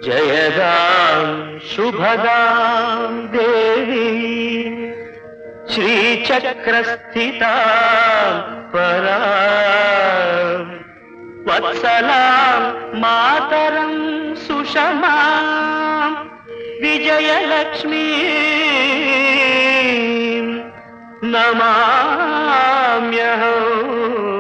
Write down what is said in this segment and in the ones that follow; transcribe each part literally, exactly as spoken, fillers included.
जयदां शुभदां देवी श्रीचक्रस्थितां परां वत्सलां मातरं सुषमां विजयलक्ष्मी नमाम्यहम्।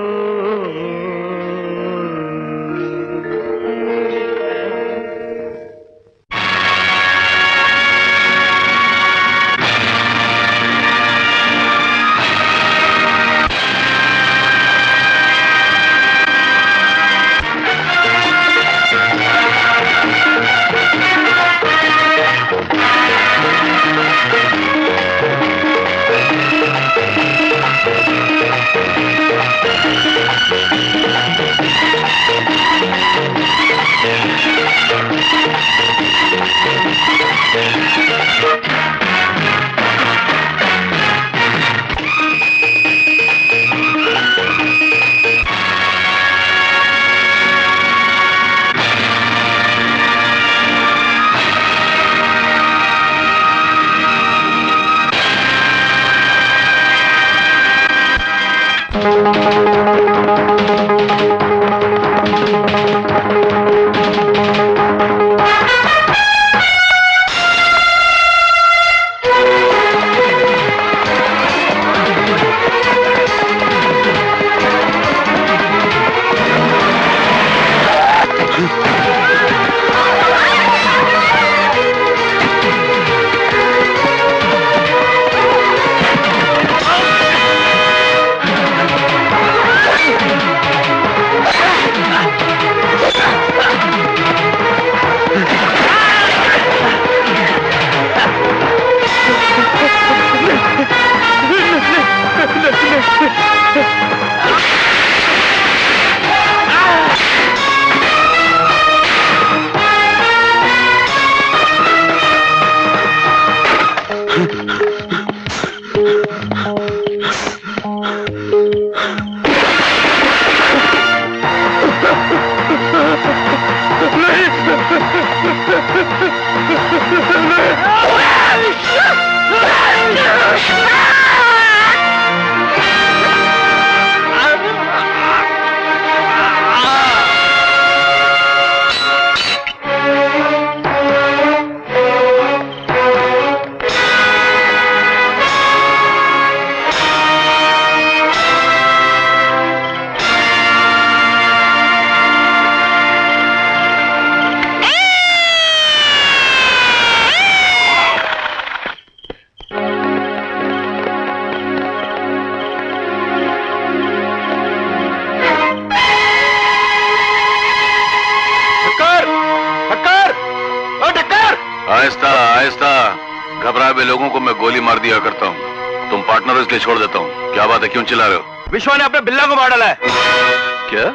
छोड़ देता हूँ। क्या बात है, क्यों चिल्ला रहे हो? विश्वा ने अपने बिल्ला को मार डाला है। क्या?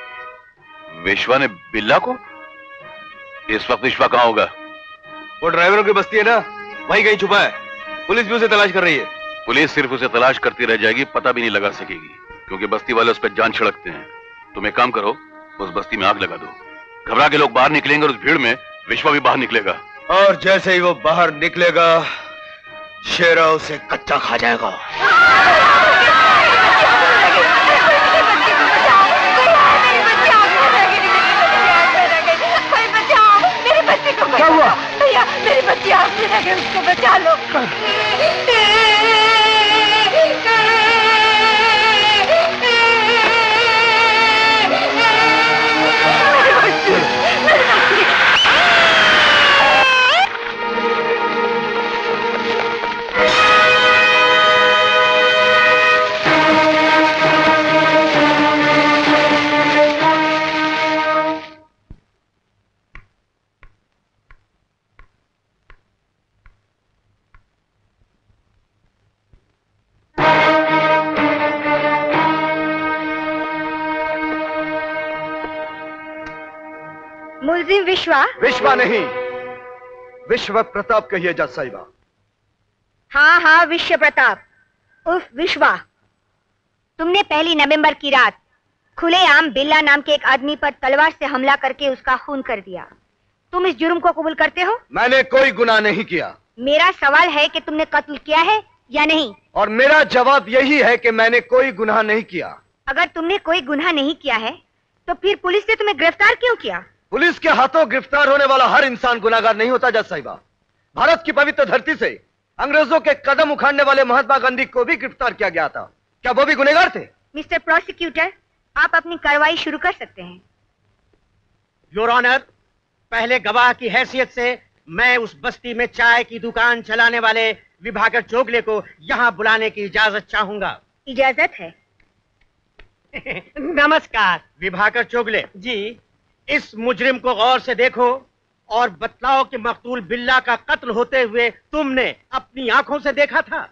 विश्वा ने बिल्ला को? इस वक्त विश्वा कहाँ होगा? वो ड्राइवरों की बस्ती है ना, वहीं कहीं छुपा है। पुलिस भी उसे तलाश कर रही है। पुलिस सिर्फ उसे तलाश करती रह जाएगी, पता भी नहीं लगा सकेगी, क्योंकि बस्ती वाले उस पर जान छिड़कते हैं। तुम एक काम करो, उस बस्ती में आग लगा दो। घबरा के लोग बाहर निकलेंगे और उस भीड़ में विश्वा भी बाहर निकलेगा। और जैसे ही वो बाहर निकलेगा, शेरा उसे कच्चा खा जाएगा। क्या हुआ? भैया, मेरी बच्ची आग में रह गई, उसको बचा लो। मुल्जिम विश्वा? विश्वा नहीं, विश्व प्रताप कहिए जज साहिबा। हाँ हाँ, विश्व प्रताप उफ विश्वा। तुमने पहली नवंबर की रात खुलेआम बिल्ला नाम के एक आदमी पर तलवार से हमला करके उसका खून कर दिया। तुम इस जुर्म को कबूल करते हो? मैंने कोई गुनाह नहीं किया। मेरा सवाल है कि तुमने कत्ल किया है या नहीं? और मेरा जवाब यही है कि मैंने कोई गुनाह नहीं किया। अगर तुमने कोई गुनाह नहीं किया है तो फिर पुलिस ने तुम्हें गिरफ्तार क्यों किया? पुलिस के हाथों गिरफ्तार होने वाला हर इंसान गुनाहगार नहीं होता जज साहिबा। भारत की पवित्र धरती से अंग्रेजों के कदम उखाड़ने वाले महात्मा गांधी को भी गिरफ्तार किया गया था। क्या वो भी गुनहगार थे? मिस्टर प्रोसिक्यूटर, आप अपनी कार्रवाई शुरू कर सकते हैं। योर ऑनर, पहले गवाह की हैसियत से मैं उस बस्ती में चाय की दुकान चलाने वाले विभाकर चोगले को यहाँ बुलाने की इजाजत चाहूंगा। इजाजत है। नमस्कार विभाकर चोगले जी, इस मुजरिम को गौर से देखो और बतलाओ कि मकतूल बिल्ला का कत्ल होते हुए तुमने अपनी आंखों से देखा था।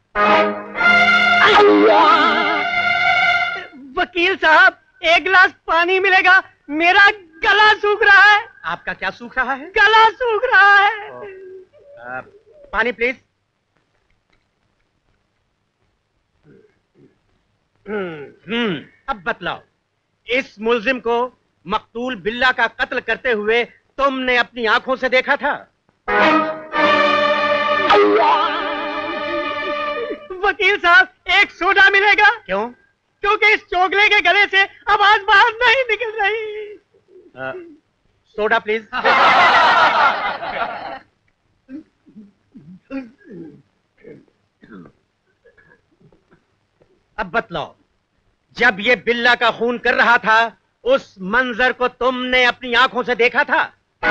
वकील साहब, एक गिलास पानी मिलेगा? मेरा गला सूख रहा है। आपका क्या सूख रहा है? गला सूख रहा है। आ, पानी प्लीज। हम्म अब बतलाओ, इस मुलजिम को मकतूल बिल्ला का कत्ल करते हुए तुमने अपनी आंखों से देखा था? वकील साहब, एक सोडा मिलेगा? क्यों? क्योंकि इस चोगले के गले से आवाज बाहर नहीं निकल रही। आ, सोडा प्लीज। अब बतलाओ, जब ये बिल्ला का खून कर रहा था उस मंजर को तुमने अपनी आंखों से देखा था?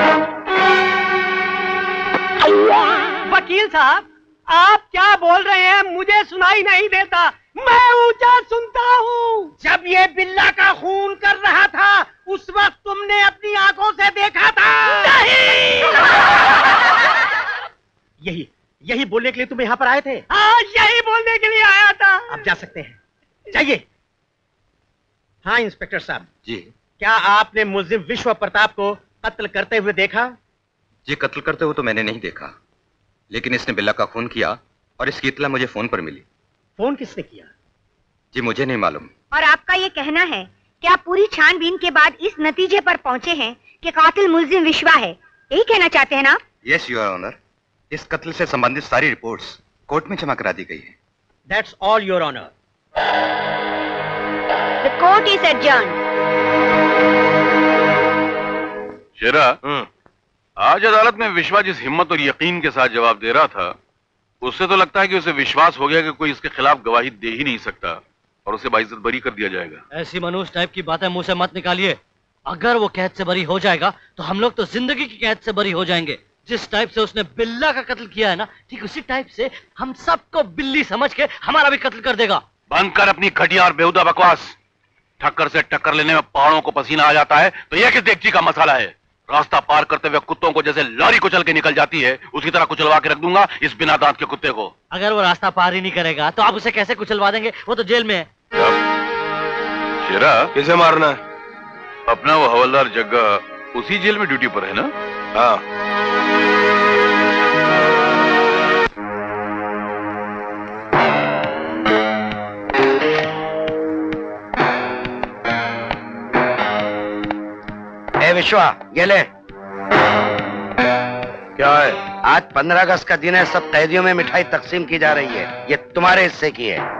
वकील साहब, आप क्या बोल रहे हैं? मुझे सुनाई नहीं देता, मैं ऊंचा सुनता हूँ। जब ये बिल्ला का खून कर रहा था उस वक्त तुमने अपनी आंखों से देखा था? नहीं। यही यही बोलने के लिए तुम यहाँ पर आए थे? हाँ, यही बोलने के लिए आया था। आप जा सकते हैं, जाइए। हाँ इंस्पेक्टर साहब जी, क्या आपने मुलजिम विश्व प्रताप को कत्ल करते हुए देखा? जी, कत्ल करते हुए तो मैंने नहीं देखा, लेकिन इसने बिल्ला का खून किया और इसकी इत्तला मुझे फोन पर मिली। फोन किसने किया? जी मुझे नहीं मालूम। और आपका ये कहना है कि आप पूरी छानबीन के बाद इस नतीजे पर पहुंचे हैं कि कातिल मुलजिम विश्वा है, यही कहना चाहते हैं ना? यस योर ऑनर, इस कत्ल से संबंधित सारी रिपोर्ट्स कोर्ट में जमा करा दी गई है। That's all your honour. The court is adjourned. Shera, आज अदालत में विश्वा जिस हिम्मत और यकीन के साथ जवाब दे रहा था, उससे तो लगता है कि उसे विश्वास हो गया कि कोई इसके खिलाफ गवाही दे ही नहीं सकता और उसे बाइज्जत बरी कर दिया जाएगा। ऐसी मनुष्य टाइप की बातें मुंह से मत निकालिए। अगर वो कैद से बरी हो जाएगा तो हम लोग तो जिंदगी की कैद से बरी हो जाएंगे। जिस टाइप से उसने बिल्ला का कत्ल किया है ना, ठीक उसी टाइप से हम सबको बिल्ली समझ के हमारा भी कत्ल कर देगा। बंद कर अपनी घटिया और बेहुदा बकवास। ठक्कर से टक्कर लेने में पहाड़ों को पसीना आ जाता है तो यह किस देगची का मसाला है? रास्ता पार करते हुए कुत्तों को जैसे लॉरी कुचल के निकल जाती है उसी तरह कुचलवा के रख दूंगा इस बिना दांत के कुत्ते को। अगर वो रास्ता पार ही नहीं करेगा तो आप उसे कैसे कुचलवा देंगे? वो तो जेल में है। शेरा, किसे मारना है? अपना वो हवलदार जग्गा उसी जेल में ड्यूटी पर है ना? हाँ। विश्वा, ये ले। क्या है? आज पंद्रह अगस्त का दिन है, सब कैदियों में मिठाई तकसीम की जा रही है। ये तुम्हारे हिस्से की है।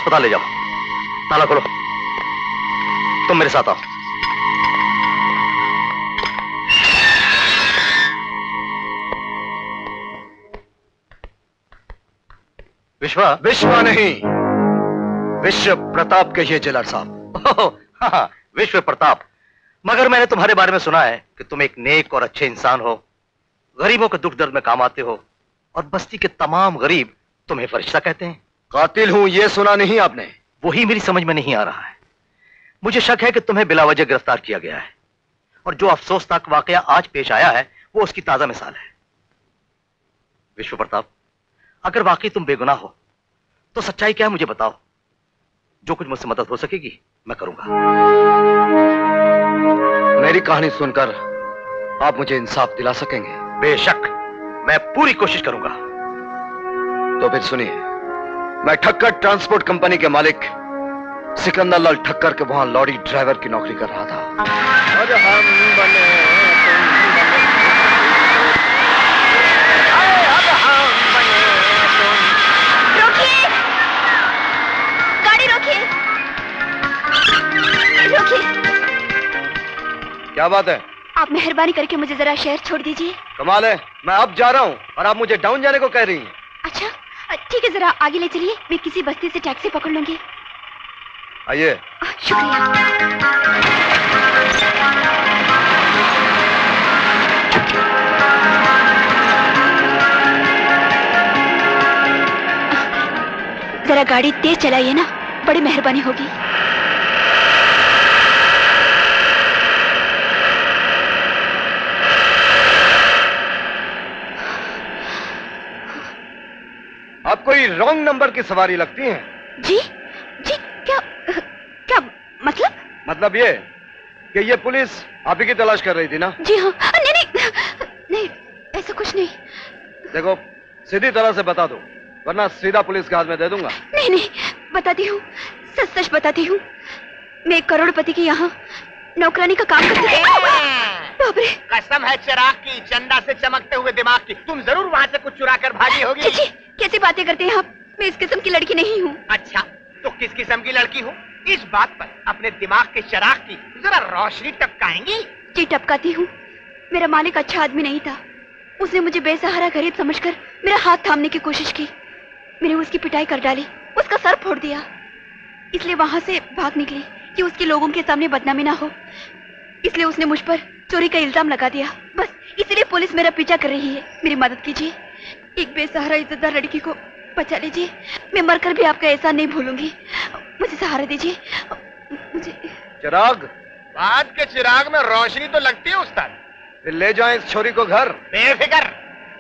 अस्पताल ले जाओ। ताला खोलो। तुम मेरे साथ आओ। विश्वा? विश्वा नहीं, विश्व प्रताप के ये जेलर साहब। हाँ, विश्व प्रताप। मगर मैंने तुम्हारे बारे में सुना है कि तुम एक नेक और अच्छे इंसान हो, गरीबों के दुख दर्द में काम आते हो, और बस्ती के तमाम गरीब तुम्हें फरिश्ता कहते हैं। कातिल हूं ये सुना नहीं आपने? वही मेरी समझ में नहीं आ रहा है। मुझे शक है कि तुम्हें बिला वजह गिरफ्तार किया गया है, और जो अफसोसनाक वाकया आज पेश आया है वो उसकी ताजा मिसाल है। विश्व प्रताप, अगर वाकई तुम बेगुनाह हो तो सच्चाई क्या है मुझे बताओ। जो कुछ मुझसे मदद हो सकेगी मैं करूंगा। मेरी कहानी सुनकर आप मुझे इंसाफ दिला सकेंगे? बेशक, मैं पूरी कोशिश करूंगा। तो फिर सुनिए, मैं ठक्कर ट्रांसपोर्ट कंपनी के मालिक सिकंदर लाल ठक्कर के वहां लॉरी ड्राइवर की नौकरी कर रहा था। और हम बने तुम, अब हम बने तुम। रोकिए, गाड़ी रोकिए, रोकिए। क्या बात है? आप मेहरबानी करके मुझे जरा शहर छोड़ दीजिए। कमाल है, मैं अब जा रहा हूँ और आप मुझे डाउन जाने को कह रही हैं। अच्छा ठीक है, जरा आगे ले चलिए, मैं किसी बस्ती से टैक्सी पकड़ लूंगी। आइए। शुक्रिया। जरा गाड़ी तेज चलाइए ना, बड़ी मेहरबानी होगी। आप कोई रॉन्ग नंबर की सवारी लगती हैं। जी जी, क्या क्या मतलब? मतलब ये कि ये पुलिस आप ही की तलाश कर रही थी ना? जी हाँ। नहीं नहीं नहीं, ऐसा कुछ नहीं। देखो, सीधी तरह से बता दो, वरना सीधा पुलिस के हाथ में दे दूंगा। नहीं नहीं, बताती हूँ, सच सच बताती हूँ। मैं एक करोड़पति की यहाँ नौकरानी का काम करती थी। बाप रे! कसम है चिराग की, चंदा से चमकते हुए दिमाग की, तुम जरूर वहाँ से कुछ चुरा कर भागी होगी। जी, कैसी बातें करते हैं आप? मैं इस किस्म की लड़की नहीं हूँ। अच्छा, तो किस किस्म की लड़की हो? इस बात पर अपने दिमाग के चिराग की जरा रोशनी टपकाएंगी? जी टपकाती हूँ। मेरा मालिक अच्छा आदमी नहीं था। उसने मुझे बेसहारा गरीब समझकर मेरा हाथ थामने की कोशिश की। मैंने उसकी पिटाई कर डाली, उसका सर फोड़ दिया। इसलिए वहां से भाग निकली कि उसके लोगों के सामने बदनामी ना हो। इसलिए उसने मुझ पर चोरी का इल्जाम लगा दिया। बस इसीलिए पुलिस मेरा पीछा कर रही है। मेरी मदद कीजिए, एक बेसहारा इज्जतदार लड़की को बचा लीजिए। मैं मरकर भी आपका एहसान नहीं भूलूंगी। मुझे सहारा दीजिए। मुझे चिराग, बात के चिराग में रोशनी तो लगती है उस्ताद। फिर ले जाएं इस छोरी को घर। बेफिक्र।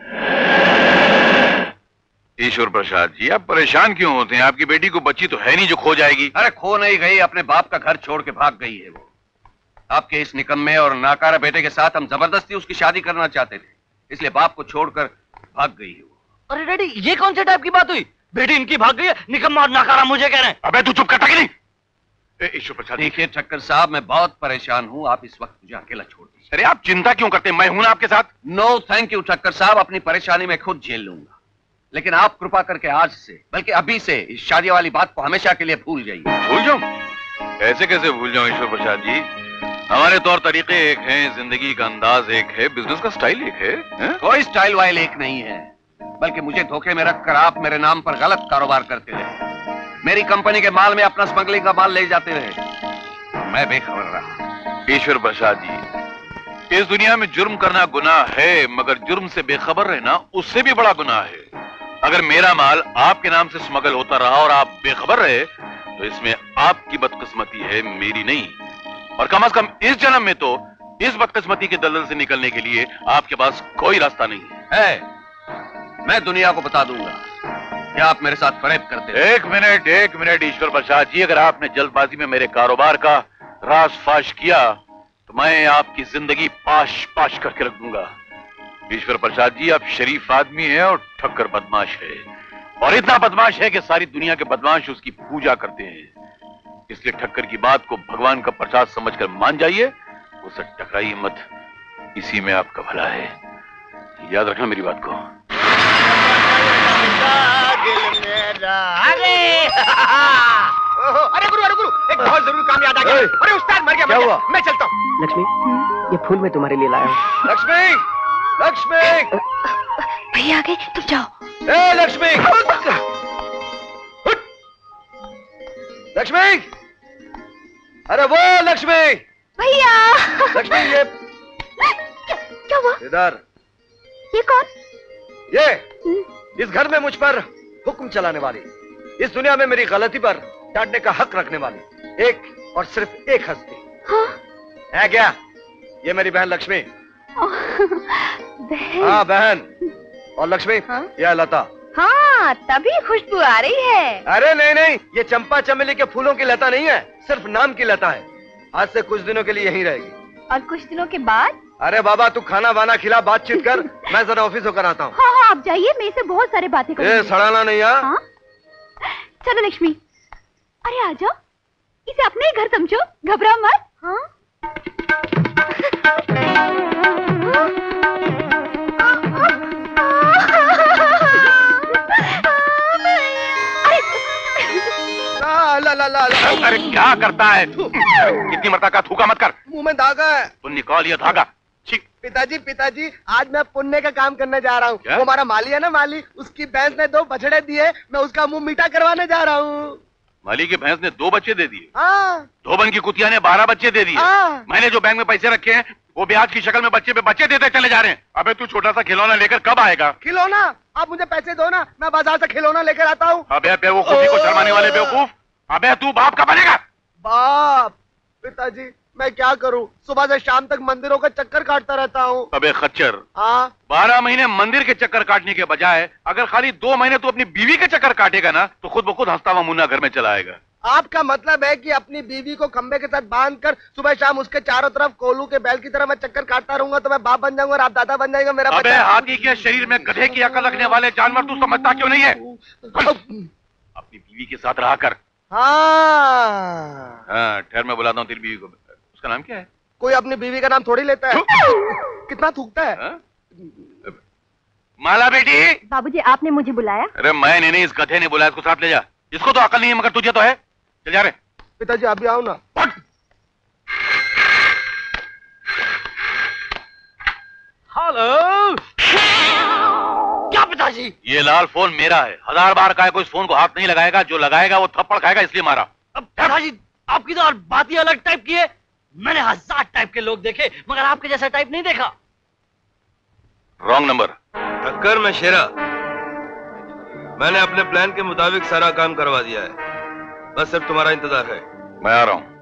ईश्वर प्रसाद जी, आप परेशान क्यों होते हैं? आपकी बेटी को बच्ची तो है नहीं जो खो जाएगी। अरे खो नहीं गई, अपने बाप का घर छोड़ के भाग गई है वो। आपके इस निकम्मे और नाकारा बेटे के साथ हम जबरदस्ती उसकी शादी करना चाहते थे, इसलिए बाप को छोड़कर भाग गई है वो। अरे डैडी, ये कौन से टाइप की बात हुई? बेटी इनकी भाग गई है, निकम्मा और नाकारा मुझे कह रहे हैं। अबे तू चुप करता कि नहीं? ईश्वर प्रसाद, देखिए ठक्कर साहब, मैं बहुत परेशान हूँ, आप इस वक्त मुझे अकेला छोड़ दीजिए। अरे आप चिंता क्यों करते हैं? मैं हूं ना आपके साथ। नो थैंक यू ठक्कर साहब, अपनी परेशानी में खुद झेल लूंगा। लेकिन आप कृपा करके आज से, बल्कि अभी से, इस शादी वाली बात को हमेशा के लिए भूल जाइए। भूल जाऊं? ऐसे कैसे भूल जाऊं ईश्वर प्रसाद जी? हमारे तौर तरीके एक हैं, जिंदगी का अंदाज एक है, बिजनेस का स्टाइल एक है, है? कोई स्टाइल वाइल एक नहीं है, बल्कि मुझे धोखे में रखकर आप मेरे नाम पर गलत कारोबार करते रहे। मेरी कंपनी के माल में अपना स्मगलिंग का माल ले जाते रहे, मैं बेखबर रहा। ईश्वर प्रसाद जी, इस दुनिया में जुर्म करना गुनाह है, मगर जुर्म से बेखबर रहना उससे भी बड़ा गुनाह है। अगर मेरा माल आपके नाम से स्मगल होता रहा और आप बेखबर रहे, तो इसमें आपकी बदकिस्मती है, मेरी नहीं। और कम से कम इस जन्म में तो इस बदकिस्मती के दलदल से निकलने के लिए आपके पास कोई रास्ता नहीं है। है, मैं दुनिया को बता दूंगा कि आप मेरे साथ फरेब करते हैं। एक मिनट एक मिनट ईश्वर प्रसाद जी, अगर आपने जल्दबाजी में मेरे कारोबार का राज फाश किया तो मैं आपकी जिंदगी पाश पाश करके रख दूंगा। ईश्वर प्रसाद जी, आप शरीफ आदमी हैं और ठक्कर बदमाश है, और इतना बदमाश है कि सारी दुनिया के बदमाश उसकी पूजा करते हैं। इसलिए ठक्कर की बात को भगवान का प्रसाद समझकर मान जाइए, उसे टकराइए मत, इसी में आपका भला है। याद रखना मेरी बात को। अरे अरे गुरु, अरे गुरु, एक बहुत जरूरी काम याद आ गया। अरे उस्ताद मर गया, मर गया। मैं चलता हूँ। लक्ष्मी, ये फूल मैं तुम्हारे लिए लाया हूँ। लक्ष्मी, लक्ष्मी, भैया आ गए, तुम जाओ। ए लक्ष्मी, लक्ष्मी, अरे वो लक्ष्मी, भैया। लक्ष्मी ये क्या, क्या हुआ? इधर। ये कौन? ये इस घर में मुझ पर हुक्म चलाने वाली, इस दुनिया में मेरी गलती पर डांटने का हक रखने वाली एक और सिर्फ एक हस्ती। हाँ? है क्या? ये मेरी बहन लक्ष्मी। बहन? हाँ बहन। और लक्ष्मी, हाँ? यह लता। हाँ, तभी खुशबू आ रही है। अरे नहीं नहीं, ये चंपा चमेली के फूलों की लता नहीं है, सिर्फ नाम की लता है। आज से कुछ दिनों के लिए यहीं रहेगी। और कुछ दिनों के बाद? अरे बाबा, तू खाना वाना खिला, बातचीत कर, मैं जरा ऑफिस होकर आता हूँ। हाँ हाँ, आप जाइए, मैं इसे बहुत सारे बातें करूंगी। ये सड़ाना नहीं। हाँ? चलो लक्ष्मी, अरे आ जाओ, इसे अपने ही घर समझो, घबरा मत। हाँ? ला ला ला ला। अरे क्या करता है? कितनी मरता का थूका मत कर। मुंह में धागा है। तू निकाल ये धागा। पिताजी, पिताजी, आज मैं पुण्य का काम करने जा रहा हूँ। क्या? वो हमारा माली है ना, माली, उसकी भैंस ने दो बछड़े दिए, मैं उसका मुंह मीठा करवाने जा रहा हूँ। माली की भैंस ने दो बच्चे दे दिए। हाँ। धोबन की कुतिया ने बारह बच्चे दे दिए। हाँ। मैंने जो बैंक में पैसे रखे हैं वो ब्याज की शक्ल में बच्चे पे बच्चे देते चले जा रहे हैं। अबे तू छोटा सा खिलौना लेकर कब आएगा? खिलौना? आप मुझे पैसे दो ना, मैं बाजार से खिलौना लेकर आता हूँ। अबे बेवकूफी को शर्माने वाले बेवकूफ, अबे तू बाप का बनेगा? बाप? पिताजी, मैं क्या करूं? सुबह से शाम तक मंदिरों का चक्कर काटता रहता हूँ। अबे खच्चर, हाँ? बारह महीने मंदिर के चक्कर काटने के बजाय अगर खाली दो महीने तू अपनी बीवी के चक्कर काटेगा ना तो खुद ब खुद हंसता हुआ मुन्ना घर में चला आएगा। आपका मतलब है कि अपनी बीवी को खंबे के साथ बांधकर सुबह शाम उसके चारों तरफ कोलू के बैल की तरह मैं चक्कर काटता रहूंगा तो मैं बाप बन जाऊंगा और आप दादा बन जाएगा मेरा अबे बच्चा। हाथी के शरीर में गधे की अकल रखने वाले जानवर तू समझता क्यों नहीं है? अपनी बीवी के साथ रहा कर। हाँ। हाँ, ठहर मैं बुलाता हूँ तेरी बीवी को। उसका नाम क्या है? कोई अपनी बीवी का नाम थोड़ी लेता है। कितना थूकता है? हा? माला बेटी। बाबूजी, आपने मुझे बुलाया? अरे मैंने नहीं, इस गधे ने बुलाया, इसको साथ ले जा। इसको तो अकल नहीं है मगर तुझे तो है। चल जा रहे। पिताजी आप भी आओ ना। हेलो। क्या पिताजी? ये लाल फोन मेरा है, हजार बार का है, कोई इस फोन को हाथ नहीं लगाएगा, जो लगाएगा वो थप्पड़ खाएगा, इसलिए मारा। अब पिताजी आपकी तो और बात ही अलग टाइप की है। मैंने हजार टाइप के लोग देखे मगर आपके जैसा टाइप नहीं देखा। Wrong number. ठक्कर में शेरा, मैंने अपने प्लान के मुताबिक सारा काम करवा दिया है, बस सिर्फ तुम्हारा इंतजार है। मैं आ रहा हूं।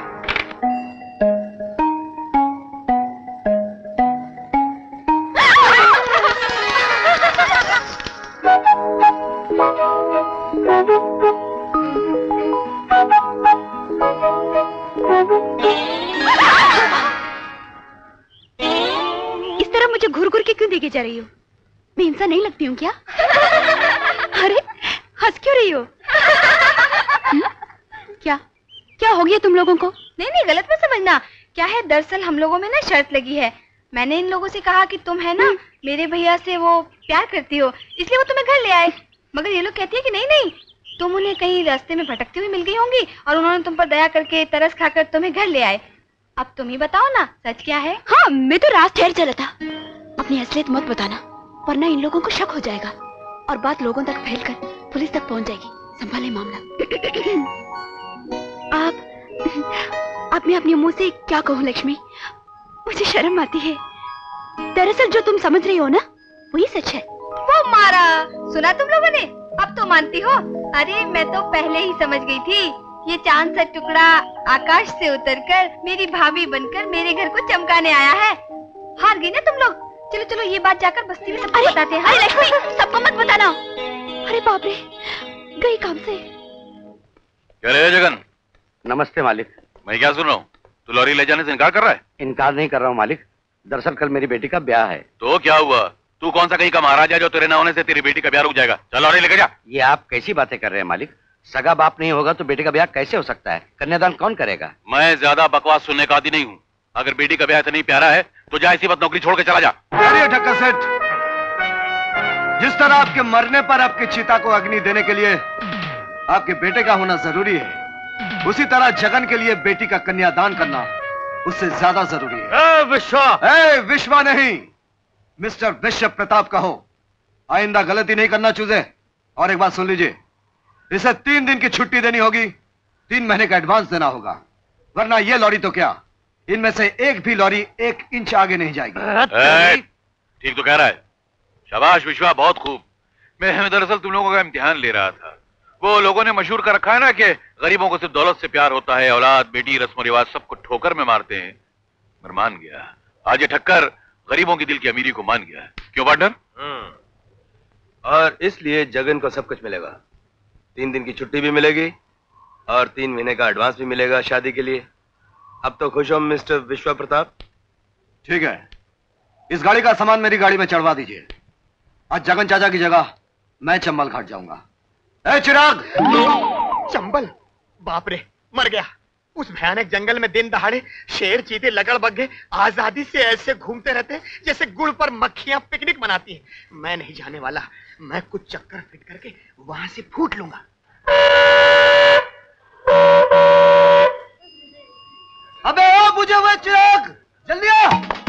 इस तरह मुझे घूर घूर के क्यों देखे जा रही हो? मैं इंसान नहीं लगती हूँ क्या? अरे हंस क्यों रही हो? क्या क्या हो गया तुम लोगों को? नहीं नहीं, गलत मत समझना। क्या है, दरअसल हम लोगों में ना शर्त लगी है। मैंने इन लोगों से कहा कि तुम है ना मेरे भैया से वो प्यार करती हो, इसलिए वो तुम्हें घर ले आए। मगर ये लोग कहती है कि नहीं नहीं, तुम उन्हें कहीं रास्ते में भटकती हुई मिल गई होंगी और उन्होंने तुम पर दया करके तरस खाकर तुम्हें घर ले आए। अब तुम ही बताओ ना, सच क्या है? हाँ, मैं तो रात ठहर चला था। अपनी असलियत मत बताना, वरना इन लोगों को शक हो जाएगा और बात लोगों तक फैलकर पुलिस तक पहुंच जाएगी। संभाले मामला। आप आप मैं अपने मुंह से क्या कहूँ लक्ष्मी, मुझे शर्म आती है। दरअसल जो तुम समझ रही हो ना वही सच है। वो मारा, सुना तुम लोगों ने? अब तो मानती हो? अरे मैं तो पहले ही समझ गई थी, ये चांद सा टुकड़ा आकाश से उतरकर मेरी भाभी बनकर मेरे घर को चमकाने आया है। हार गई ना तुम लोग। चलो चलो ये बात जाकर बस्ती में सबको बताते हैं। अरे लक्ष्मी, सबको मत बताना। अरे बाप रे, गई काम से। क्या रे जगन? नमस्ते मालिक। मैं क्या सुन रहा हूँ? तू लॉरी ले जाने से इनकार कर रहा है? इनकार नहीं कर रहा हूँ मालिक, दरअसल कल मेरी बेटी का ब्याह है। तो क्या हुआ? तू कौन सा कहीं का महाराजा जो तेरे न होने से तेरी बेटी का ब्याह रुक जाएगा? चल लॉरी लेके जा। ये आप कैसी बातें कर रहे हैं मालिक? सगा बाप नहीं होगा तो बेटी का ब्याह कैसे हो सकता है? कन्यादान कौन करेगा? मैं ज्यादा बकवास सुनने का आदी नहीं हूँ। अगर बेटी का ब्याह इतनी प्यारा है तो जा इसी वक्त नौकरी छोड़ के चला जा। अरे ठक्कर सेठ, जिस तरह आपके मरने पर आपकी चिता को अग्नि देने के लिए आपके बेटे का होना जरूरी है, उसी तरह जगन के लिए बेटी का कन्यादान करना उससे ज्यादा जरूरी है। ए विश्वा! ए विश्वा नहीं, मिस्टर विश्व प्रताप कहो। आइंदा गलती नहीं करना चूजे। और एक बात सुन लीजिए, इसे तीन दिन की छुट्टी देनी होगी, तीन महीने का एडवांस देना होगा, वरना ये लॉरी तो क्या, इनमें से एक भी लॉरी एक इंच आगे नहीं जाएगी। ठीक तो कह रहा है। शाबाश विश्वा, बहुत खूब। मैं दरअसल तुम लोगों का इम्तिहान ले रहा था। वो लोगों ने मशहूर कर रखा है ना कि गरीबों को सिर्फ दौलत से प्यार होता है, औलाद, बेटी, रस्म रिवाज सबको ठोकर में मारते हैं। मैं मान गया। आज ये ठक्कर गरीबों की दिल की अमीरी को मान गया। क्यों पार्टनर? और इसलिए जगन को सब कुछ मिलेगा। तीन दिन की छुट्टी भी मिलेगी और तीन महीने का एडवांस भी मिलेगा शादी के लिए। अब तो खुश हो मिस्टर विश्वा प्रताप? ठीक है, इस गाड़ी का सामान मेरी गाड़ी में चढ़वा दीजिए। आज जगन चाचा की जगह मैं चंबल घाट जाऊंगा। ए चिराग! चंबल? बाप रे, मर गया। उस भयानक जंगल में दिन दहाड़े शेर चीते लगड़ बग्गे आजादी से ऐसे घूमते रहते जैसे गुड़ पर मक्खियां पिकनिक मनाती हैं। मैं नहीं जाने वाला। मैं कुछ चक्कर फिट करके वहां से फूट लूंगा। अबे ओ बुझे हुए चिराग, जल्दी आ।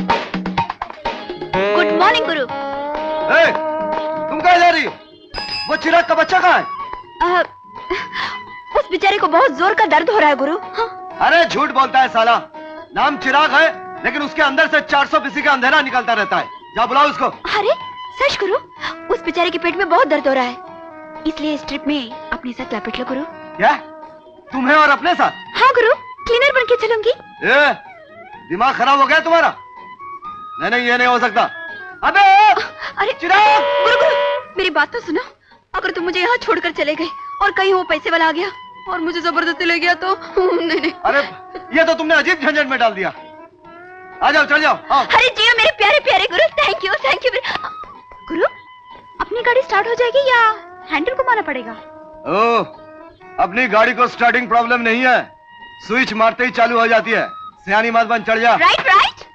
गुड मॉर्निंग गुरु। ए, तुम कहाँ जा रही हो? वो चिराग का बच्चा कहाँ है? आ, उस बेचारे को बहुत जोर का दर्द हो रहा है गुरु। हाँ? अरे झूठ बोलता है साला। नाम चिराग है लेकिन उसके अंदर से चार सौ बीसी का अंधेरा निकलता रहता है। जा बुलाओ उसको। अरे सच गुरु, उस बेचारे के पेट में बहुत दर्द हो रहा है, इसलिए इस ट्रिप में अपने साथ लपेट लो गुरु। क्या तुम्हें और अपने साथ? हाँ गुरु, क्लीनर बन के चलूंगी। ए, दिमाग खराब हो गया तुम्हारा? नहीं नहीं, ये नहीं हो सकता। अबे अरे चिराग! गुरु गुरु मेरी बात तो सुनो। अगर तुम मुझे यहाँ छोड़कर चले गए और कहीं वो पैसे वाला आ गया और मुझे जबरदस्ती ले गया तो नहीं नहीं। अरे ये तो तुमने अजीब झंझट में डाल दिया। आ जाओ, चल जाओ। हाँ। अरे जियो मेरे प्यारे प्यारे गुरु, थैंक यू थैंक यू। गुरु अपनी गाड़ी स्टार्ट हो जाएगी या हैंडल घुमाना पड़ेगा? ओ, अपनी गाड़ी को स्टार्टिंग प्रॉब्लम नहीं है, स्विच मारते ही चालू हो जाती है। सियानी मत बन, चढ़ जा। Right right.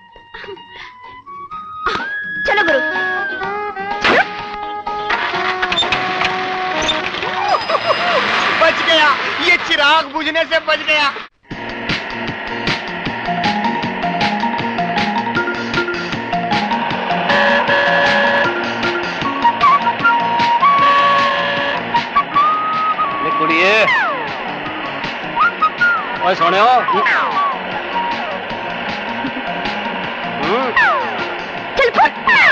चलो गुरु। बच गया, ये चिराग बुझने से बच गया। कुड़िए ओए सोने हो। चल फुट।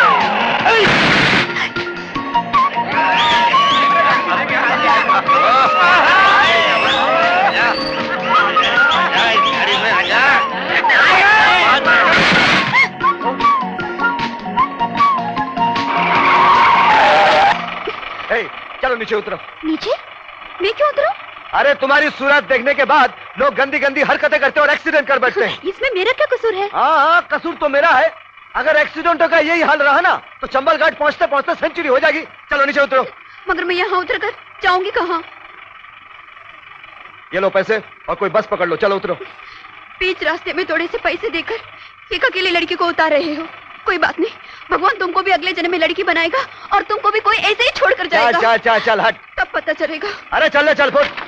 चलो नीचे उतरो। नीचे? मैं क्यों उतरूं? अरे तुम्हारी सूरत देखने के बाद लोग गंदी गंदी हरकतें करते और एक्सीडेंट कर बैठते हैं। इसमें मेरा क्या कसूर है? हाँ हाँ, कसूर तो मेरा है। अगर एक्सीडेंटों का यही हाल रहा ना तो चंबल घाट पहुंचते पहुंचते सेंचुरी हो जाएगी। चलो नीचे उतरो। मगर मैं यहाँ उतर कर जाऊंगी कहाँ? ये लो पैसे और कोई बस पकड़ लो, चलो उतरो। बीच रास्ते में थोड़े से पैसे देकर एक अकेली लड़की को उतार रहे हो। कोई बात नहीं, भगवान तुमको भी अगले जन्म में लड़की बनाएगा और तुमको भी कोई ऐसे ही छोड़ कर जाएगा। चल चल चल हट, तब पता चलेगा। अरे चल ले चल फुट।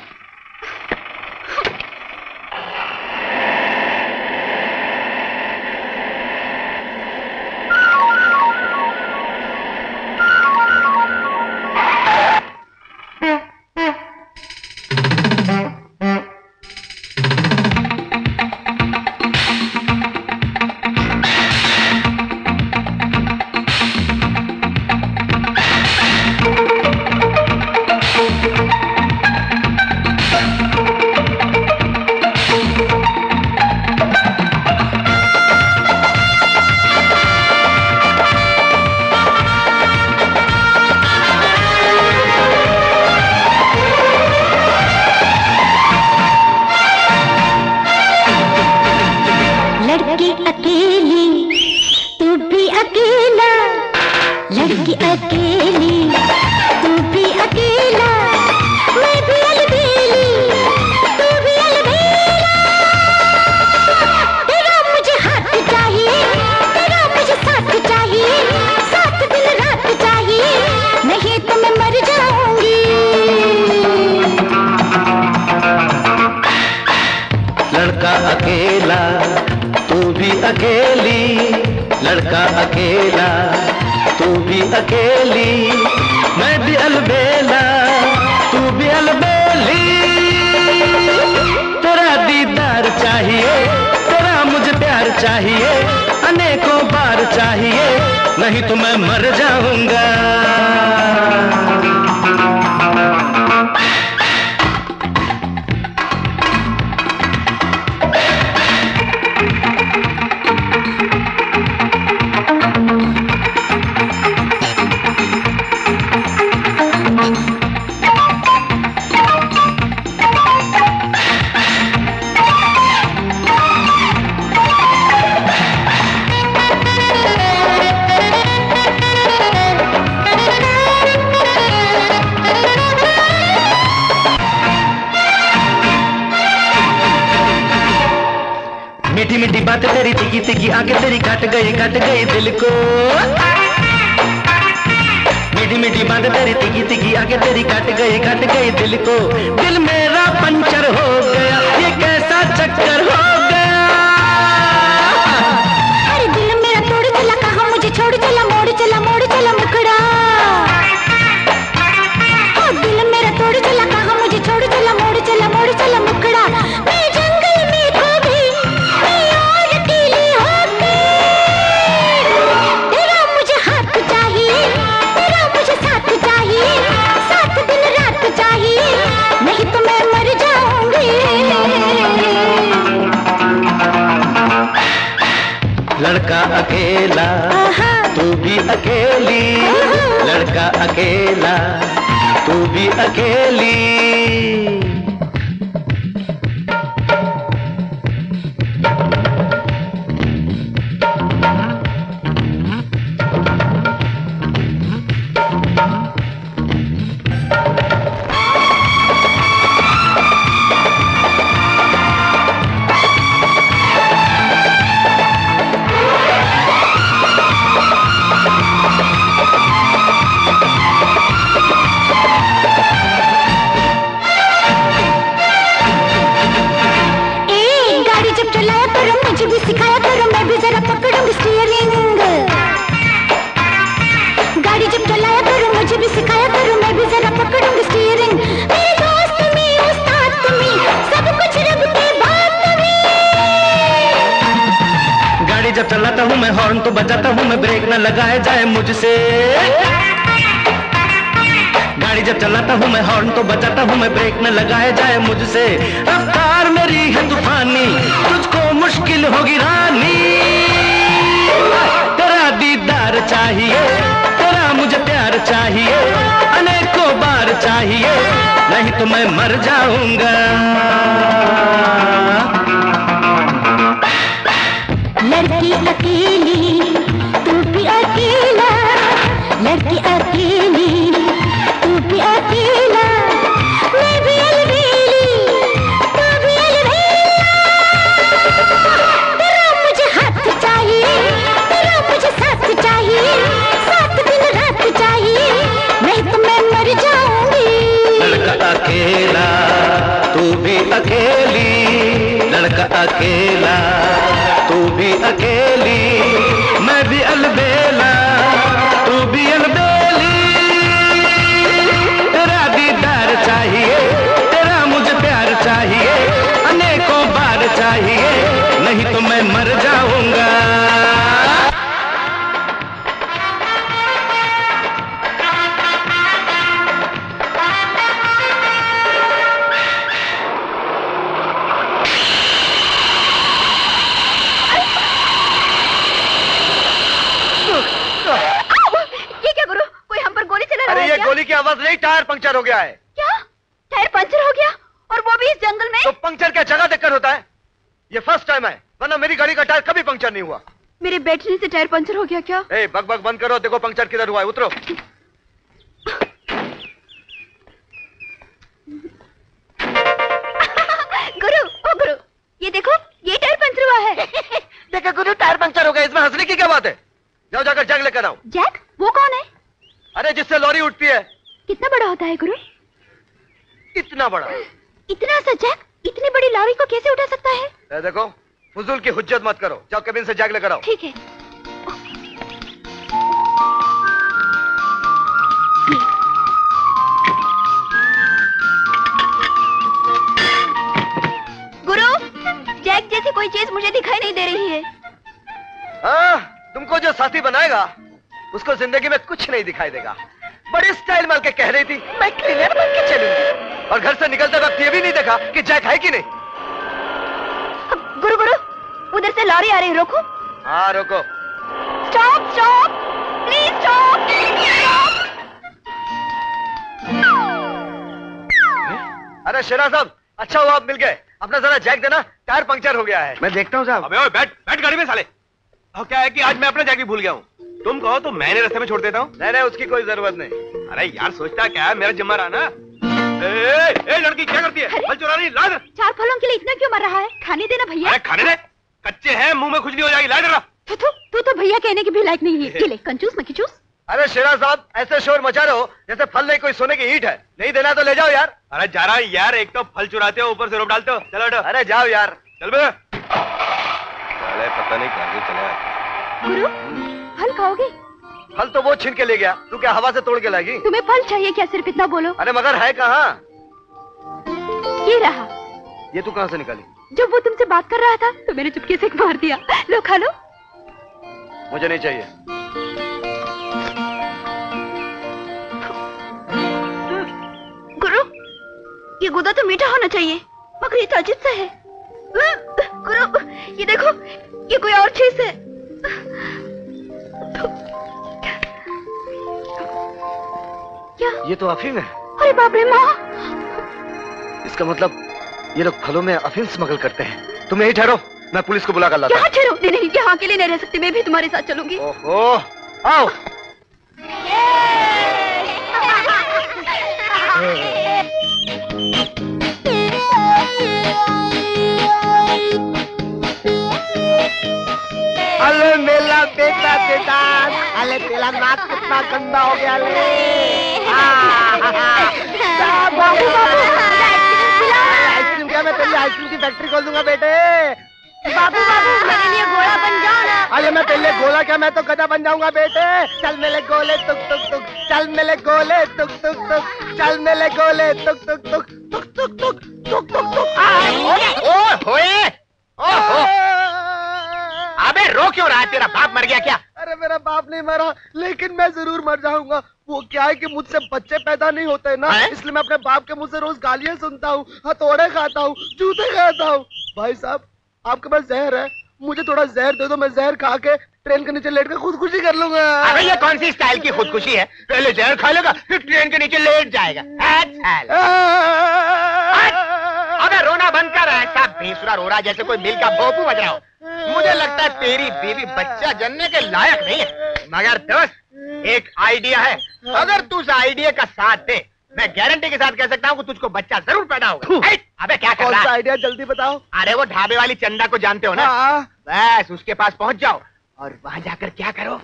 अकेला तू भी अकेली, लड़का अकेला तू भी अकेली, मैं भी अलबेला तू भी अलबेली। तेरा दीदार चाहिए, तेरा मुझे प्यार चाहिए, अनेकों बार चाहिए, नहीं तो मैं मर जाऊंगा। मीठी मीठी बातें तेरी तिकी तिकी आके तेरी काट गई काट गई दिल को। मीठी मीठी बातें तेरी तिकी तिकी आके तेरी काट गई काट गई दिल को। दिल मेरा पंचर हो गया, ये कैसा चक्कर हो गया। अरे दिल मेरा तोड़ चला, कहाँ मुझे छोड़ चला, मोड़ चला मोड़ चला मुखड़ा। दिल मेरा तोड़ चला, कहाँ मुझे छोड़ चला, मोड़ चला मोड़ चला मुखड़ा। मैं जंगल में खो गई, मैं और अकेली हो गई। तेरा मुझे हाथ चाहिए, तेरा मुझे साथ चाहिए, साथ दिन रात चाहिए, नहीं तो मैं मर जाऊंगी। लड़का अकेला तू भी अकेली, लड़का अकेला तू भी अकेली। सिखाया करो, मैं भी जरा पकड़ूंगी स्टीयरिंग। गाड़ी जब चलाया करो, मुझे भी सिखाया करो, मैं भी जरा पकड़ूंगी स्टीयरिंग। मेरे दोस्त में उस्ताद में सब कुछ रब के बात में। गाड़ी जब चलाता हूँ मैं हॉर्न तो बजाता हूँ मैं, ब्रेक न लगाए जाए मुझसे। गाड़ी जब चलाता हूँ मैं हॉर्न तो बजाता हूँ मैं, ब्रेक न लगाए जाए मुझसे। रफ्तार मेरी है तूफानी, तुझको मुश्किल होगी रानी। तेरा दीदार चाहिए, तेरा मुझे प्यार चाहिए, अनेकों बार चाहिए, नहीं तो मैं मर जाऊंगा। लड़की अकेली तू भी अकेला, लड़की अकेली तू भी अकेला, मैं भी अलबेली तू भी अलबेला। तेरा मुझे हाथ चाहिए, तेरा मुझे साथ चाहिए, साथ दिन रात चाहिए, नहीं तो मैं मर जाऊंगी। लड़का अकेला तू भी अकेली, लड़का अकेला तू भी अकेली, मैं भी अलबेला तू भी अलबेली। तेरा दीदार चाहिए, तेरा मुझे प्यार चाहिए, अनेकों बार चाहिए, नहीं तो मैं मर जाऊंगा। गोली की आवाज नहीं, टायर पंक्चर हो गया है। क्या? टायर पंक्चर हो गया? और वो भी इस जंगल में? तो पंक्चर क्या जगह देखकर होता है? ये फर्स्ट टाइम है, वरना मेरी गाड़ी का टायर कभी पंक्चर नहीं हुआ। मेरे बैठने से टायर पंक्चर हो गया क्या? ए, बक बक बंद करो, देखो पंक्चर किधर हुआ है, उतरो। गुरु, ओ गुरु, ये देखो, ये टायर पंक्चर हुआ है। देखो गुरु, टायर पंक्चर हो गया, इसमें हंसने की क्या बात है? जाओ जाकर जैक लेकर आओ। जैक? वो कौन है? अरे जिससे लॉरी उठती है। कितना बड़ा होता है गुरु? इतना बड़ा। इतना सा जैक? इतनी बड़ी लॉरी को कैसे उठा सकता है? ए, देखो फुजूल की हुज्जत मत करो, जाओ केबिन से जैक लेकर आओ। ठीक है। गुरु, जैक जैसी कोई चीज मुझे दिखाई नहीं दे रही है। हाँ, तुमको जो साथी बनाएगा उसको जिंदगी में कुछ नहीं दिखाई देगा। बड़ी स्टाइल मार के कह रही थी मैं क्लीनर बन के चलूंगी, और घर से निकलते वक्त ये भी नहीं देखा कि जैक है कि नहीं। गुरु गुरु, उधर से लॉरी आ रही है, रोको। हाँ रोको। Stop stop please stop. अरे शेरा साहब, अच्छा हुआ आप मिल गए। अपना जरा जैक देना, टायर पंक्चर हो गया है। मैं देखता हूँ साहब। अबे ओए बैठ बैठ गाड़ी में साले। और क्या है कि आज मैं अपना जैक भी भूल गया हूँ। तुम कहो तो मैंने रास्ते में छोड़ देता हूँ। नहीं नहीं, उसकी कोई जरूरत नहीं। अरे यार सोचता क्या है, मेरा जिम्मा रहा ना। ए, ए, लड़की क्या करती है? फल चुरा रही, ला इधर। चार फलों के लिए इतना क्यों मर रहा है? खाने देना भैया। अरे खाने दे, कच्चे हैं, मुंह में खुजली हो जाएगी, ला इधर। तू तू तू तो भैया कहने की भी लायक नहीं है। ले कंजूस मत खिचूस। अरे शेरा साहब, ऐसे शोर मचा रहे हो जैसे फल नहीं कोई सोने की ईंट है। नहीं देना तो ले जाओ यार। अरे जा रहा है यार, एक तो फल चुराते हो, ऊपर से रोप डालते हो। चलो हटो। अरे जाओ यार। चल बे। अरे पता नहीं कहाँ चला है। गुरु, फल खाओगे? फल तो वो छीन के ले गया, तू क्या हवा से तोड़ के लाएगी? तुम्हें फल चाहिए क्या? सिर्फ इतना बोलो। अरे मगर है कहाँ? ये रहा। ये तू कहाँ से निकाली? जब वो तुमसे बात कर रहा था तो मैंने चुपके से मार दिया। लो खा लो। मुझे नहीं चाहिए। गुरु, ये गुदा तो मीठा होना चाहिए, मगर ये तो अजीब सा है। गुरु, ये देखो, ये कोई और चीज है। क्या? ये तो अफीम है। अरे बाप रे माँ! इसका मतलब ये लोग फलों में अफीम स्मगल करते हैं। तुम यही ठहरो, मैं पुलिस को बुला कर लाता हूँ। यहाँ ठहरो। नहीं नहीं, यहाँ अकेले नहीं रह सकती, मैं भी तुम्हारे साथ चलूंगी। ओहो, आओ। अले मेला बेटा बेटा, अले तेरा नाक कितना गंदा हो गया। ले आइसक्रीम क्या? मैं तेरी आइसक्रीम की फैक्ट्री खोल दूंगा बेटे। बाबू बाबू, मेरे लिए घोड़ा बन जाओ ना। अरे मैं तेरे लिए गोला क्या, मैं तो गधा बन जाऊंगा बेटे। चल मेले गोले तुक तुक तुक, चल मेले गोले तुक तुक तुक, चल मेले गोले तुक तुक तुक तुक तुक तुक तुक तुक तुक। ओए होए, ओहो, अबे रो क्यों रहा है? तेरा बाप मर गया क्या? अरे मेरा बाप नहीं मरा, लेकिन मैं जरूर मर जाऊंगा। वो क्या है कि मुझसे बच्चे पैदा नहीं होते ना, इसलिए मैं अपने बाप के मुंह से रोज गालियां सुनता हूँ, हथौड़े खाता हूँ, जूते खाता हूँ। भाई साहब, आपके पास जहर है, मुझे थोड़ा जहर दे दो, मैं जहर खा के ट्रेन के नीचे लेट कर खुदकुशी कर लूंगा। अबे ये कौन सी स्टाइल की खुदकुशी है? पहले जहर खा लेगा, फिर ट्रेन के नीचे लेट जाएगा। अबे रोना बंद कर, ऐसा बेसुरा रो रहा जैसे कोई मिल का भोपू बज रहा हो। मुझे लगता है तेरी बीवी बच्चा जनने के लायक नहीं है। मगर दोस्त, एक आइडिया है, अगर तू उस आइडिया का साथ दे, मैं गारंटी के साथ कह सकता हूँ कि तुझको बच्चा जरूर पैदा होगा। अबे क्या कर रहा है? आइडिया जल्दी बताओ। अरे वो ढाबे वाली चंदा को जानते हो ना? बस उसके पास पहुंच जाओ और वहां जाकर क्या करो,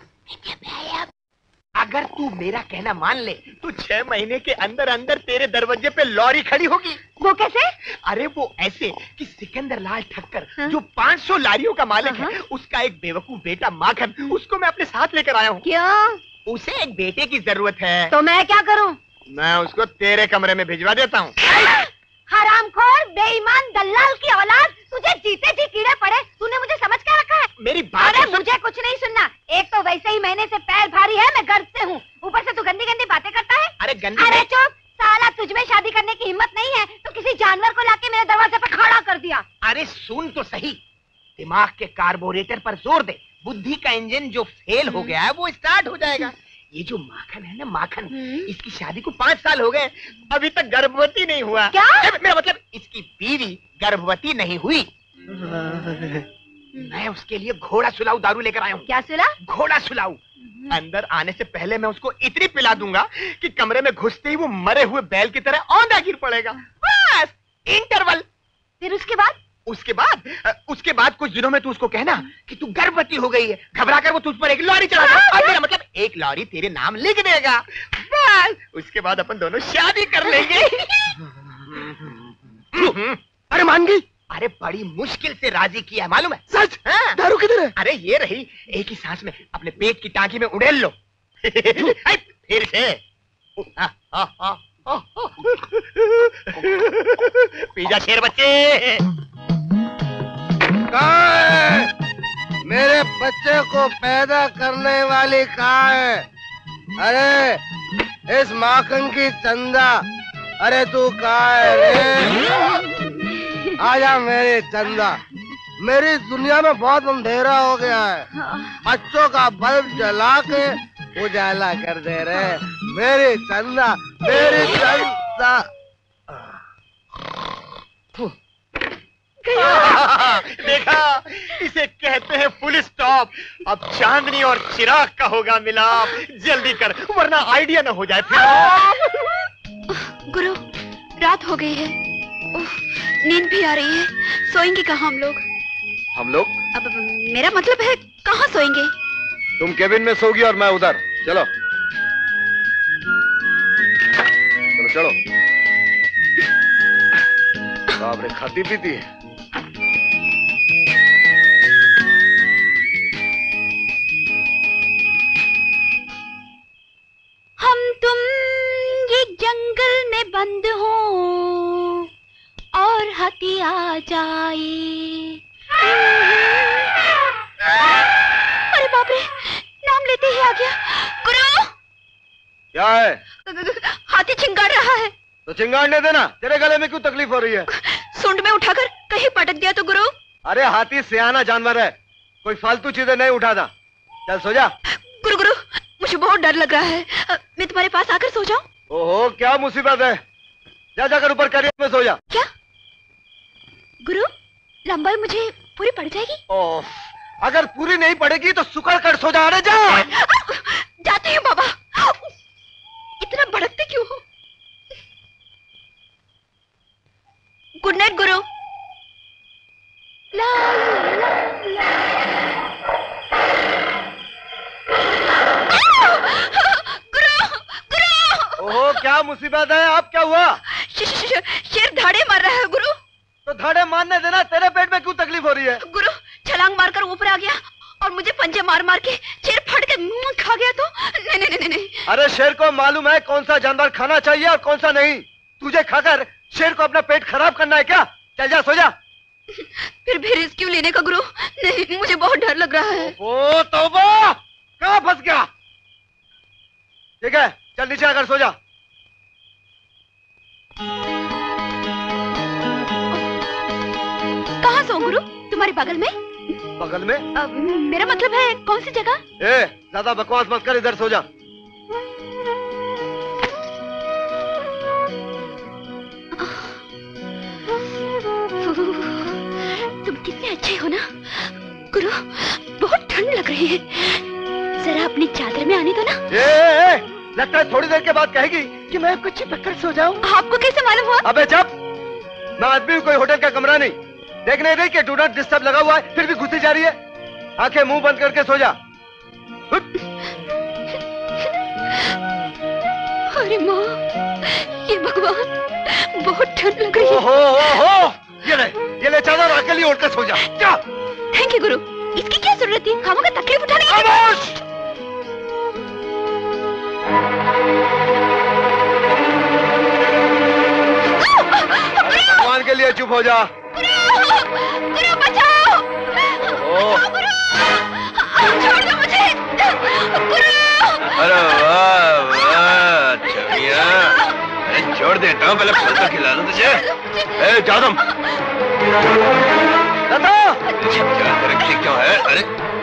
अगर तू मेरा कहना मान ले तो छह महीने के अंदर अंदर तेरे दरवाजे पे लॉरी खड़ी होगी। वो कैसे? अरे वो ऐसे कि सिकंदर लाल ठक्कर, हाँ? जो पाँच सौ लारियों का मालिक हाँ? है, उसका एक बेवकूफ बेटा माखन, उसको मैं अपने साथ लेकर आया हूँ। क्यों? उसे एक बेटे की जरूरत है। तो मैं क्या करूँ? मैं उसको तेरे कमरे में भिजवा देता हूँ। हरामखोर, बेईमान, दल्लाल की औलाद, तुझे जीते जी कीड़े पड़े। तूने मुझे समझ क्या रखा है? मेरी बात अरे मुझे कुछ नहीं सुनना। एक तो वैसे ही महीने से पैर भारी है, मैं गर्व से हूँ, ऊपर से तू गंदी गंदी बातें करता है। अरे गंदी? अरे चुप साला, तुझमें शादी करने की हिम्मत नहीं है तो किसी जानवर को लाके मेरे दरवाजे पे खड़ा कर दिया। अरे सुन तो सही, दिमाग के कार्बोरेटर पर जोर दे, बुद्धि का इंजन जो फेल हो गया है वो स्टार्ट हो जाएगा। ये जो माखन है ना, माखन, इसकी शादी को पाँच साल हो गए, अभी तक गर्भवती नहीं हुआ। क्या? मेरा मतलब इसकी बीवी गर्भवती नहीं हुई। मैं उसके लिए घोड़ा सुलाऊ दारू लेकर आया हूँ। क्या सुला? घोड़ा सुलाऊ। अंदर आने से पहले मैं उसको इतनी पिला दूंगा कि कमरे में घुसते ही वो मरे हुए बैल की तरह औंधा गिर पड़ेगा। बस इंटरवल। फिर उसके बाद? उसके बाद उसके बाद कुछ दिनों में तू उसको कहना कि तू गर्भवती हो गई है। घबरा कर वो तुझ पर एक लॉरी चलाएगा और मेरा मतलब एक लॉरी तेरे नाम लिख देगा। बस उसके बाद अपन दोनों शादी कर लेंगे। अरे मान गई। अरे बड़ी मुश्किल से राजी किया, मालूम है? सच? हाँ। दारू किधर है? अरे ये रही, एक ही सांस में अपने पेट की टांकी में उड़ेल लो। फिर से आ, आ, आ, आ, आ। पीजा शेर बच्चे। कहाँ है? मेरे बच्चे को पैदा करने वाली कहाँ है? अरे इस माखन की चंदा, अरे तू कहाँ है रे? आजा मेरी चंदा, मेरी दुनिया में बहुत अंधेरा हो गया है, बच्चों का बल्ब जला के उजाला कर दे रहे। मेरी चंदा, मेरी चंदा। देखा, इसे कहते हैं फुल स्टॉप। अब चांदनी और चिराग का होगा मिलाप। जल्दी कर वरना आइडिया न हो जाए फिर। गुरु, रात हो गई है, नींद भी आ रही है। सोएंगे कहाँ हम लोग? हम लोग? अब मेरा मतलब है कहाँ सोएंगे? तुम केबिन में सोगी और मैं उधर। चलो चलो चलो। बाप रे, खाती पीती है। हम तुम ये जंगल में बंद हो और हाथी आ जाए। अरे बाप रे, नाम लेते ही आ गया। गुरु, क्या है? हाथी चिंगाड़ रहा है। तो चिंगाड़ने देना, तेरे गले में क्यों तकलीफ हो रही है? सूंड में उठाकर कहीं पटक दिया तो गुरु। अरे हाथी सियाना जानवर है, कोई फालतू चीजें नहीं उठाता। चल सो जा। गुरु गुरु, मुझे बहुत डर लग रहा है, मैं तुम्हारे पास आकर सो जाऊं? ओहो, क्या मुसीबत है। जा जाकर ऊपर करियर में सो जा। क्या गुरु, लंबाई मुझे पूरी पड़ जाएगी? ओह, अगर पूरी नहीं पड़ेगी तो सुकर कर सो जा। अरे जा। जाती हूँ बाबा। इतना भड़कते क्यों हो? गुड नाइट गुरु। ला, ला, ला। गुरु गुरु। ओहो, क्या मुसीबत है? आप क्या हुआ? श, श, श, शेर धाड़े मार रहा है गुरु। तो धाड़े मारने देना, तेरे पेट में क्यों तकलीफ हो रही है? गुरु, छलांग मारकर ऊपर आ गया और मुझे पंजे मार मार के शेर फट के मुंह खा गया तो नहीं नहीं नहीं नहीं। अरे शेर को मालूम है कौन सा जानवर खाना चाहिए और कौन सा नहीं। तुझे खाकर शेर को अपना पेट खराब करना है क्या? चल जा, सो जा। फिर भी रिस्क क्यों लेने का गुरु? नहीं, मुझे बहुत डर लग रहा है। ओ तौबा, कहाँ फंस गया? ठीक है, चल नीचे आकर सो जा। कहाँ सो गुरु? तुम्हारे बगल में? बगल में? आ, मेरा मतलब है कौन सी जगह? ए, ज्यादा बकवास मत कर, इधर सो जा। तुम कितने अच्छे हो ना गुरु, बहुत ठंड लग रही है, जरा अपनी चादर में आने दो ना। ए, ए, ए, लगता है थोड़ी देर के बाद कहेगी कि मैं आपको चिपक कर सो जाऊं। आपको कैसे मालूम हुआ? अबे चुप, मैं आदमी कोई होटल का कमरा नहीं। देख नहीं रही कि डू नॉट डिस्टर्ब लगा हुआ है, फिर भी घुसी जा रही है। आंखें मुंह बंद करके सो जा। अरे माँ, ये भगवान, बहुत ठंड लग रही है। ओहो, ओहो, ये ले, ये ले चादर, अकेली ओढ़कर सो जा। जा। थैंक यू गुरु, इसकी क्या जरूरत थी? खामों का तकलीफ उठाने की। खामोश! भगवान के लिए चुप हो जा। गुरु, गुरु बचाओ। ओ, गुरु, छोड़ दो मुझे। गुरु। अरे वाह वाह छविया, अरे छोड़ देता हूँ, पहले फल तो खिला दूं तुझे। ए जादम, लता, तेरे क्यों है? अरे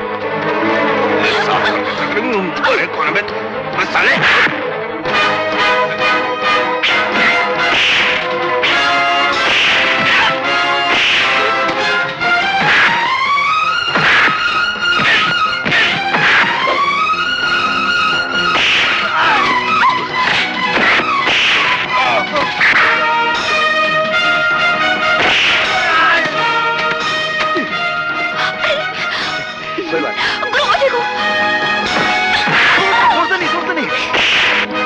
अरे कौन है बे साले?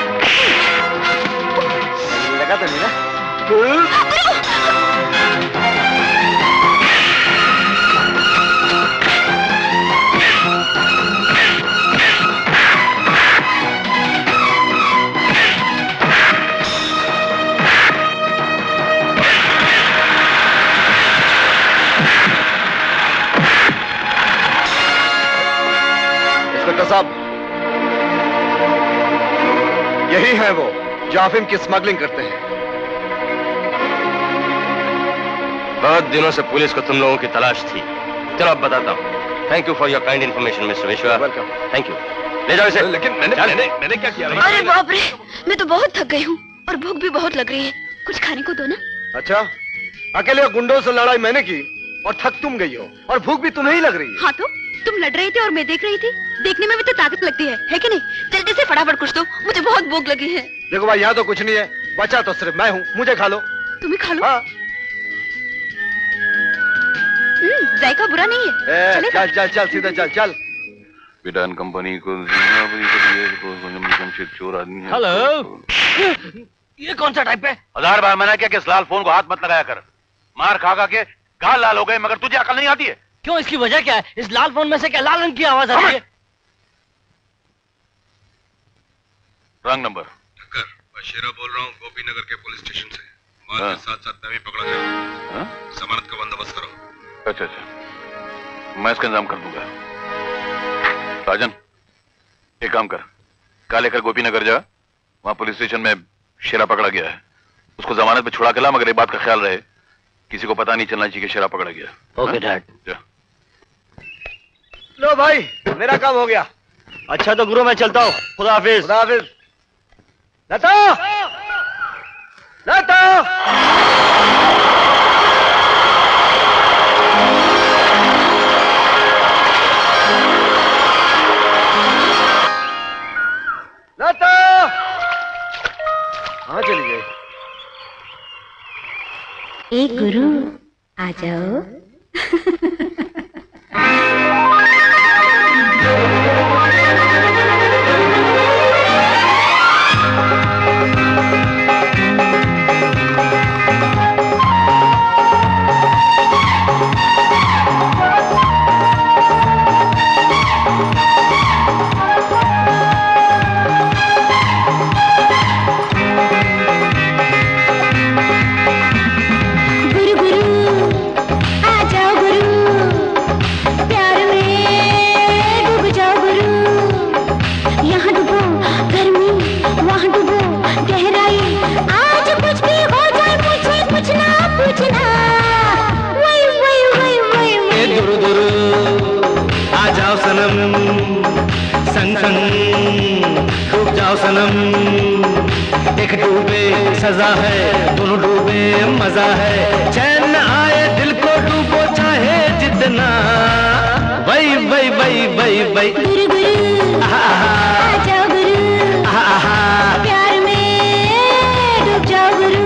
लगा तो नहीं ना? इंस्पेक्टर साहब, यही है वो जो अफीम की स्मगलिंग करते हैं। बहुत दिनों से पुलिस को तुम लोगों की तलाश थी। चलो अब बताता हूँ। Thank you for your kind information mister Vishwa. Welcome. Thank you. ले जाओ इसे। लेकिन मैंने मैंने मैंने क्या किया? अरे बाप रे, मैं तो बहुत थक गई हूँ और भूख भी बहुत लग रही है। कुछ खाने को दो ना। अच्छा, अकेले गुंडों से लड़ाई मैंने की और थक तुम गई हो और भूख भी तुम्हें ही लग रही है। हाँ तो तुम लड़ रही थी और मैं देख रही थी। देखने में भी तो ताकत लगती है, है कि नहीं? जल्दी से फटाफट कुछ दो, मुझे बहुत भूख लगी है। देखो भाई, यहाँ तो कुछ नहीं है, बचा तो सिर्फ मैं हूँ। मुझे खा लो। तुम्हें खा लो? हाँ। जायका बुरा नहीं है। ए, चल चल चल सीधा चल चल। विडान कंपनी को चोर आदमी है। हेलो, ये कौन सा टाइप है? हजार बार मना किया कि इस लाल फोन को हाथ मत लगाया कर। मार खा खा के गाल लाल हो गए, मगर तुझे अकल नहीं आती है। क्यों, इसकी वजह क्या है? इस लाल फोन में से क्या लाल रंग की आवाज आ रही है? रंग नंबर। ठक्कर, मैं शेरा बोल रहा हूँ गोपी नगर के पुलिस स्टेशन से। माल के साथ साथ मैं भी पकड़ा गया। जमानत का बंदोबस्त करो। अच्छा अच्छा, मैं इसका इंतजाम कर दूंगा। राजन, एक काम कर, कल लेकर गोपी नगर जा। वहां पुलिस स्टेशन में शेरा पकड़ा गया है, उसको जमानत पे छुड़ा के ला, मगर एक बात का ख्याल रहे, किसी को पता नहीं चलना चाहिए कि शेरा पकड़ा गया। Okay dad. जा। लो भाई, मेरा काम हो गया। अच्छा तो गुरु, मैं चलता हूँ। खुदा हाफिज। खुदा हाफिज। लता, लता। लता, कहाँ चली गई? एक गुरु आ जाओ। संग संग डूब जाओ सनम, एक डूबे सजा है, दोनों डूबे मजा है। चैन न आए दिल को डूबो चाहे जितना, वही वही वही वही वही। गुरु गुरु आ जाओ गुरु, प्यार में डूब जाओ गुरु।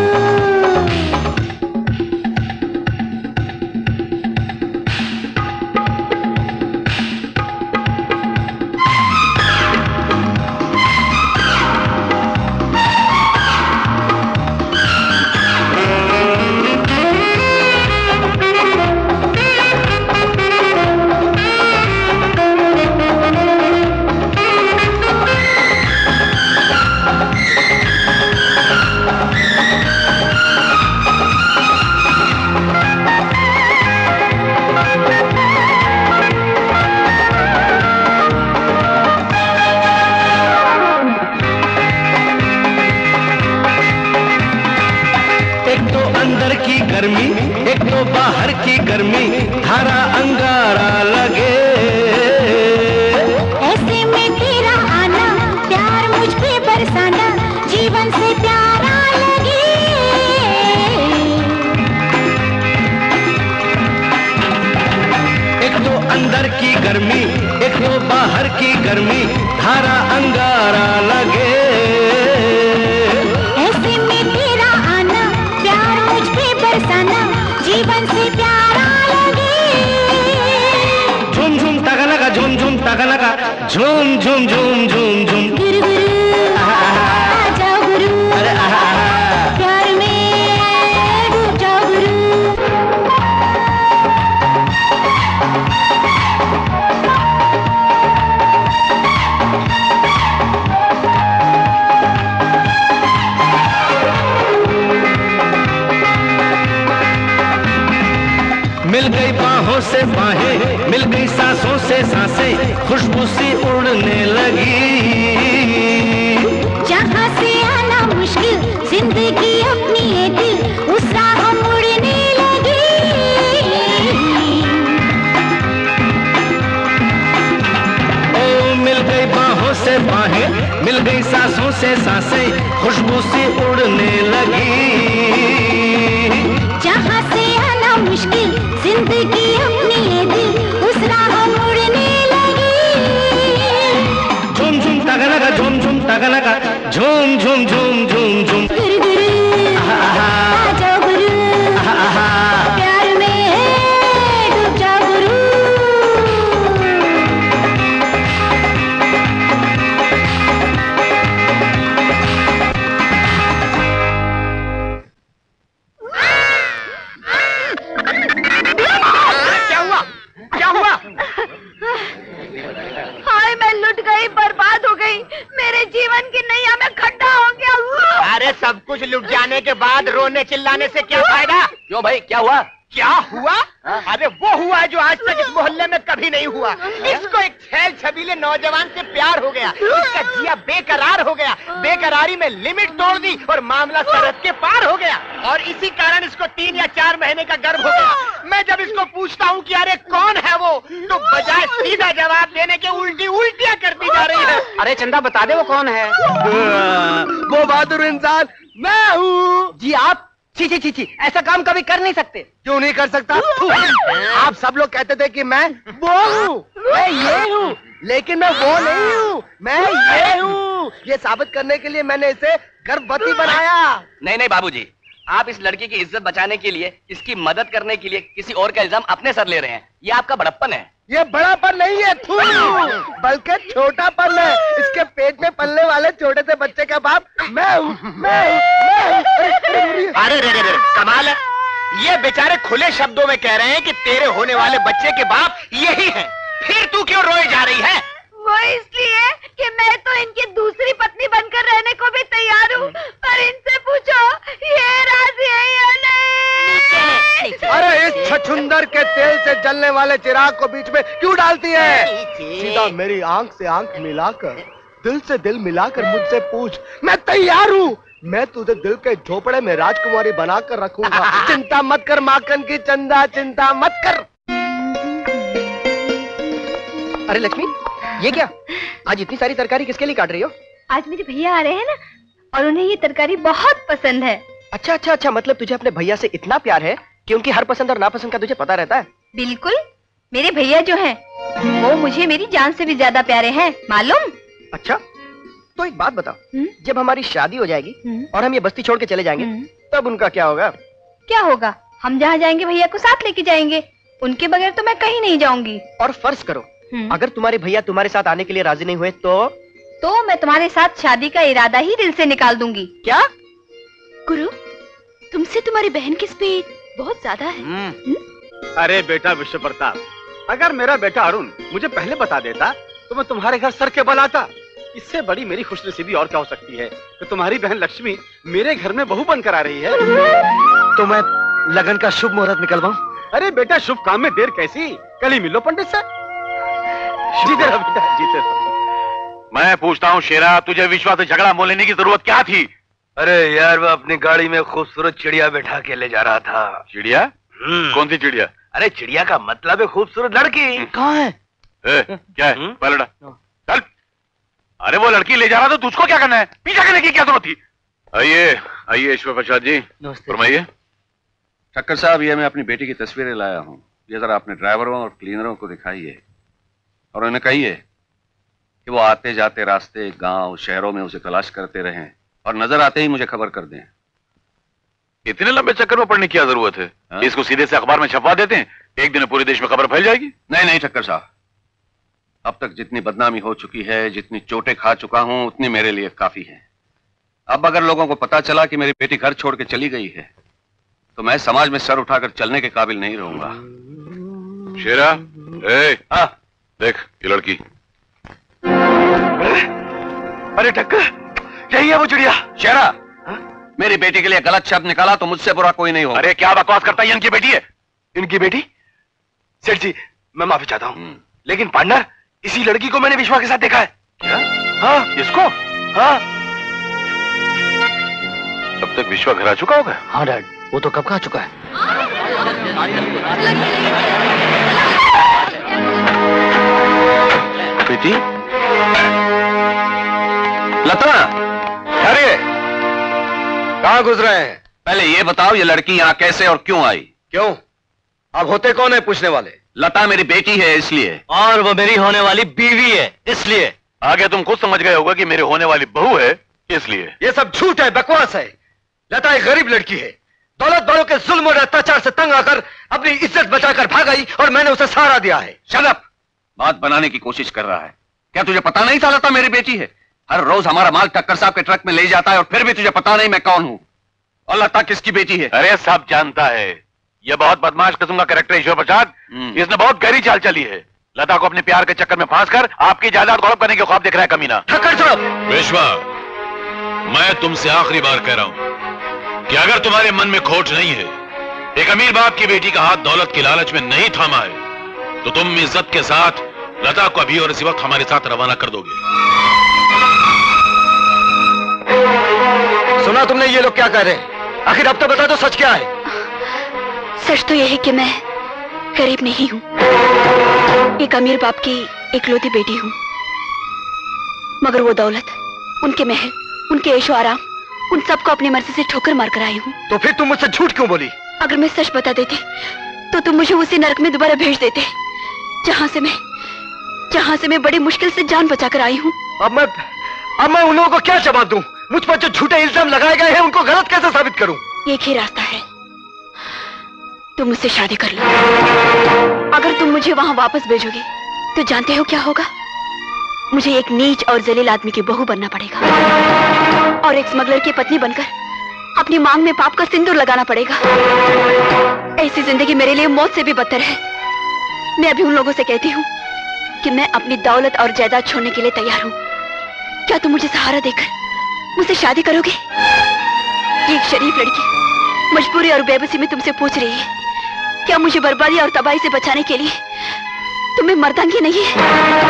गर्मी एक तो बाहर की गर्मी, धारा अंगारा लगे। ऐसे में तेरा आना, प्यार मुझ पे बरसाना, जीवन से प्यारा लगे। एक तो अंदर की गर्मी, एक तो बाहर की गर्मी, धारा अंगारा लगे। ऐसे में तेरा आना, प्यार मुझ पे बरसाना, जीवन से प्यारा लगे। झूम झूम तगलगा, झूम झूम तगलगा, झूम झूम झूम झूम झूम। गुरु गुरु आ जाओ गुरु, अरे प्यार में डूब जाओ गुरु। मिल गई बाहों से बाहें, मिल मिल गई सांसों से सांसें, खुशबू सी उड़ने लगी। जहाँ से आना मुश्किल, जिंदगी अपनी है दिल, उस राह मुड़ने लगी। ओ मिल गई बाहों से बाहें, मिल गई सांसों से सांसें, खुशबू सी उड़ने लगी। जहाँ से आना मुश्किल, जिंदगी अपनी है दिल, उस राह मुड़ने लगी। झूम झूम तगनगा, झूम झूम तगनगा, झूम झूम झूम झूम झूम। गुरु गुरु आ जाओ गुरु, प्यार में डूब जाओ गुरु। क्या हुआ? क्या हुआ? हाय, मैं लुट गई, बर्बाद हो गई, मेरे जीवन की नैया में खड्डा हो गया। अरे सब कुछ लुट जाने के बाद रोने चिल्लाने से क्या फायदा? क्यों भाई, क्या हुआ? क्या हुआ? अरे वो हुआ जो आज तक इस मोहल्ले में कभी नहीं हुआ। इसको एक छैल छबीले नौजवान से प्यार हो गया, इसका जिया बेकरार हो गया, बेकरारी में लिमिट तोड़ दी और मामला सरहद के पार हो गया। और इसी कारण इसको तीन या चार महीने का गर्भ हो गया। मैं जब इसको पूछता हूँ कि अरे कौन है वो, तो बजाय सीधा जवाब देने के उल्टी उल्टियाँ करती जा रही है। अरे चंदा बता दे वो कौन है। वो बहादुर इंसान मैं हूँ। जी आप? छी छी छी छी, ऐसा काम कभी कर नहीं सकते। क्यों नहीं कर सकता? आप सब लोग कहते थे कि मैं वो हूँ, मैं ये हूँ, लेकिन मैं वो नहीं हूँ, मैं ये हूँ। ये साबित करने के लिए मैंने इसे गर्भवती बनाया। नहीं नहीं बाबूजी, आप इस लड़की की इज्जत बचाने के लिए, इसकी मदद करने के लिए किसी और का इल्जाम अपने सर ले रहे हैं। ये आपका बड़प्पन है। ये बड़ापन नहीं है, थू, बल्कि छोटापन है। इसके पेट में पलने वाले छोटे से बच्चे का बाप मैं हूँ, मैं हूँ, मैं हूँ। अरे रे रे रे, कमाल है। ये बेचारे खुले शब्दों में कह रहे हैं कि तेरे होने वाले बच्चे के बाप यही हैं। फिर तू क्यों रोए जा रही है? वो इसलिए कि मैं तो इनकी दूसरी पत्नी बनकर रहने को भी तैयार हूँ, पर इनसे पूछो ये राजी है या नहीं। अरे इस छछुंदर के तेल से जलने वाले चिराग को बीच में क्यों डालती है? सीधा मेरी आंख से आंख मिलाकर, दिल से दिल मिलाकर मुझसे पूछ, मैं तैयार हूँ। मैं तुझे दिल के झोपड़े में राजकुमारी बनाकर रखूंगा। चिंता मत कर माखन की चंदा, चिंता मत कर। अरे लक्ष्मी, ये क्या? आज इतनी सारी तरकारी किसके लिए काट रही हो? आज मेरे भैया आ रहे हैं ना, और उन्हें ये तरकारी बहुत पसंद है। अच्छा अच्छा अच्छा, मतलब तुझे अपने भैया से इतना प्यार है कि उनकी हर पसंद और नापसंद का तुझे पता रहता है? बिल्कुल, मेरे भैया जो हैं, वो मुझे मेरी जान से भी ज्यादा प्यारे हैं, मालूम? अच्छा, तो एक बात बताओ, जब हमारी शादी हो जाएगी और हम ये बस्ती छोड़ के चले जाएंगे, तब उनका क्या होगा? क्या होगा? हम जहाँ जाएंगे भैया को साथ लेके जाएंगे। उनके बगैर तो मैं कहीं नहीं जाऊंगी। और फर्ज करो अगर तुम्हारे भैया तुम्हारे साथ आने के लिए राजी नहीं हुए तो? तो मैं तुम्हारे साथ शादी का इरादा ही दिल से निकाल दूंगी। क्या? गुरु, तुमसे तुम्हारी बहन की स्पीड बहुत ज्यादा है। अरे बेटा विश्व प्रताप, अगर मेरा बेटा अरुण मुझे पहले बता देता तो मैं तुम्हारे घर सर के बल आता। इससे बड़ी मेरी खुशनसीबी और क्या हो सकती है कि तुम्हारी बहन लक्ष्मी मेरे घर में बहू बनकर आ रही है। तो मैं लगन का शुभ मुहूर्त निकलवाऊं? अरे बेटा, शुभ काम में देर कैसी, कल ही मिलो पंडित से। जीते रहो बेटा, जीते रहो। मैं पूछता हूँ शेरा, तुझे विश्वास से झगड़ा मोल लेने की जरूरत क्या थी? अरे यार, वो अपनी गाड़ी में खूबसूरत चिड़िया बैठा के ले जा रहा था। चिड़िया? कौन सी चिड़िया? अरे चिड़िया का मतलब है खूबसूरत लड़की। कहाँ है? ए, क्या है? पलटा चल। अरे वो लड़की ले जा रहा था, तुझको क्या करना है? पीछा करने की क्या जरूरत थी? आइए आइए ईश्वर प्रसाद जी, फरमाइए। ठक्कर साहब, ये मैं अपनी बेटी की तस्वीरें लाया हूँ। ये जरा अपने ड्राइवरों और क्लीनरों को दिखाइए और उन्हें कहिए कि वो आते जाते रास्ते गांव शहरों में उसे तलाश करते रहें और नजर आते ही मुझे खबर कर दें। इतने लंबे चक्कर में पड़ने की क्या जरूरत है? हा? इसको सीधे से अखबार में छपवा देते हैं, एक दिन पूरे देश में खबर फैल जाएगी। नहीं नहीं ठक्कर साहब, अब तक जितनी बदनामी हो चुकी है, जितनी चोटें खा चुका हूं, उतनी मेरे लिए काफी है। अब अगर लोगों को पता चला कि मेरी बेटी घर छोड़ के चली गई है तो मैं समाज में सर उठाकर चलने के काबिल नहीं रहूंगा। शेरा, ए, हाँ, देख ये लड़की। अरे ठक्कर, यही है वो चिड़िया। शेरा, मेरी बेटी के लिए गलत शब्द निकाला तो मुझसे बुरा कोई नहीं होगा। अरे क्या बकवास करता है, इनकी बेटी है। इनकी बेटी? सेठ जी, मैं माफी चाहता हूँ, लेकिन पार्टनर, इसी लड़की को मैंने विश्वा के साथ देखा है। क्या? हाँ, इसको? हाँ। अब तक विश्वा घर आ चुका होगा? हाँ डैड, वो तो कब का आ चुका है। बेटी, लता, अरे कहाँ घुस रहे हैं? पहले ये बताओ, ये लड़की यहाँ कैसे और क्यों आई? क्यों? अब होते कौन है पूछने वाले? लता मेरी बेटी है इसलिए। और वो मेरी होने वाली बीवी है इसलिए। आगे तुम खुद समझ गए होगा कि मेरी होने वाली बहू है इसलिए। ये सब झूठ है, बकवास है। लता एक गरीब लड़की है, दौलत वालों के जुल्म और अत्याचार से तंग आकर अपनी इज्जत बचाकर भाग आई और मैंने उसे सहारा दिया है। Shut up! बात बनाने की कोशिश कर रहा है। क्या तुझे पता नहीं था लता मेरी बेटी है? हर रोज हमारा माल टक्कर साहब के ट्रक में ले जाता है और फिर भी तुझे पता नहीं मैं कौन हूं? और लता किसकी बेटी है? अरे सब जानता है, यह बहुत बदमाश किस्म का कैरेक्टर है ईश्वर प्रसाद। इसने बहुत गहरी चाल चली है। लता को अपने प्यार के चक्कर में फांस कर आपकी जायदाद हड़प करने के ख्वाब देख रहा है कमीना। ठक्कर साहब! विश्वा, मैं तुमसे आखिरी बार कह रहा हूं कि अगर तुम्हारे मन में खोट नहीं है, एक अमीर बाप की बेटी का हाथ दौलत की लालच में नहीं थामा है, तो तुम इज्जत के साथ लता को अभी और इसी वक्त हमारे साथ रवाना कर दोगे। सुना तुमने ये लोग क्या कह रहे हैं? आखिर अब तो बता दो सच क्या है? सच तो यह है कि मैं गरीब नहीं हूँ, एक अमीर बाप की इकलौती बेटी हूँ। मगर वो दौलत, उनके महल, उनके ऐशो आराम, उन सबको अपनी मर्जी से ठोकर मार कर आई हूँ। तो फिर तुम मुझसे झूठ क्यों बोली? अगर मैं सच बता देती तो तुम मुझे उसी नरक में दोबारा भेज देते जहाँ से मैं जहाँ से मैं बड़ी मुश्किल से जान बचाकर आई हूँ। अब मैं अब मैं उन लोगों को क्या जवाब दूं? मुझ पर जो झूठे इल्जाम लगाए गए हैं उनको गलत कैसे साबित करूं? एक ही रास्ता है, तुम मुझसे शादी कर लो। अगर तुम मुझे वहां वापस भेजोगे तो जानते हो क्या होगा? मुझे एक नीच और जलील आदमी की बहू बनना पड़ेगा और एक स्मगलर की पत्नी बनकर अपनी मांग में पाप का सिंदूर लगाना पड़ेगा। ऐसी जिंदगी मेरे लिए मौत से भी बदतर है। मैं अभी उन लोगों से कहती हूँ कि मैं अपनी दौलत और जायदाद छोड़ने के लिए तैयार हूँ। क्या तुम मुझे सहारा देकर मुझसे शादी करोगे? एक शरीफ लड़की मजबूरी और बेबसी में तुमसे पूछ रही है, क्या मुझे बर्बादी और तबाही से बचाने के लिए तुम्हें मर्दांगी नहीं है?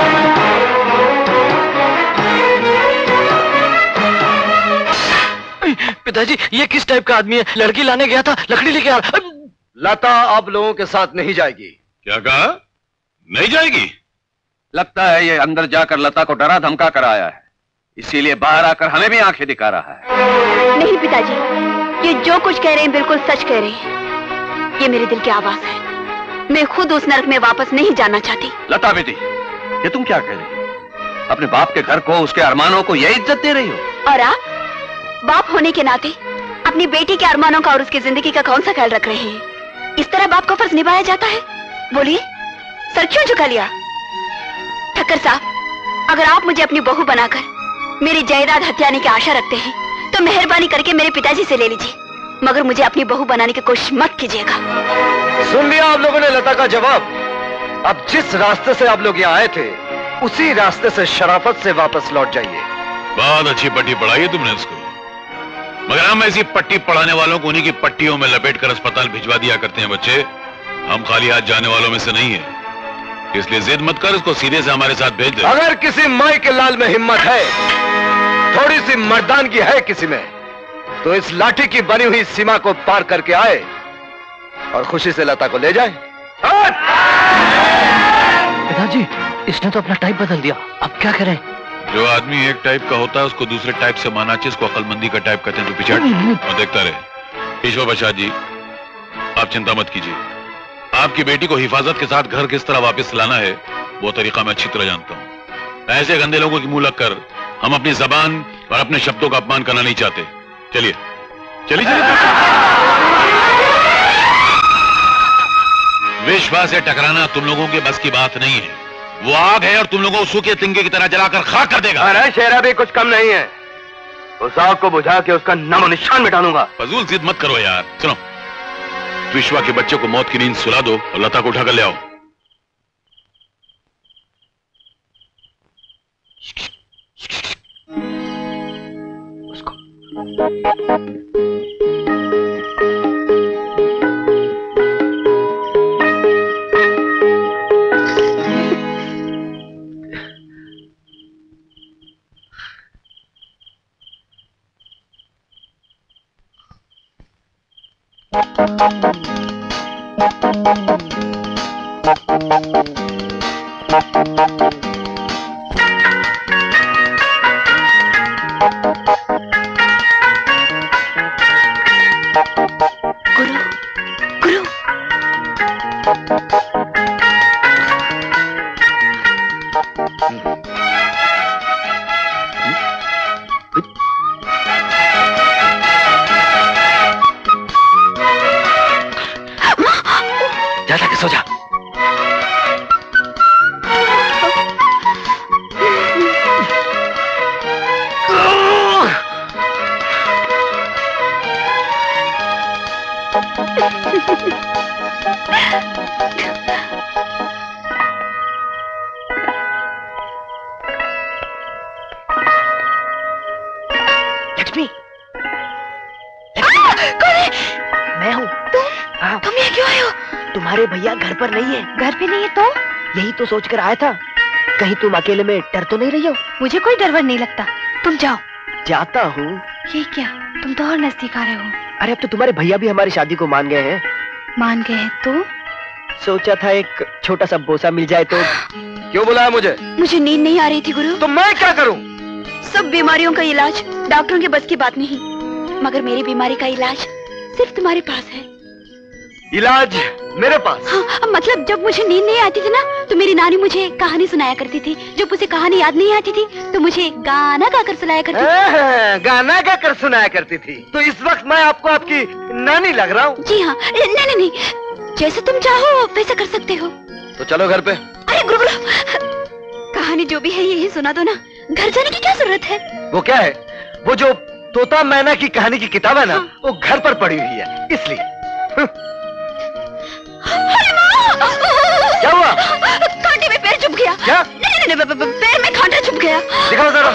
पिताजी, ये किस टाइप का आदमी है? लड़की लाने गया था, लकड़ी लेके आ रहा। लता अब लोगों के साथ नहीं जाएगी। क्या कहा? नहीं जाएगी? लगता है ये अंदर जाकर लता को डरा धमका कर आया है, इसीलिए बाहर आकर हमें भी आंखें दिखा रहा है। नहीं पिताजी, ये जो कुछ कह रहे हैं बिल्कुल सच कह रहे हैं। ये मेरे दिल की आवाज है। मैं खुद उस नरक में वापस नहीं जाना चाहती। लता बेटी, ये तुम क्या कह रही हो? अपने बाप के घर को, उसके अरमानों को यह इज्जत दे रही हो? और आप बाप होने के नाते अपनी बेटी के अरमानों का और उसकी जिंदगी का कौन सा ख्याल रख रहे हैं? इस तरह बाप का फर्ज निभाया जाता है? बोलिए, सर क्यों झुका लिया? ठक्कर साहब, अगर आप मुझे अपनी बहू बनाकर मेरी जायदाद हथियाने की आशा रखते हैं तो मेहरबानी करके मेरे पिताजी से ले लीजिए, मगर मुझे अपनी बहू बनाने की कोशिश मत कीजिएगा। सुन लिया आप लोगों ने लता का जवाब। अब जिस रास्ते से आप लोग यहाँ आए थे उसी रास्ते से शराफत से वापस लौट जाइए। बहुत अच्छी पट्टी पढ़ाई है तुमने इसको, मगर हम ऐसी पट्टी पढ़ाने वालों को उन्हीं की पट्टियों में लपेट कर अस्पताल भिजवा दिया करते हैं बच्चे। हम खाली हाथ जाने वालों में से नहीं है, इसलिए जिद मत कर, इसको सीधे से हमारे साथ भेज दे। अगर किसी माई के लाल में हिम्मत है, थोड़ी सी मर्दानगी है किसी में, तो इस लाठी की बनी हुई सीमा को पार करके आए और खुशी से लता को ले जाए। पिताजी, इसने तो अपना टाइप बदल दिया, अब क्या करें? जो आदमी एक टाइप का होता है उसको दूसरे टाइप से माना चाहिए, इसको अकलमंदी का टाइप कहते हैं। तो पिछाड़ और देखता रहे। ईश्वर प्रसाद जी, आप चिंता मत कीजिए, आपकी बेटी को हिफाजत के साथ घर किस तरह वापस लाना है वो तरीका मैं अच्छी तरह जानता हूँ। ऐसे गंदे लोगों की मुंह लगकर हम अपनी जबान और अपने शब्दों का अपमान करना नहीं चाहते। चलिए चलिए चलिए। विश्वा से टकराना तुम लोगों के बस की बात नहीं है। वो आग है और तुम लोगों को सूखे तिनके की तरह जलाकर खाक कर देगा। अरे शेरा भी कुछ कम नहीं है, उस आग को बुझा के उसका नामो निशान मिटाऊंगा। फजूल जिद मत करो यार। सुनो, विश्वा के बच्चे को मौत की नींद सुला दो और लता को उठाकर ले आओ। लक्ष्मी, मैं हूँ। तुम? हाँ। तुम यहाँ क्यों आए हो? तुम्हारे भैया घर पर नहीं है। घर पे नहीं है तो? यही तो सोचकर आया था, कहीं तुम अकेले में डर तो नहीं रही हो? मुझे कोई डर वर नहीं लगता, तुम जाओ। जाता हूँ। ये क्या, तुम तो और नजदीक आ रहे हो। अरे अब तो तुम्हारे भैया भी हमारी शादी को मान गए हैं। मान गए हैं तो? सोचा था एक छोटा सा बोसा मिल जाए तो। क्यों बुलाया मुझे? मुझे नींद नहीं आ रही थी गुरु। तो मैं क्या करूं? सब बीमारियों का इलाज डॉक्टरों के बस की बात नहीं, मगर मेरी बीमारी का इलाज सिर्फ तुम्हारे पास है। इलाज मेरे पास? हाँ, मतलब जब मुझे नींद नहीं आती थी ना, तो मेरी नानी मुझे कहानी सुनाया करती थी। जब उसे कहानी याद नहीं आती थी तो मुझे गाना गाकर सुनाया करती थी। गाना गाकर सुनाया करती थी? तो इस वक्त मैं आपको आपकी नानी लग रहा हूँ? जी हाँ। नहीं नहीं नहीं, जैसे तुम चाहो वैसा कर सकते हो। तो चलो घर पे। अरे गुरु गुरु, कहानी जो भी है यही सुना दो ना, घर जाने की क्या जरूरत है? वो क्या है, वो जो तोता मैना की कहानी की किताब है ना, हाँ। वो घर पर पड़ी हुई है, इसलिए। क्या हुआ? कांटे में पैर चुभ गया। क्या? नहीं नहीं नहीं, पैर में कांटा चुभ गया। दिखाओ जरा।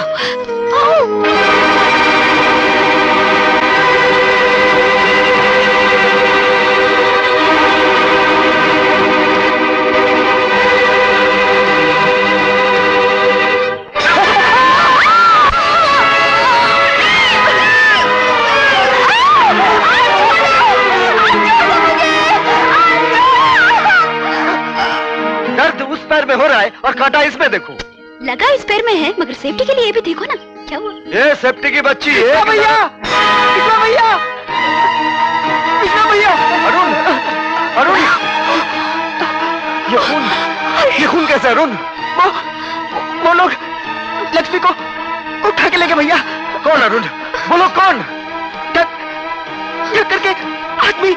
पैर में हो रहा है और कांटा इसमें देखो। लगा इस पैर में है, मगर सेफ्टी के लिए भी देखो ना क्या हुआ। ये सेफ्टी की बच्ची है। भैया, विश्वा भैया, विश्वा भैया, अरुण, अरुण, ये खून, ये खून कैसे अरुण? वो, वो लोग लक्ष्मी को उठा के लेके भैया। कौन अरुण? बोलो कौन? टक्कर के आदमी।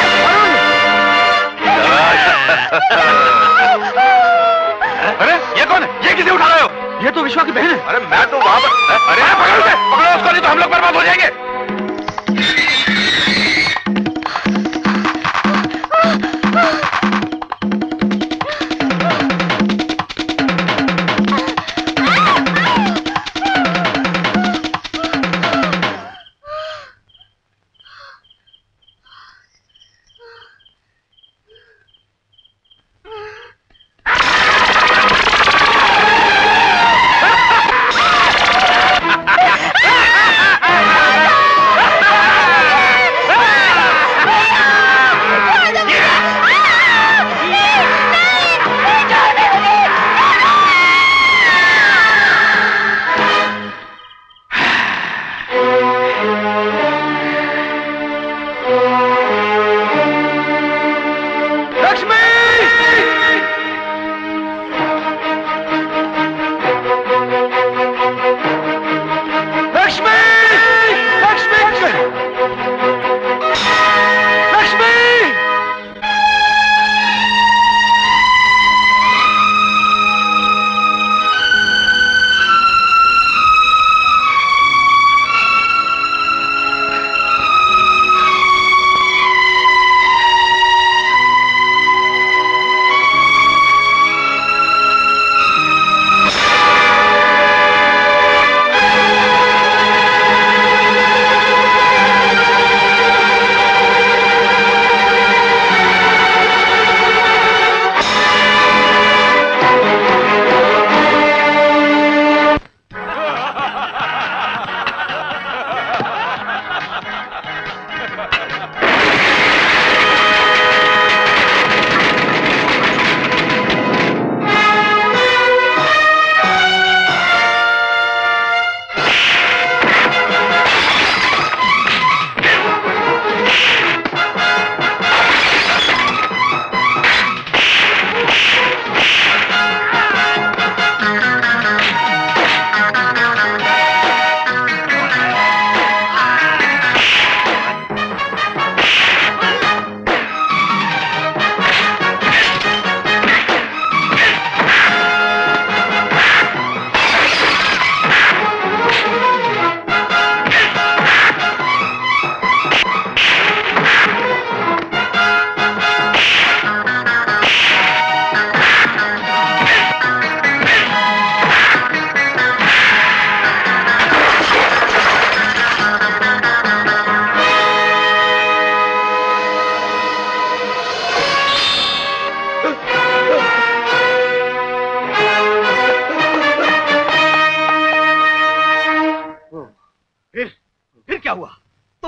अरे ये कौन है? ये किसे उठा रहे हो? ये तो विश्वा की बहन है। अरे मैं तो वहां पर। अरे पकड़ो उसे, पकड़ो उसको, नहीं तो हम लोग बर्बाद हो जाएंगे।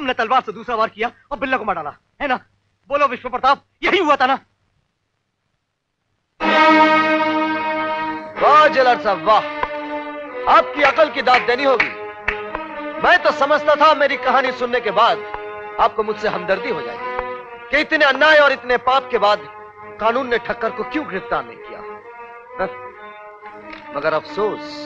तुमने तलवार से दूसरा वार किया और बिल्ला को मार डाला, है ना? बोलो विश्व प्रताप, यही हुआ था ना? वाह जेलर साहब वाह, आपकी अकल की दाद देनी होगी। मैं तो समझता था मेरी कहानी सुनने के बाद आपको मुझसे हमदर्दी हो जाएगी कि इतने अन्याय और इतने पाप के बाद कानून ने ठक्कर को क्यों गिरफ्तार नहीं किया। हा? मगर अफसोस,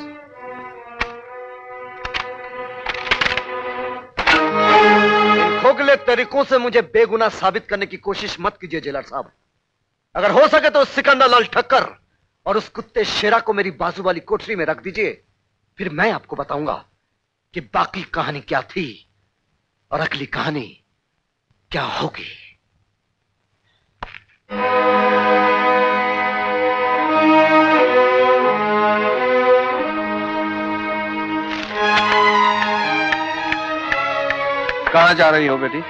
इन खोखले तरीकों से मुझे बेगुनाह साबित करने की कोशिश मत कीजिए जेलर साहब। अगर हो सके तो सिकंदर लाल ठक्कर और उस कुत्ते शेरा को मेरी बाजू वाली कोठरी में रख दीजिए, फिर मैं आपको बताऊंगा कि बाकी कहानी क्या थी और अगली कहानी क्या होगी। कहां जा रही हो बेटी?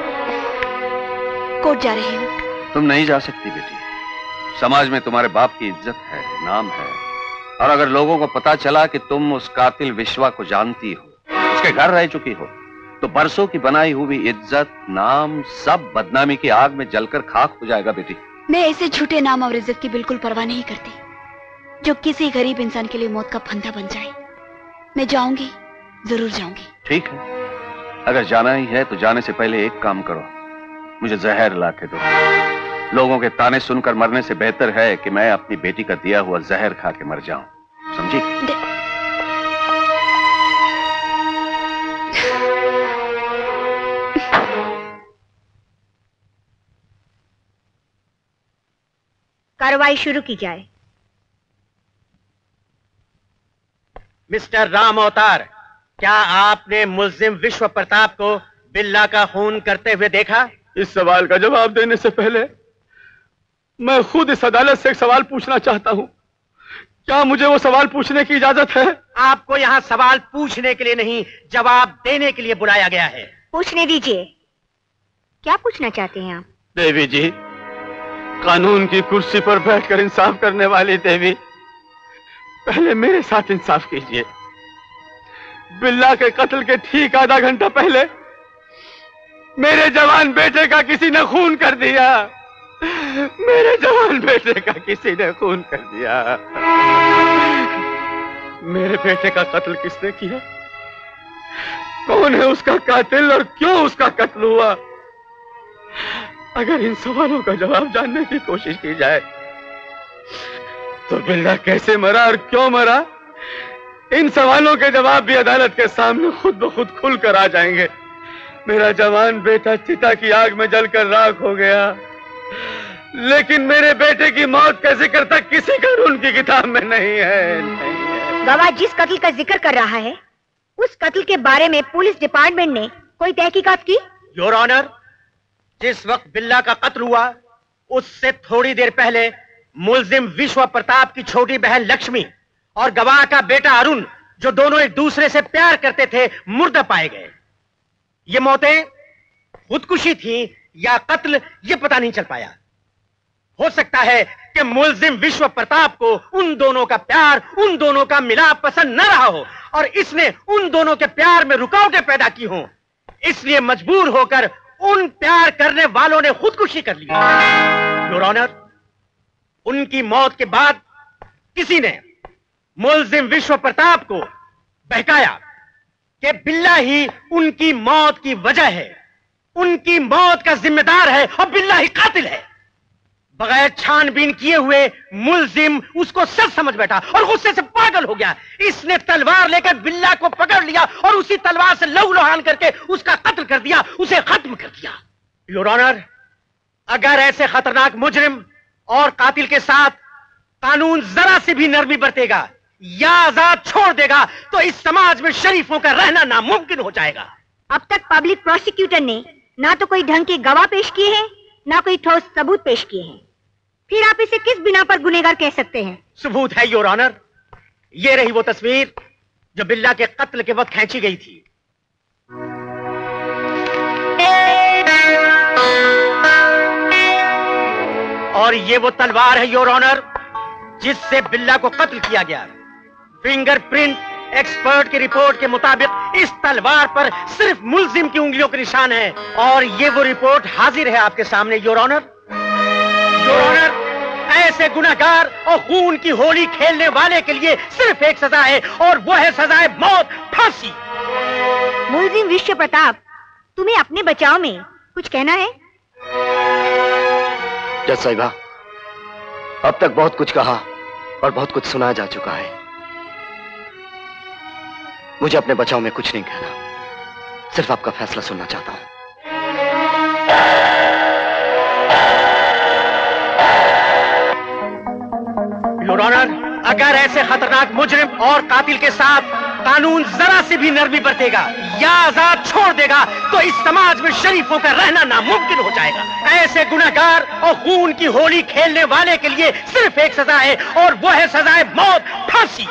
कोर्ट जा रही हूं। तुम नहीं जा सकती बेटी, समाज में तुम्हारे बाप की इज्जत है, नाम है, और अगर लोगों को पता चला कि तुम उस कातिल विश्वा को जानती हो, उसके घर रह चुकी हो, तो बरसों की बनाई हुई इज्जत, नाम सब बदनामी की आग में जलकर खाक हो जाएगा बेटी। मैं ऐसे झूठे नाम और इज्जत की बिल्कुल परवाह नहीं करती जो किसी गरीब इंसान के लिए मौत का फंदा बन जाए। मैं जाऊंगी, जरूर जाऊंगी। ठीक है, अगर जाना ही है तो जाने से पहले एक काम करो, मुझे जहर ला के दो। लोगों के ताने सुनकर मरने से बेहतर है कि मैं अपनी बेटी का दिया हुआ जहर खा के मर जाऊं, समझी? कार्रवाई शुरू की जाए। मिस्टर राम अवतार, क्या आपने मुल्जिम विश्व प्रताप को बिल्ला का खून करते हुए देखा? इस सवाल का जवाब देने से पहले मैं खुद इस अदालत से एक सवाल पूछना चाहता हूं। क्या मुझे वो सवाल पूछने की इजाजत है? आपको यहाँ सवाल पूछने के लिए नहीं, जवाब देने के लिए बुलाया गया है। पूछने दीजिए, क्या पूछना चाहते हैं आप? देवी जी, कानून की कुर्सी पर बैठकर इंसाफ करने वाली देवी, पहले मेरे साथ इंसाफ कीजिए। बिल्ला के कत्ल के ठीक आधा घंटा पहले मेरे जवान बेटे का किसी ने खून कर दिया। मेरे जवान बेटे का किसी ने खून कर दिया। मेरे बेटे का कत्ल किसने किया? कौन है उसका कातिल और क्यों उसका कत्ल हुआ? अगर इन सवालों का जवाब जानने की कोशिश की जाए तो बिल्ला कैसे मरा और क्यों मरा, इन सवालों के जवाब भी अदालत के सामने खुद ब खुद खुल कर आ जाएंगे। मेरा जवान बेटा चिता की आग में जलकर राख हो गया, लेकिन मेरे बेटे की मौत का जिक्र तक किसी कानून की किताब में नहीं है, नहीं है। गवाह जिस कत्ल का जिक्र कर रहा है, उस कत्ल के बारे में पुलिस डिपार्टमेंट ने कोई तहकीकात की? योर ऑनर, जिस वक्त बिल्ला का कत्ल हुआ उससे थोड़ी देर पहले मुल्जिम विश्व प्रताप की छोटी बहन लक्ष्मी और गवाह का बेटा अरुण, जो दोनों एक दूसरे से प्यार करते थे, मुर्दा पाए गए। ये मौतें खुदकुशी थी या कत्ल, ये पता नहीं चल पाया। हो सकता है कि मुल्जिम विश्व प्रताप को उन दोनों का प्यार, उन दोनों का मिलाप पसंद न रहा हो और इसने उन दोनों के प्यार में रुकावटें पैदा की हों, इसलिए मजबूर होकर उन प्यार करने वालों ने खुदकुशी कर ली। योर ऑनर, उनकी मौत के बाद किसी ने मुल्जिम विश्व प्रताप को बहकाया कि बिल्ला ही उनकी मौत की वजह है, उनकी मौत का जिम्मेदार है और बिल्ला ही कातिल है। बगैर छानबीन किए हुए मुल्जिम उसको सच समझ बैठा और गुस्से से पागल हो गया। इसने तलवार लेकर बिल्ला को पकड़ लिया और उसी तलवार से लहू लुहान करके उसका कत्ल कर दिया, उसे खत्म कर दिया। योर ऑनर, अगर ऐसे खतरनाक मुजरिम और कातिल के साथ कानून जरा से भी नरमी बरतेगा या आजाद छोड़ देगा तो इस समाज में शरीफों का रहना नामुमकिन हो जाएगा। अब तक पब्लिक प्रोसिक्यूटर ने ना तो कोई ढंग के गवाह पेश किए हैं, ना कोई ठोस सबूत पेश किए हैं, फिर आप इसे किस बिना पर गुनहगार कह सकते हैं? सबूत है योर ऑनर, ये रही वो तस्वीर जो बिल्ला के कत्ल के वक्त खींची गई थी। और ये वो तलवार है योर ऑनर जिससे बिल्ला को कत्ल किया गया। फिंगरप्रिंट एक्सपर्ट की रिपोर्ट के मुताबिक इस तलवार पर सिर्फ मुल्जिम की उंगलियों के निशान हैं और ये वो रिपोर्ट हाजिर है आपके सामने योर ऑनर। योर ऑनर, ऐसे गुनहगार और खून की होली खेलने वाले के लिए सिर्फ एक सजा है और वो है सजाए मौत, फांसी। मुल्जिम विश्व प्रताप, तुम्हें अपने बचाव में कुछ कहना है? जज साहिबा, अब तक बहुत कुछ कहा और बहुत कुछ सुना जा चुका है। मुझे अपने बचाव में कुछ नहीं कहना, सिर्फ आपका फैसला सुनना चाहता हूं। योर ऑनर, अगर ऐसे खतरनाक मुजरिम और कातिल के साथ कानून जरा से भी नरमी बरतेगा या आजाद छोड़ देगा तो इस समाज में शरीफों का रहना नामुमकिन हो जाएगा। ऐसे गुनहगार और खून की होली खेलने वाले के लिए सिर्फ एक सजा है और वो है सजाए मौत, फांसी।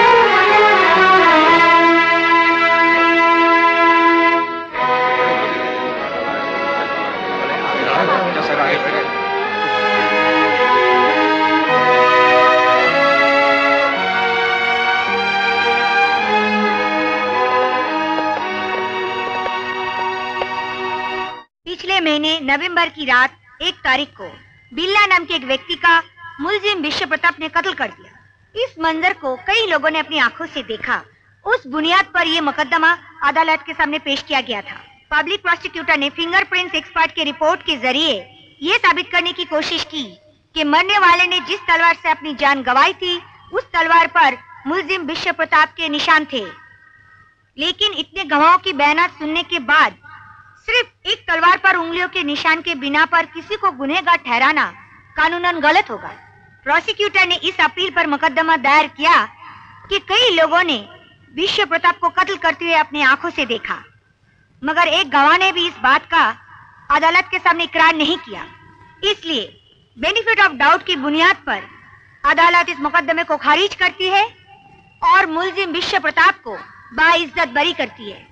पिछले महीने नवंबर की रात एक तारीख को बिल्ला नाम के एक व्यक्ति का मुल्जिम विश्व प्रताप ने कत्ल कर दिया। इस मंजर को कई लोगों ने अपनी आंखों से देखा। उस बुनियाद पर यह मुकदमा अदालत के सामने पेश किया गया था। पब्लिक प्रोसिक्यूटर ने फिंगरप्रिंट्स एक्सपर्ट के रिपोर्ट के जरिए ये साबित करने की कोशिश की कि मरने वाले ने जिस तलवार से अपनी जान गंवाई थी उस तलवार पर मुल्जिम विश्व प्रताप के निशान थे। लेकिन इतने गवाहों की बयानात सुनने के बाद सिर्फ एक तलवार पर उंगलियों के निशान के बिना पर किसी को गुनहगार ठहराना कानूनन गलत होगा। प्रोसिक्यूटर ने इस अपील पर मुकदमा दायर किया कि कई लोगों ने विश्व प्रताप को कत्ल करते हुए अपनी आंखों से देखा, मगर एक गवाह ने भी इस बात का अदालत के सामने इकरार नहीं किया। इसलिए बेनिफिट ऑफ डाउट की बुनियाद पर अदालत इस मुकदमे को खारिज करती है और मुल्जिम विश्व प्रताप को बाइज्जत बरी करती है।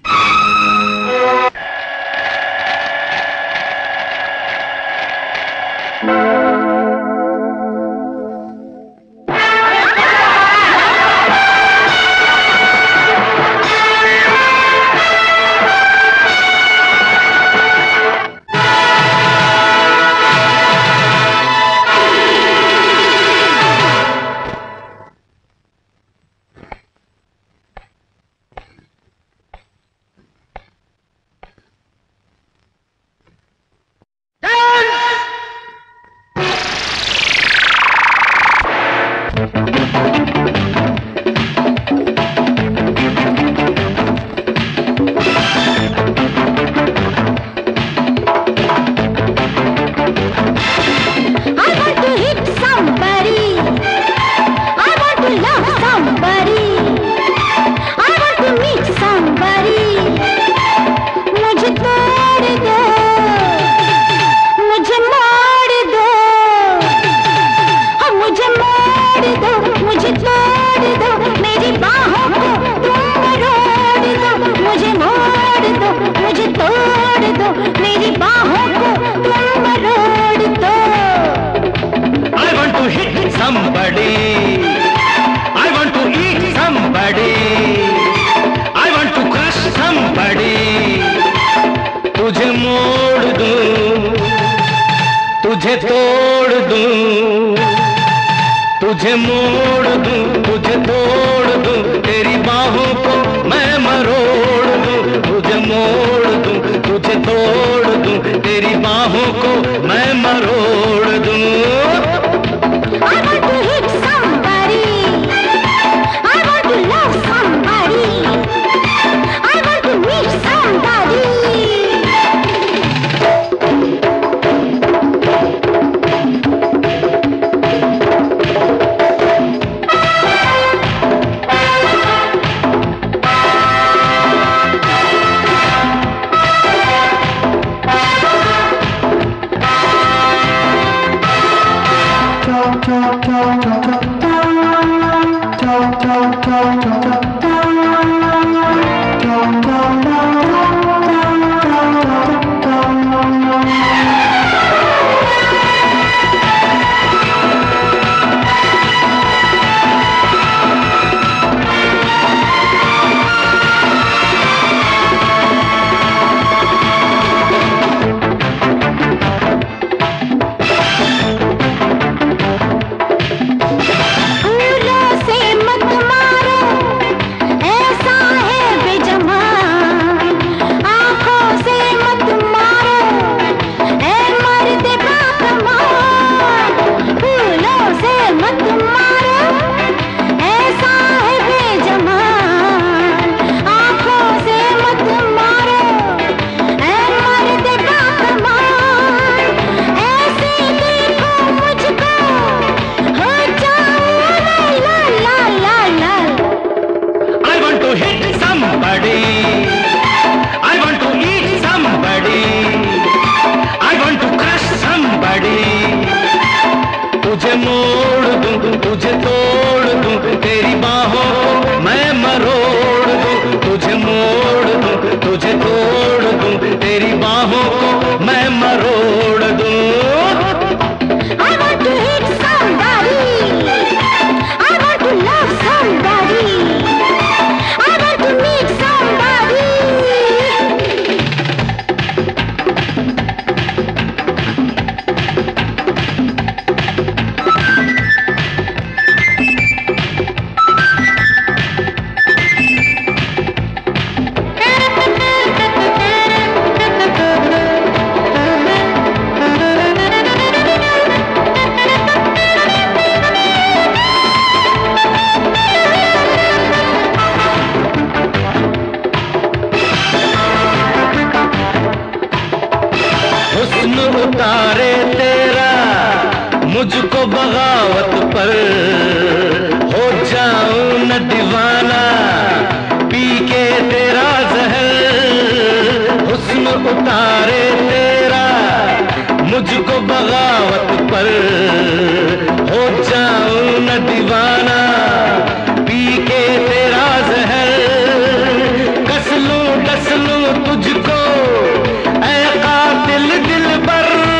उतारे तेरा मुझको बगावत पर, हो जाऊं न दीवाना पी के तेरा जहर। हुस्न उतारे तेरा मुझको बगावत पर, हो जाऊं न दीवाना पी के तेरा जहर। कस लूं डस लूं तुझको ऐ कातिल दिल पर।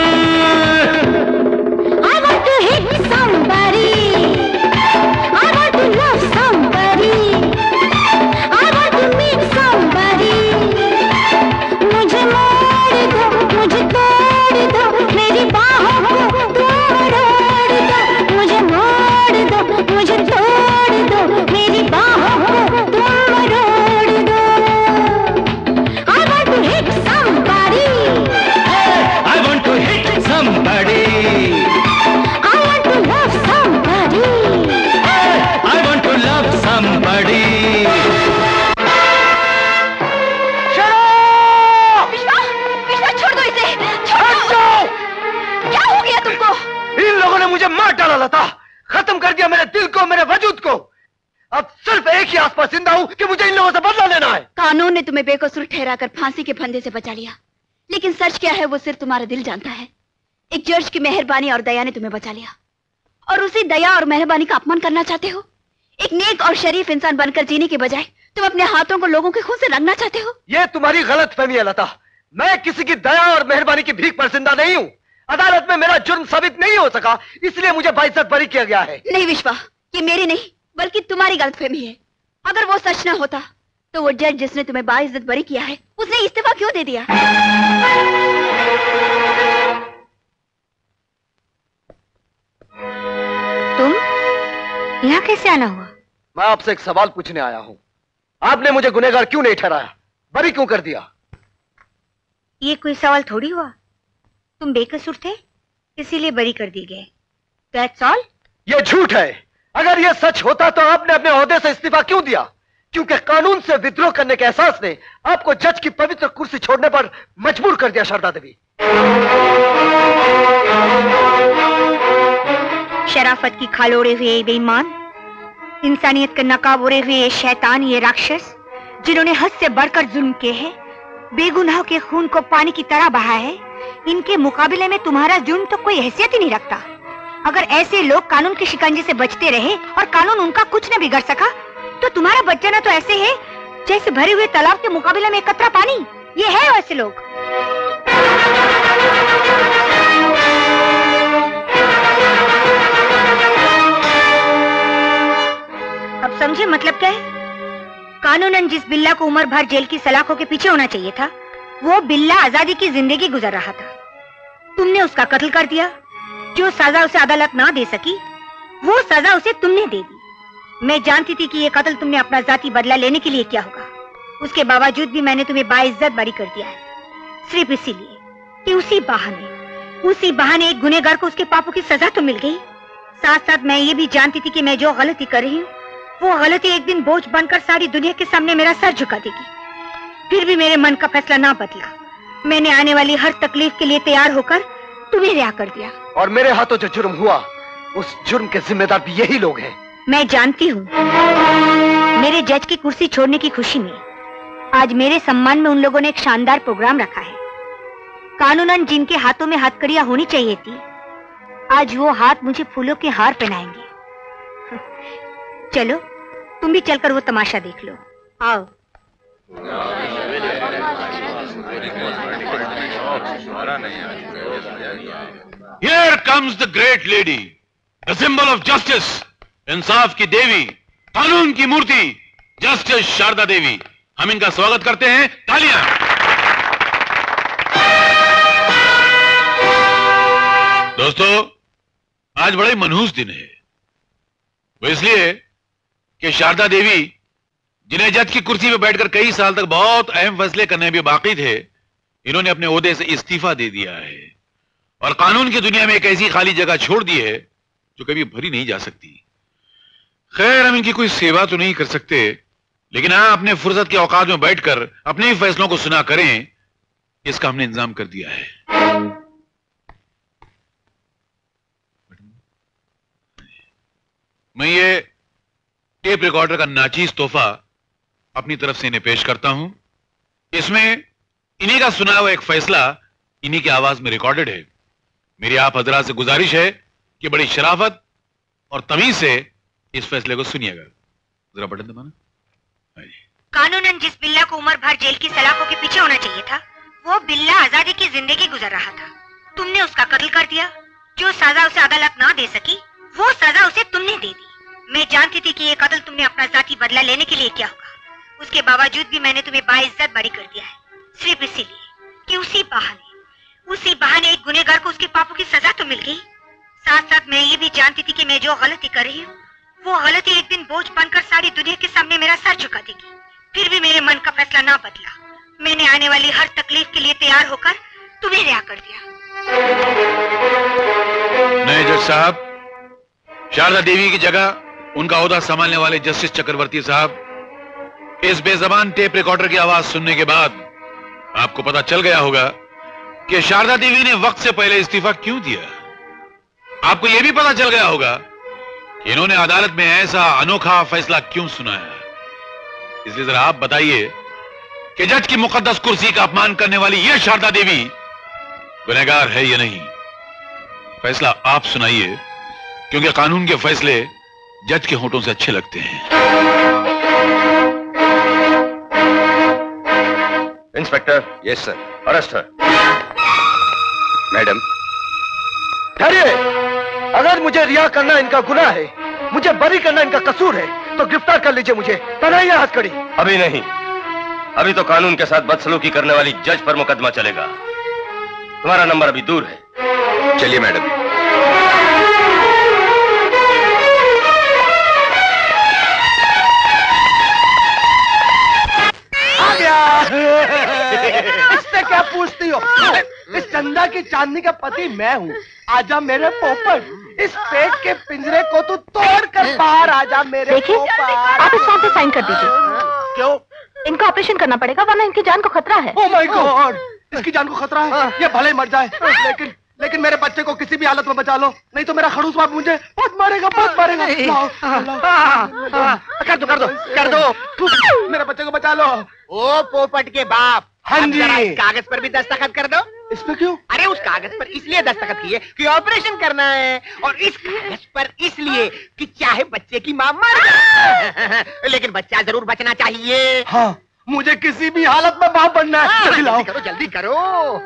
I want to hit somebody, I want to love somebody, I want to meet somebody। मुझे मोड़ दो, मुझे तोड़ दो, मेरी बाहों को तुम मरोड़ दो। मुझे मोड़ दो, मुझे तोड़ दो, मेरी बाहों को तुम मरोड़ दो। I want to hit somebody, I want to hit somebody, I want to love somebody, I want to love somebody। विश्वा, विश्वा छोड़ दो इसे, छोड़ दो। क्या हो गया तुमको? इन लोगों ने मुझे मार डाला लता, खत्म कर दिया मेरे दिल को, मेरे वजूद को। अब सिर्फ एक ही आसपास जिंदा हूं कि मुझे इन लोगों से बदला लेना है। कानून ने तुम्हें बेकसूर ठहराकर फांसी के फंदे से बचा लिया, लेकिन सच क्या है वो सिर्फ तुम्हारा दिल जानता है। एक जज की मेहरबानी और दया ने तुम्हें बचा लिया, और उसी दया और मेहरबानी का अपमान करना चाहते हो। एक नेक और शरीफ इंसान बनकर जीने के बजाय तुम अपने हाथों को लोगों के खून से रंगना चाहते हो। ये तुम्हारी गलत फहमी है लता। मैं किसी की दया और मेहरबानी की भीख पर जिंदा नहीं हूँ। अदालत में मेरा जुर्म साबित नहीं हो सका, इसलिए मुझे बाइज्जत बरी किया गया है। नहीं विश्वा, ये मेरी नहीं बल्कि तुम्हारी गलतफहमी है। अगर वो सच ना होता तो वो जज जिसने तुम्हें बाइज्जत बरी किया है उसने इस्तीफा क्यों दे दिया? तुम यहाँ कैसे आना हुआ? मैं आपसे एक सवाल पूछने आया हूँ। आपने मुझे गुनहगार क्यों नहीं ठहराया, बरी क्यों कर दिया? ये कोई सवाल थोड़ी हुआ। तुम बेकसूर थे इसीलिए बरी कर दिए गए। That's all? ये झूठ है। अगर ये सच होता तो आपने अपने ओहदे से इस्तीफा क्यों दिया? क्योंकि कानून से विद्रोह करने के एहसास ने आपको जज की पवित्र कुर्सी छोड़ने पर मजबूर कर दिया। शारदा देवी, शराफत की खाल ओढ़े हुए बेईमान, इंसानियत का नकाब ओढ़े हुए ये शैतान, ये राक्षस जिन्होंने हद से बढ़कर जुल्म किए हैं, बेगुनाह के खून को पानी की तरह बहा है, इनके मुकाबले में तुम्हारा जुर्म तो कोई हैसियत ही नहीं रखता। अगर ऐसे लोग कानून के शिकंजे से बचते रहे और कानून उनका कुछ न बिगड़ सका तो तुम्हारा बच जाना तो ऐसे है जैसे भरे हुए तालाब के मुकाबले में एक कतरा पानी। ये है वैसे लोग। अब समझे मतलब क्या है? कानूनन जिस बिल्ला को उम्र भर जेल की सलाखों के पीछे होना चाहिए था, वो बिल्ला आजादी की जिंदगी गुजार रहा था। तुमने उसका कत्ल कर दिया। जो सजा उसे अदालत ना दे सकी वो सजा उसे तुमने दे दी। मैं जानती थी कि ये कत्ल तुमने अपना जाती बदला लेने के लिए किया होगा। उसके बावजूद भी मैंने तुम्हें बाइज्जत बरी कर दिया है, सिर्फ इसीलिए कि उसी बहाने उसी बहाने एक गुनहगार को उसके पापों की सजा तो मिल गई। साथ साथ मैं ये भी जानती थी कि मैं जो गलती कर रही हूँ वो गलती एक दिन बोझ बनकर सारी दुनिया के सामने मेरा सर झुका देगी। फिर भी मेरे मन का फैसला ना बदला। मैंने आने वाली हर तकलीफ के लिए तैयार होकर तुम्हें रिहा कर दिया। और मेरे हाथों जो जुर्म हुआ उस जुर्म के जिम्मेदार भी यही लोग हैं। मैं जानती हूँ। मेरे जज की कुर्सी छोड़ने की खुशी में आज मेरे सम्मान में उन लोगों ने एक शानदार प्रोग्राम रखा है। कानूनन जिनके हाथों में हथकड़ियां होनी चाहिए थी, आज वो हाथ मुझे फूलों के हार पहनाएंगे। चलो तुम भी चलकर वो तमाशा देख लो। आओ। Here comes the great lady, the symbol of justice, इंसाफ की देवी, कानून की मूर्ति, जस्टिस शारदा देवी। हम इनका स्वागत करते हैं। तालियां। दोस्तों, आज बड़ा ही मनहूस दिन है। वो इसलिए कि शारदा देवी, जिन्हें जज की कुर्सी पर बैठकर कई साल तक बहुत अहम फैसले करने भी बाकी थे, इन्होंने अपने ओहदे से इस्तीफा दे दिया है और कानून की दुनिया में एक ऐसी खाली जगह छोड़ दी है जो कभी भरी नहीं जा सकती। खैर, हम इनकी कोई सेवा तो नहीं कर सकते, लेकिन हाँ, अपने फुर्सत के औकात में बैठकर अपने ही फैसलों को सुना करें, इसका हमने इंतजाम कर दिया है। मैं ये टेप रिकॉर्डर का नाचीज तोहफा अपनी तरफ से इन्हें पेश करता हूं। इसमें इन्हीं का सुना हुआ एक फैसला इन्हीं की आवाज में रिकॉर्डेड है। मेरी आप हजरात से गुजारिश है कि बड़ी शराफत और तमीज से इस फैसले को सुनिएगा। जरा बटन दबाना। कानूनन जिस बिल्ला को उम्र भर जेल की सलाखों के पीछे होना चाहिए था, वो बिल्ला आजादी की जिंदगी गुजर रहा था। तुमने उसका कत्ल कर दिया। जो सजा उसे अदालत ना दे सकी, वो सजा उसे तुमने दे दी। मैं जानती थी कि ये कत्ल तुमने अपना जाती बदला लेने के लिए किया होगा। उसके बावजूद भी मैंने तुम्हें बाइज्जत बरी कर दिया है, सिर्फ इसीलिए कि उसी बहाने उसी बहाने एक गुनहगार को उसके पापों की सजा तो मिल गई। साथ साथ मैं ये भी जानती थी कि मैं जो गलती कर रही हूँ, वो गलती एक दिन बोझ बनकर सारी दुनिया के सामने मेरा सर झुका देगी। फिर भी मेरे मन का फैसला ना बदला। मैंने आने वाली हर तकलीफ के लिए तैयार होकर तुम्हें रिहा कर दिया। नहीं जज साहब, शारदा देवी की जगह उनका ओहदा संभालने वाले जस्टिस चक्रवर्ती साहब, इस बेजबान टेप रिकॉर्डर की आवाज सुनने के बाद आपको पता चल गया होगा कि शारदा देवी ने वक्त से पहले इस्तीफा क्यों दिया। आपको यह भी पता चल गया होगा कि इन्होंने अदालत में ऐसा अनोखा फैसला क्यों सुनाया। इसलिए जरा आप बताइए कि जज की मुकद्दस कुर्सी का अपमान करने वाली यह शारदा देवी गुनहगार है या नहीं। फैसला आप सुनाइए, क्योंकि कानून के फैसले जज के होठों से अच्छे लगते हैं। इंस्पेक्टर। Yes sir. अरेस्ट है। मैडम ठहरिए। अगर मुझे रिहा करना इनका गुनाह है, मुझे बरी करना इनका कसूर है, तो गिरफ्तार कर लीजिए मुझे। पहनाइए हथकड़ी। अभी नहीं, अभी तो कानून के साथ बदसलूकी करने वाली जज पर मुकदमा चलेगा। तुम्हारा नंबर अभी दूर है। चलिए मैडम। आ गया। इससे क्या पूछती हो? इस चंदा की चांदनी का पति मैं हूँ। आजा मेरे पोपट, इस पेट के पिंजरे को तू तोड़ कर बाहर आजा मेरे पोपट। आप इस फॉर्म पे साइन कर दीजिए। क्यों? इनका ऑपरेशन करना पड़ेगा, वरना इनकी जान को खतरा है। ओह माय गॉड, इसकी जान को खतरा है। ये भले मर जाए, लेकिन लेकिन मेरे बच्चे को किसी भी हालत में बचा लो, नहीं तो मेरा खड़ूस बाप मुझे बहुत मारेगा, बहुत मारेगा। लाओ, लाओ। कर दो कर दो कर दो, मेरे बच्चे को बचा लो। ओ पोपट के बाप, हाँ जी। इस कागज पर भी दस्तखत कर दो। इस पे क्यों? अरे उस कागज पर इसलिए दस्तखत किए कि ऑपरेशन करना है, और इस कागज पर इसलिए कि चाहे बच्चे की मां मर जाए लेकिन बच्चा जरूर बचना चाहिए। हाँ, मुझे किसी भी हालत में बाप बनना है। हाँ, जल्दी करो जल्दी करो।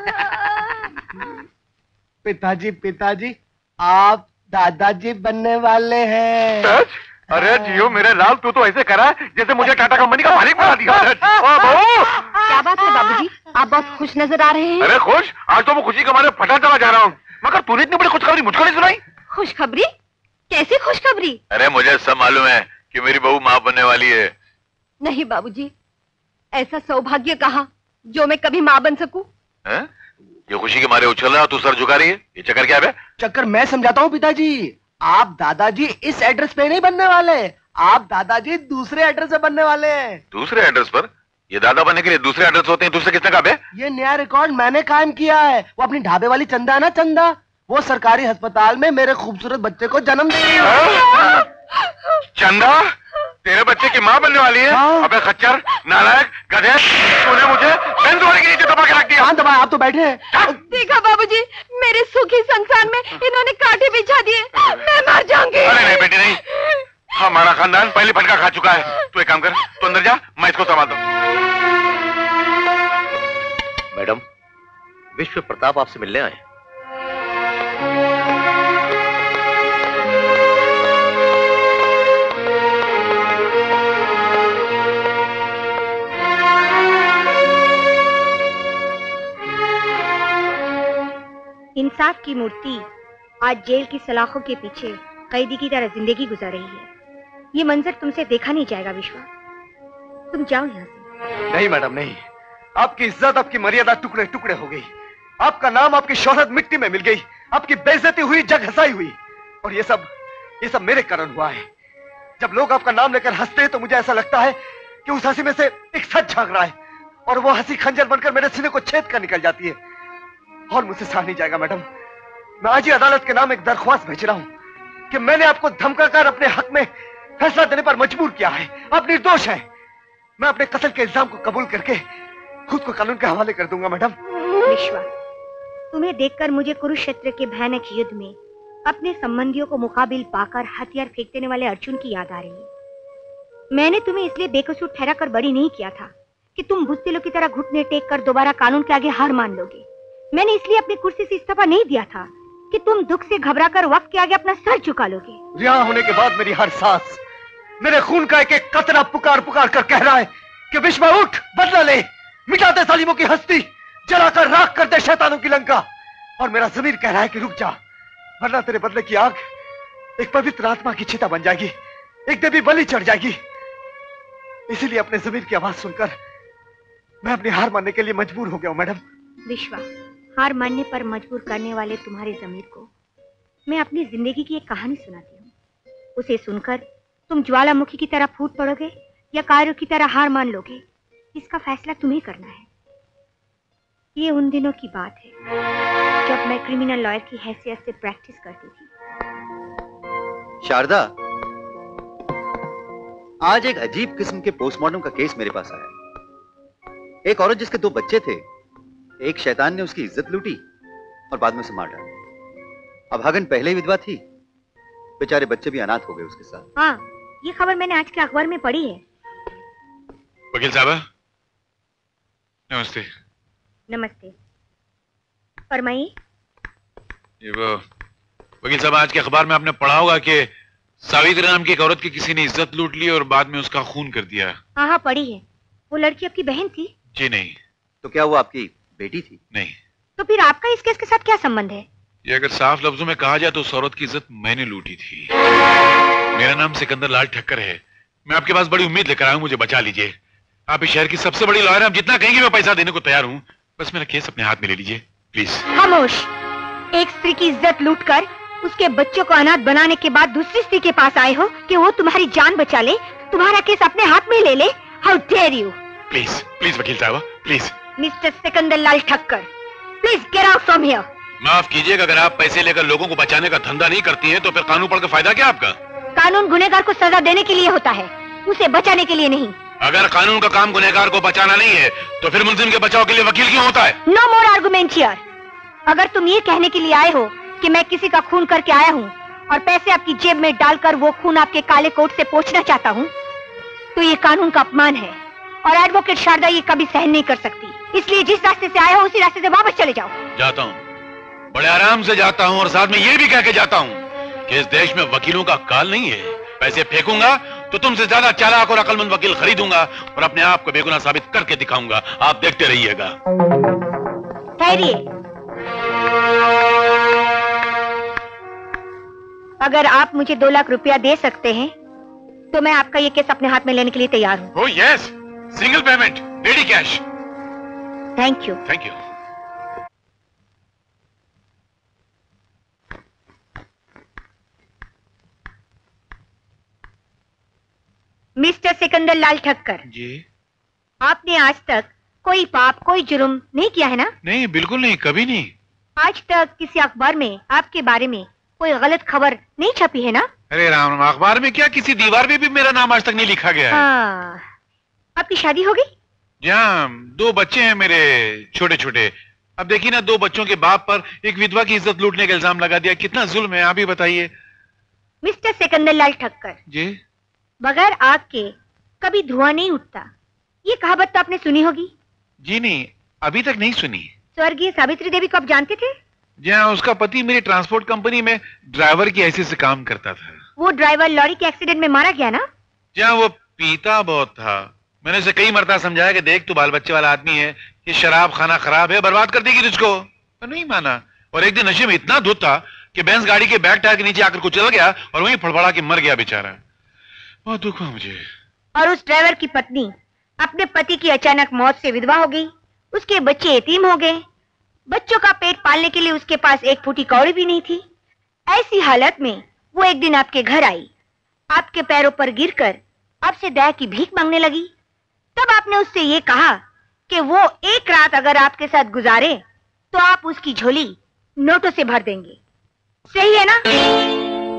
पिताजी पिताजी, आप दादाजी बनने वाले हैं। अरे जियो मेरे लाल, तू तो ऐसे करा जैसे मुझे टाटा कंपनी का मालिक बना दिया। क्या बात है बाबूजी, आप बहुत खुश नजर आ रहे हैं। अरे खुश? आज तो मैं खुशी के मारे फटा चला जा रहा हूँ, मगर तूने इतनी बड़ी खुशखबरी मुझको नहीं सुनाई। खुशखबरी? कैसी खुशखबरी? अरे मुझे सब मालूम है कि मेरी बहू मां बनने वाली है। नहीं बाबूजी, ऐसा सौभाग्य कहा जो मैं कभी माँ बन सकूं। है? ये खुशी के मारे उछल रहा, तू सर झुका रही है, ये चक्कर क्या है? चक्कर मैं समझाता हूँ पिताजी। आप दादाजी इस एड्रेस पे नहीं बनने वाले, आप दादाजी दूसरे एड्रेस पे बनने वाले हैं। दूसरे एड्रेस पर? ये दादा बनने के लिए दूसरे एड्रेस होते हैं, दूसरे किसने कहा बे? ये नया रिकॉर्ड मैंने कायम किया है। वो अपनी ढाबे वाली चंदा है ना, चंदा, वो सरकारी अस्पताल में मेरे खूबसूरत बच्चे को जन्म दे रही है। चंदा तेरे बच्चे की माँ बनने वाली है? हाँ। अबे खच्चर, नालायक, गधे, तूने मुझे बेंच के नीचे दबा के रख दिया। हाँ दबा, आप तो बैठे हैं। देखा बाबूजी, मेरे सुखी संसार में इन्होंने कांटे बिछा दिए, मैं मर जाऊंगी। अरे नहीं बेटी नहीं, हमारा खानदान पहले फटका खा चुका है। तू एक काम कर, तू अंदर जा, मैं इसको संभाल दूं। मैडम, विश्व प्रताप आपसे मिलने आए। इंसाफ की मूर्ति आज जेल की सलाखों के पीछे कैदी की तरह जिंदगी गुजार रही है। ये मंजर तुमसे देखा नहीं जाएगा विश्वा, तुम जाओ यहाँ से। नहीं मैडम नहीं, आपकी इज्जत, आपकी मर्यादा टुकड़े टुकड़े हो गई। आपका नाम, आपकी शोहरत मिट्टी में मिल गई, आपकी बेइज्जती हुई, जग हंसाई हुई, और ये सब ये सब मेरे कारण हुआ है। जब लोग आपका नाम लेकर हंसते हैं तो मुझे ऐसा लगता है कि उस हंसी में से एक सच झांक रहा है, और वो हंसी खंजर बनकर मेरे सीने को छेद कर निकल जाती है। और मुझसे सहा नहीं जाएगा मैडम। मैं आज ही अदालत के नाम एक दरख्वास्त भेज रहा हूँ कि मैंने आपको धमकाकर अपने हक में फैसला देने पर मजबूर किया है। आप निर्दोष हैं। मैं अपने कत्ल के इल्जाम को कबूल करके खुद को कानून के हवाले कर दूंगा। मैडम विश्वा, तुम्हें देखकर मुझे कुरुक्षेत्र के भयानक युद्ध में अपने संबंधियों को मुकाबिल पाकर हथियार फेंक देने वाले अर्जुन की याद आ रही है। मैंने तुम्हें इसलिए बेकसूर ठहरा कर बड़ी नहीं किया था कि तुम बुज़दिलों की तरह घुटने टेक कर दोबारा कानून के आगे हार मान लोगे। मैंने इसलिए अपनी कुर्सी से इस्तीफा नहीं दिया था कि तुम दुख से घबराकर वक्त के आगे अपना सर झुका लोगे। रिहा होने के बाद मेरी हर सांस, मेरे खून का एक एक कतरा पुकार पुकार कर कह रहा है कि विश्वा उठ, बदला ले, मिटा दे जालिमों की हस्ती, जलाकर राख कर दे शैतानों की लंका। और मेरा ज़मीर कह रहा है कि रुक जा, वरना तेरे बदले की आग एक पवित्र आत्मा की चिता बन जाएगी, एक देवी बलि चढ़ जाएगी। इसीलिए अपने ज़मीर की आवाज सुनकर मैं अपनी हार मानने के लिए मजबूर हो गया हूं। मैडम विश्वा, हार मानने पर मजबूर करने वाले तुम्हारे ज़मीर को मैं अपनी जिंदगी की एक कहानी सुनाती हूँ। उसे सुनकर तुम ज्वालामुखी की तरह फूट पड़ोगे या कायरों की तरह हार मान लोगे, इसका फैसला तुम्हें करना है। ये उन दिनों की बात है जब मैं क्रिमिनल लॉयर की हैसियत से प्रैक्टिस करती थी। शारदा, आज एक अजीब किस्म के पोस्टमार्टम का केस मेरे पास आया। एक औरत जिसके दो बच्चे थे, एक शैतान ने उसकी इज्जत लूटी और बाद में उसे मार डाला। अभागन पहले ही विधवा थी, बेचारे बच्चे भी अनाथ हो गए उसके साथ। हाँ, ये खबर मैंने आज के अखबार में पढ़ी है। वकील साहबा, नमस्ते। नमस्ते, फरमाइए। ये वो वकील साहब, आज के अखबार में आपने पढ़ा होगा कि सावित्री नाम की एक औरत की किसी ने इज्जत लूट ली और बाद में उसका खून कर दिया। हाँ हाँ, पढ़ी है। वो लड़की आपकी बहन थी? जी नहीं। तो क्या वो आपकी बेटी थी? नहीं। तो फिर आपका इस केस के साथ क्या संबंध है? ये अगर साफ लफ्जों में कहा जाए तो उस औरत की इज्जत मैंने लूटी थी। मेरा नाम सिकंदर लाल ठक्कर है। मैं आपके पास बड़ी उम्मीद लेकर आया हूं, मुझे बचा लीजिए। आप इस शहर की सबसे बड़ी लॉयर हैं, आप जितना कहेंगे मैं पैसा देने को तैयार हूं। बस मेरा केस अपने हाथ में ले लीजिए प्लीज। खामोश। एक स्त्री की इज्जत लूटकर उसके बच्चों को अनाथ बनाने के बाद दूसरी स्त्री के पास आए हो कि वो तुम्हारी जान बचा ले, तुम्हारा केस अपने हाथ में ले ले। How dare you. Please please वकील साहब please. Mister Sikandar Lal Thakkar, please get out from here. माफ कीजिएगा, अगर आप पैसे लेकर लोगों को बचाने का धंधा नहीं करती हैं तो फिर कानून पढ़ के फायदा क्या आपका? कानून गुनहगार को सजा देने के लिए होता है, उसे बचाने के लिए नहीं। अगर कानून का काम गुनहगार को बचाना नहीं है तो फिर मुलजिम के बचाव के लिए वकील क्यों होता है? No more argument here. अगर तुम ये कहने के लिए आए हो कि मैं किसी का खून करके आया हूँ और पैसे आपकी जेब में डालकर वो खून आपके काले कोट से पोंछना चाहता हूँ, तो ये कानून का अपमान है और एडवोकेट शारदा ये कभी सहन नहीं कर सकती। इसलिए जिस रास्ते से आए हो उसी रास्ते से वापस चले जाओ। जाता हूँ, बड़े आराम से जाता हूँ और साथ में ये भी कह के जाता हूँ कि इस देश में वकीलों का काल नहीं है। पैसे फेंकूंगा तो तुमसे ज्यादा चालाक और अक्लमंद वकील खरीदूंगा और अपने आप को बेगुनाह साबित करके दिखाऊंगा। आप देखते रहिएगा। ठहरिए। अगर आप मुझे दो लाख रुपया दे सकते हैं तो मैं आपका ये केस अपने हाथ में लेने के लिए तैयार हूँ। Oh yes, single payment, ready cash. Thank you. Thank you. Mister Sikandar Lal Thakkar ji, आपने आज तक कोई पाप कोई जुर्म नहीं किया है ना? नहीं, बिल्कुल नहीं, कभी नहीं। आज तक किसी अखबार में आपके बारे में कोई गलत खबर नहीं छपी है ना? अरे राम राम, अखबार में क्या, किसी दीवार पे भी मेरा नाम आज तक नहीं लिखा गया है। हाँ, आपकी शादी हो गई? जी हाँ, दो बच्चे हैं मेरे छोटे छोटे। अब देखिए ना, दो बच्चों के बाप पर एक विधवा की इज्जत लूटने का इल्जाम लगा दिया। कितना जुल्म है, आप ही बताइए। मिस्टर सिकंदर लाल ठक्कर जी, बगैर आग के कभी धुआं नहीं उठता, ये कहावत तो आपने सुनी होगी। जी नहीं, अभी तक नहीं सुनी। स्वर्गीय सावित्री देवी को आप जानते थे? जी हाँ, उसका पति मेरी ट्रांसपोर्ट कंपनी में ड्राइवर की हैसियत से काम करता था। वो ड्राइवर लॉरी के एक्सीडेंट में मारा गया ना? जी हाँ, वो पीता बहुत था। मैंने उसे कई मरतबा समझाया कि देख, तू बाल बच्चे वाला आदमी है, ये शराब खाना खराब है, बर्बाद कर देगी तुझको। तो नहीं माना और एक दिन नशे में इतना धुत था कि बेंस गाड़ी के बैक टायर के नीचे आकर कुचल गया और वहीं फड़फड़ा के मर गया बेचारा। बहुत दुख हुआ मुझे। और उस ड्राइवर की पत्नी अपने पति की अचानक मौत से विधवा हो गई, उसके बच्चे यतीम हो गए। बच्चों का पेट पालने के लिए उसके पास एक फूटी कौड़ी भी नहीं थी। ऐसी हालत में वो एक दिन आपके घर आई, आपके पैरों पर गिरकर आपसे दया की भीख मांगने लगी। तब आपने उससे ये कहा कि वो एक रात अगर आपके साथ गुजारे तो आप उसकी झोली नोटों से भर देंगे। सही है ना?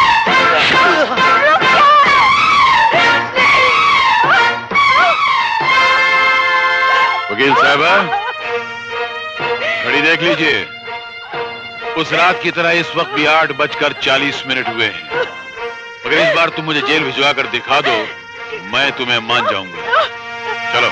वकील साहबा, घड़ी देख लीजिए। उस रात की तरह इस वक्त भी आठ बजकर चालीस मिनट हुए हैं। अगर इस बार तुम मुझे जेल भिजवा कर दिखा दो, मैं तुम्हें मान जाऊंगा। चलो।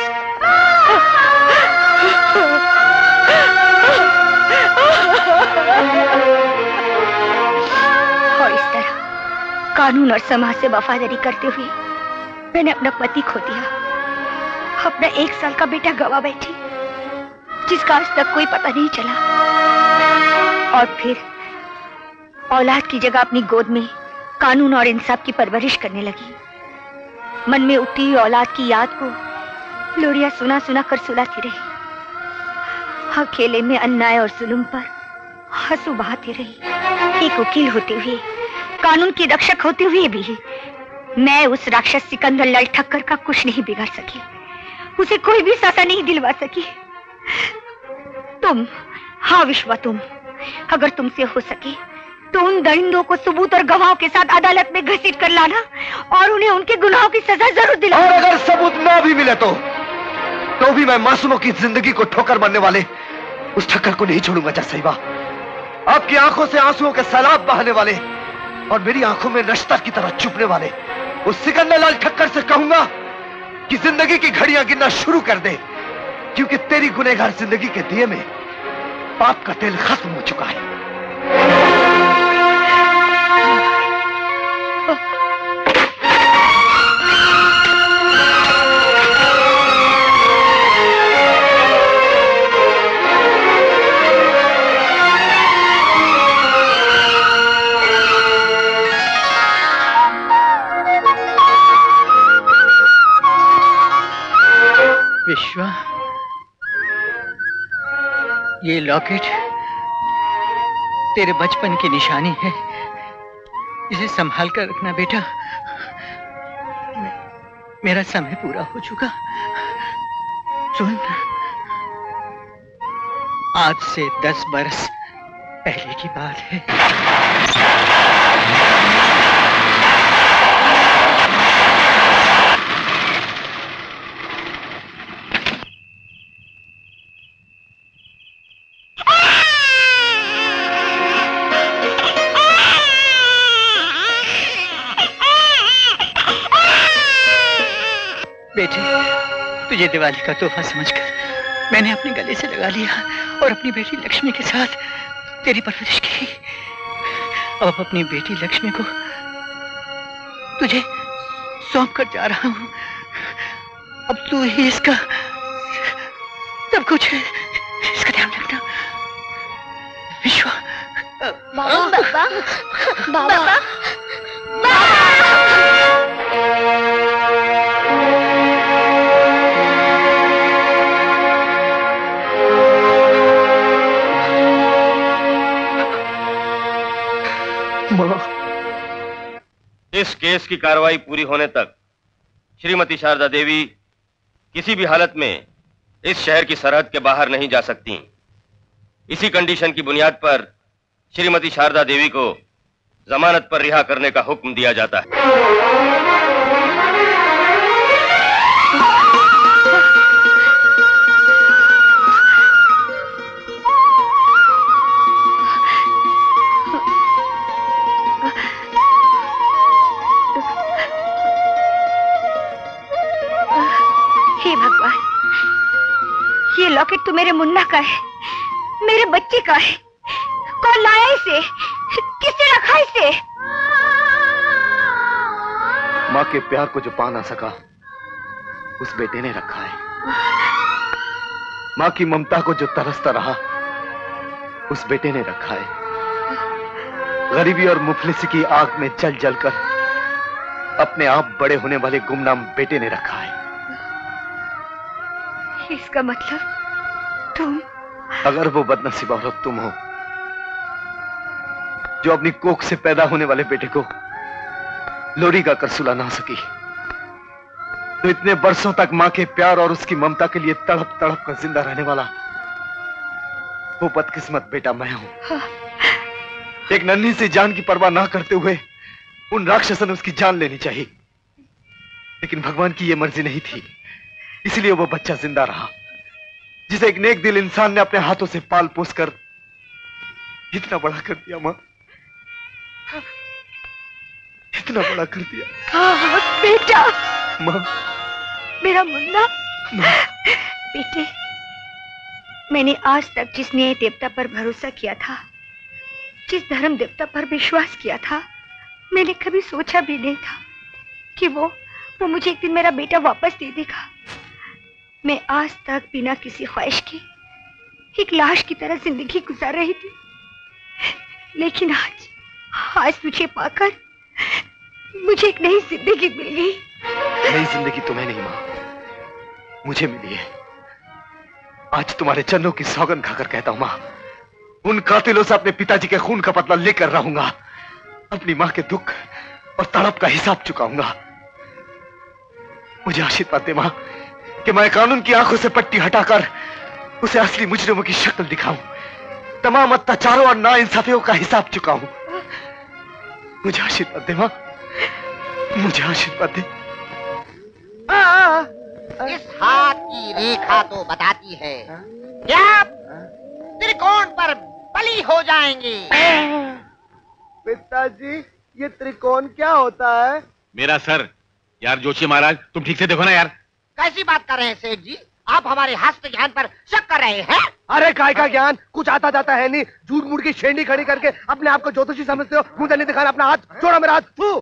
और इस तरह कानून और समाज से वफादारी करते हुए मैंने अपना पति खो दिया, अपना एक साल का बेटा गवा बैठी, जिसका आज तक कोई पता नहीं चला। और फिर औलाद की जगह अपनी गोद में कानून और इंसाफ की परवरिश करने लगी। मन में उठती हुई औलाद की याद को लोरियां सुना सुना कर सुलाती रही। अकेले में अन्याय और जुल्म पर आंसू बहाती रही। एक वकील होते हुए, कानून की रक्षक होते हुए भी मैं उस राक्षस सिकंदर लाल ठक्कर का कुछ नहीं बिगाड़ सकी, उसे कोई भी सजा नहीं दिलवा सकी। तुम, हाँ विश्वा, तुम, अगर तुमसे हो सके तो उन दरिंदों को सबूत और गवाहों के साथ अदालत में घसीट कर लाना और उन्हें उनके गुनाहों की सजा जरूर दिलाना। और अगर सबूत ना भी मिले तो तो भी मैं मासूमों की जिंदगी को ठोकर मारने वाले उस ठक्कर को नहीं छोड़ूंगा। जज साहिबा, आपकी आंखों से आंसुओं के सैलाब बहाने वाले और मेरी आंखों में नश्तर की तरह चुभने वाले उस सिकंदर लाल ठक्कर से कहूंगा कि जिंदगी की घड़ियां गिनना शुरू कर दे, क्योंकि तेरी गुनहगार जिंदगी के दिए में पाप का तेल खत्म हो चुका है। विश्वा, ये लॉकेट तेरे बचपन की निशानी है, इसे संभाल कर रखना बेटा। मेरा समय पूरा हो चुका। सुन, आज से दस बरस पहले की बात है। बेटे, तुझे दिवाली का तोहफा समझकर मैंने अपने गले से लगा लिया और अपनी बेटी लक्ष्मी के साथ तेरी परवरिश की। अब अपनी बेटी लक्ष्मी को तुझे सौंप कर जा रहा हूं। अब तू ही इसका सब कुछ, इसका ध्यान रखना। विश्वा। बाबा, बाबा, बाबा, इस केस की कार्रवाई पूरी होने तक श्रीमती शारदा देवी किसी भी हालत में इस शहर की सरहद के बाहर नहीं जा सकती। इसी कंडीशन की बुनियाद पर श्रीमती शारदा देवी को जमानत पर रिहा करने का हुक्म दिया जाता है। लॉकेट तो मेरे मुन्ना का है, मेरे बच्चे का है। कौन लाया इसे? किसने रखा इसे? माँ के प्यार को जो पा ना सका उस बेटे ने रखा है। माँ की ममता को जो तरसता रहा उस बेटे ने रखा है। गरीबी और मुफलिसी की आग में जल जल कर अपने आप बड़े होने वाले गुमनाम बेटे ने रखा है। इसका मतलब तुम? अगर वो बदनसीब औरत तुम हो जो अपनी कोख से पैदा होने वाले बेटे को लोरी का कर सुला ना सकी, तो इतने बरसों तक मां के प्यार और उसकी ममता के लिए तड़प तड़प कर जिंदा रहने वाला वो बदकिस्मत बेटा मैं हूं। हाँ। एक नन्ही सी जान की परवाह ना करते हुए उन राक्षसों ने उसकी जान लेनी चाहिए, लेकिन भगवान की यह मर्जी नहीं थी, इसलिए वो बच्चा जिंदा रहा। जिसे एक नेक दिल इंसान ने अपने हाथों से पाल पोस कर इतना बड़ा कर दिया माँ, इतना बड़ा कर दिया। हाँ बेटा, माँ, मेरा मुन्ना, बेटे, मैंने आज तक जिस न्याय देवता पर भरोसा किया था, जिस धर्म देवता पर विश्वास किया था, मैंने कभी सोचा भी नहीं था कि वो वो मुझे एक दिन मेरा बेटा वापस दे देगा। मैं आज तक बिना किसी ख्वाहिश के एक लाश की तरह जिंदगी गुजार रही थी, लेकिन आज आज तुझे पाकर मुझे एक नई जिंदगी मिल गई। नई जिंदगी तुम्हें नहीं माँ, मुझे मिली है। आज तुम्हारे चरणों की सौगंध खाकर कहता हूं माँ, उन कातिलों से अपने पिताजी के खून का बदला लेकर रहूंगा, अपनी माँ के दुख और तड़प का हिसाब चुकाऊंगा। मुझे आशीर्वाद दे माँ कि मैं कानून की आंखों से पट्टी हटाकर उसे असली मुजरिमों की शक्ल दिखाऊं, तमाम अत्याचारों और नाइंसाफियों का हिसाब चुकाऊं। मुझे आशीर्वाद दे माँ, मुझे आशीर्वाद दे। इस हाथ की रेखा तो बताती है कि आप त्रिकोण पर बली हो जाएंगे। पिताजी, ये त्रिकोण क्या होता है? मेरा सर। यार जोशी महाराज, तुम ठीक से देखो ना यार। कैसी बात कर रहे हैं सेठ जी? आप हमारे हस्त ज्ञान पर शक कर रहे हैं? अरे काय का ज्ञान, कुछ आता जाता है नहीं। झूठ मूठ की शेंडी खड़ी करके अपने आप को ज्योतिषी समझते हो। मुझे नहीं दिखाना अपना हाथ, छोड़ो मेरा हाथ। तू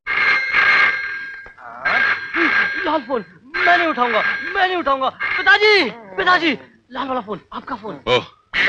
लाल फोन मैं नहीं उठाऊंगा, मैं नहीं उठाऊंगा। पिताजी, पिताजी, लाल वाला फोन, आपका phone. Oh,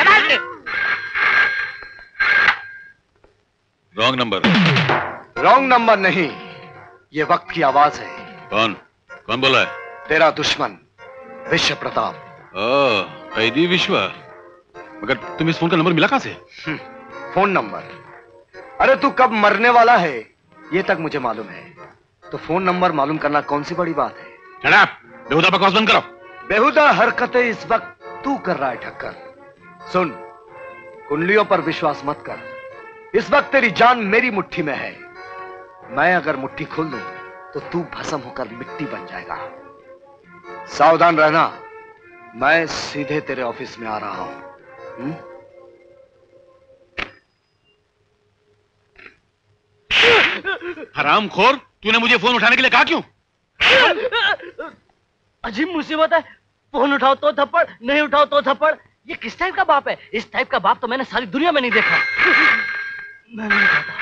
wrong number. Wrong number नहीं, ये वक्त की आवाज है। कौन कौन बोला है? तेरा दुश्मन विश्व प्रताप। ओह, कैदी विश्वा। मगर तुम इस फोन का नंबर मिला कहां से? Phone number? अरे तू कब मरने वाला है ये तक मुझे मालूम है, तो फोन नंबर मालूम करना कौन सी बड़ी बात है? शट अप, बेहुदा बकवास बंद करो। बेहुदा हरकतें इस वक्त तू कर रहा है ठक्कर। सुन, कुंडलियों पर विश्वास मत कर। इस वक्त तेरी जान मेरी मुट्ठी में है। मैं अगर मुट्ठी खोल दूं तो तू भस्म होकर मिट्टी बन जाएगा। सावधान रहना, मैं सीधे तेरे ऑफिस में आ रहा हूं। हरामखोर, तूने मुझे फोन उठाने के लिए कहा क्यों? अजीब मुसीबत है। फोन उठाओ तो थप्पड़, नहीं उठाओ तो थप्पड़। ये किस टाइप का बाप है? इस टाइप का बाप तो मैंने सारी दुनिया में नहीं देखा। मैं नहीं कहता।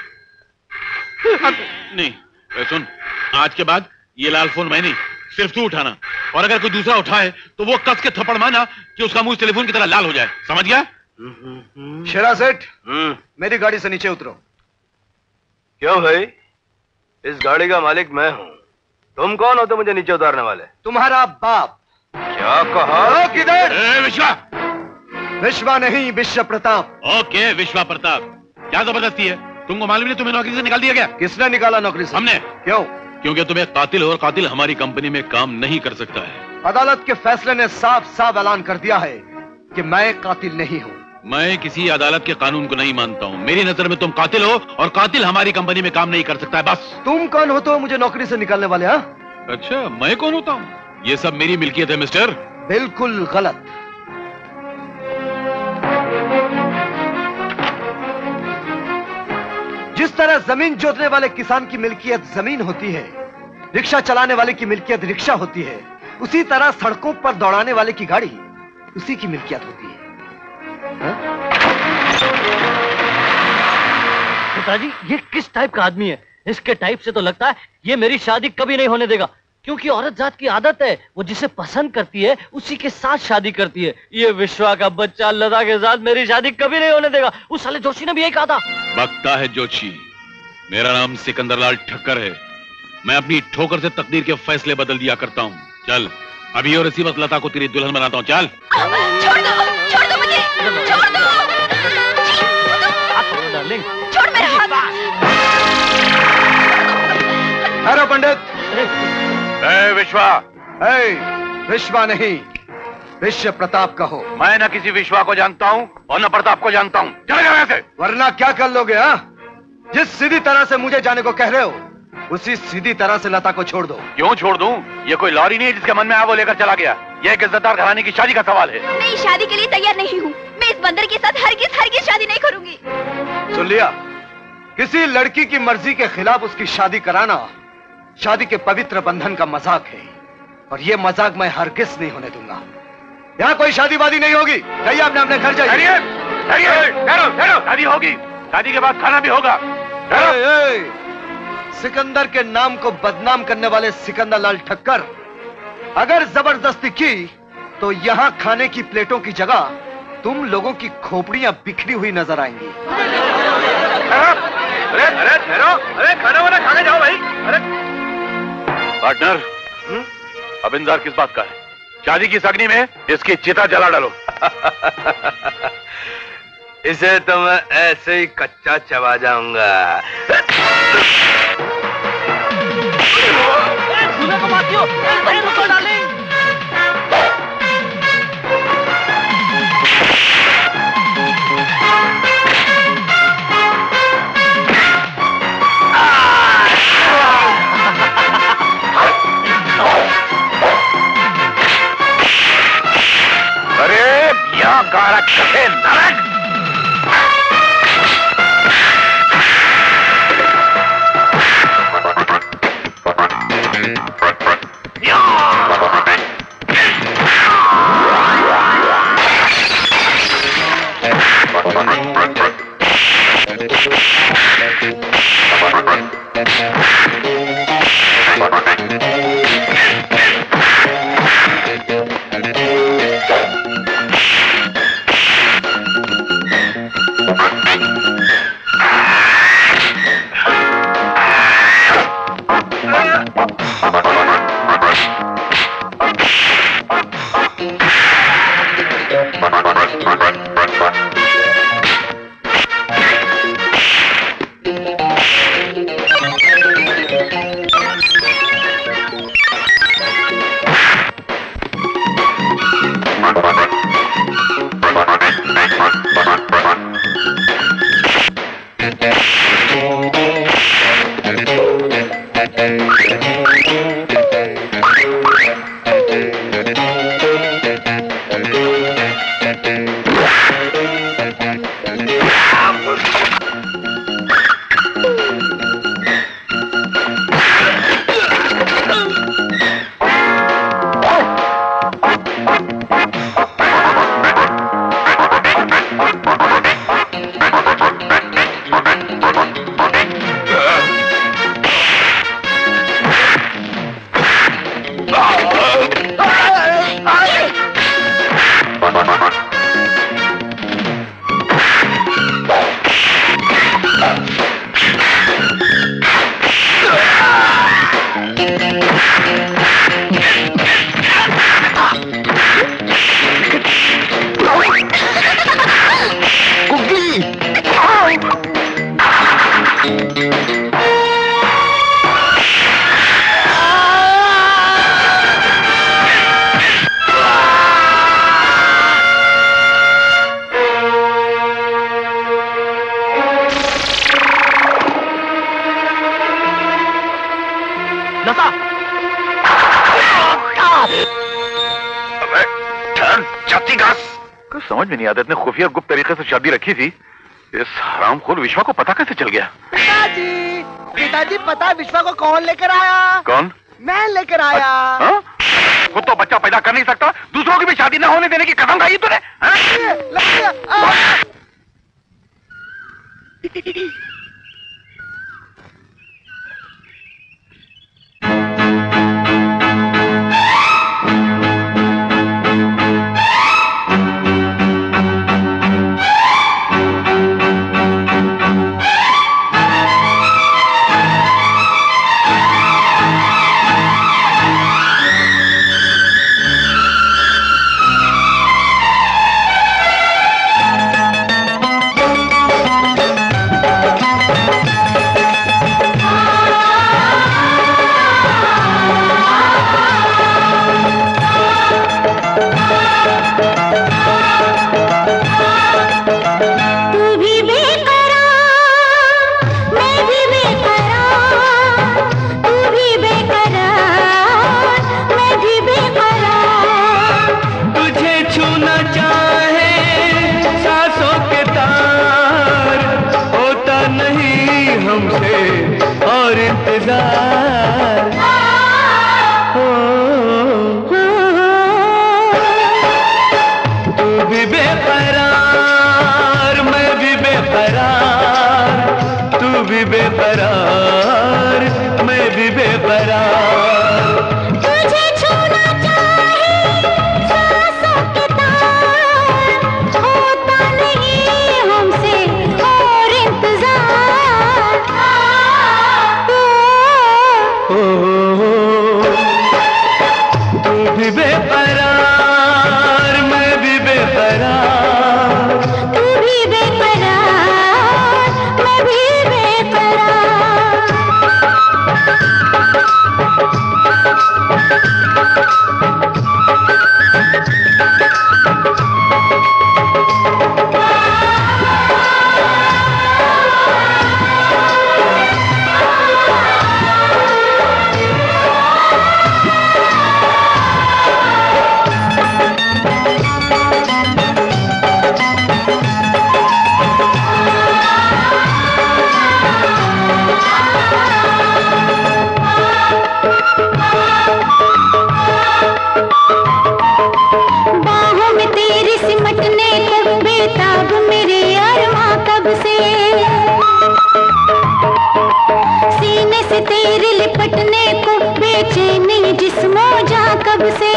नहीं, सुन, आज के बाद ये लाल फोन मैं नहीं, सिर्फ तू उठाना। और अगर कोई दूसरा उठाए तो वो कस के थप्पड़ मारना कि उसका मुंह टेलीफोन की तरह लाल हो जाए। समझ गया? शेरा सेठ, मेरी गाड़ी से नीचे उतरो। क्यों भाई? इस गाड़ी का मालिक मैं हूँ। तुम कौन हो तो मुझे नीचे उतारने वाले? तुम्हारा बाप। क्या कहा? किधर? विश्वा। विश्वा नहीं, विश्व प्रताप। ओके, विश्वा प्रताप। क्या जबरदस्ती है? तुमको मालूम नहीं तुम्हें नौकरी से निकाल दिया गया? किसने निकाला नौकरी से? हमने। क्यों? क्योंकि तुम्हें कातिल हो और कातिल हमारी कंपनी में काम नहीं कर सकता है। अदालत के फैसले ने साफ साफ ऐलान कर दिया है कि मैं कातिल नहीं हूँ। मैं किसी अदालत के कानून को नहीं मानता हूँ। मेरी नजर में तुम कातिल हो और कातिल हमारी कंपनी में काम नहीं कर सकता है। बस। तुम कौन हो तो मुझे नौकरी से निकालने वाले? हाँ, अच्छा, मैं कौन होता हूँ? ये सब मेरी मिल्कियत है मिस्टर। बिल्कुल गलत। जिस तरह जमीन जोतने वाले किसान की मिल्कियत जमीन होती है, रिक्शा चलाने वाले की मिल्कियत रिक्शा होती है, उसी तरह सड़कों पर दौड़ाने वाले की गाड़ी उसी की मिल्कियत होती है। पिताजी, ये किस टाइप का आदमी है? इसके टाइप से तो लगता है ये मेरी शादी कभी नहीं होने देगा, क्योंकि औरत जात की आदत है, वो जिसे पसंद करती है उसी के साथ शादी करती है। ये विश्वा का बच्चा लता के साथ मेरी शादी कभी नहीं होने देगा। उस साले जोशी ने भी यही कहा था। बकता है जोशी। मेरा नाम सिकंदर लाल ठक्कर है। मैं अपनी ठोकर से तकदीर के फैसले बदल दिया करता हूँ। चल, अभी और इसी वक्त लता को तेरी दुल्हन बनाता हूँ। चल। छोड़ दो, छोड़ दो मुझे, छोड़ दो। डार्लिंग, छोड़ मेरा हाथ। अरे पंडित। ए विश्वा। ए, विश्वा नहीं, विश्व प्रताप का हो। मैं न किसी विश्वा को जानता हूँ और न प्रताप को जानता हूँ। चले जाओ यहाँ से। वरना क्या कर लोगे? हाँ, जिस सीधी तरह से मुझे जाने को कह रहे हो उसी सीधी तरह से लता को छोड़ दो। क्यों छोड़ दूं? ये कोई लॉरी नहीं है जिसके मन में आया वो लेकर चला गया। यह एक इज्जतदार घराने की शादी का सवाल है। मैं इस शादी के लिए तैयार नहीं हूँ। मैं इस बंदर के साथ हरगिज हरगिज शादी नहीं करूंगी। सुन लिया, किसी लड़की की मर्जी के खिलाफ उसकी शादी कराना शादी के पवित्र बंधन का मजाक है, और ये मजाक मैं हरगिज नहीं होने दूंगा। यहाँ कोई शादी वादी नहीं होगी। जाइए अपने अपने घर जाइए। ठहरो ठहरो, शादी होगी, शादी के बाद खाना भी होगा। ए, ए, सिकंदर के नाम को बदनाम करने वाले सिकंदर लाल ठक्कर, अगर जबरदस्ती की तो यहाँ खाने की प्लेटों की जगह तुम लोगों की खोपड़ियां बिखरी हुई नजर आएंगी। अरे अरे ठहरो, अरे खाना वाना खा के जाओ भाई। अरे पार्टनर, अब इंतजार किस बात का है? शादी की सगनी में इसकी चिता जला डालो। इसे तो मैं ऐसे ही कच्चा चबा जाऊंगा। को मातियो, को डालें। अरे यहाँ कारक कथे नरक। समझ में नहीं आता, इतने खुफिया और गुप्त तरीके से शादी रखी थी, इस हरामखोर विश्वा को पता कैसे चल गया? पिताजी, पिताजी पता विश्वा को कौन लेकर आया? कौन? मैं लेकर आया। खुद तो बच्चा पैदा कर नहीं सकता, दूसरों की भी शादी न होने देने की कसम खाई तूने? बाहों में तेरे सिमटने को बेताब मेरे अरमां कब से, सीने से तेरे लिपटने को बेचैनी जिस्मों जा कब से।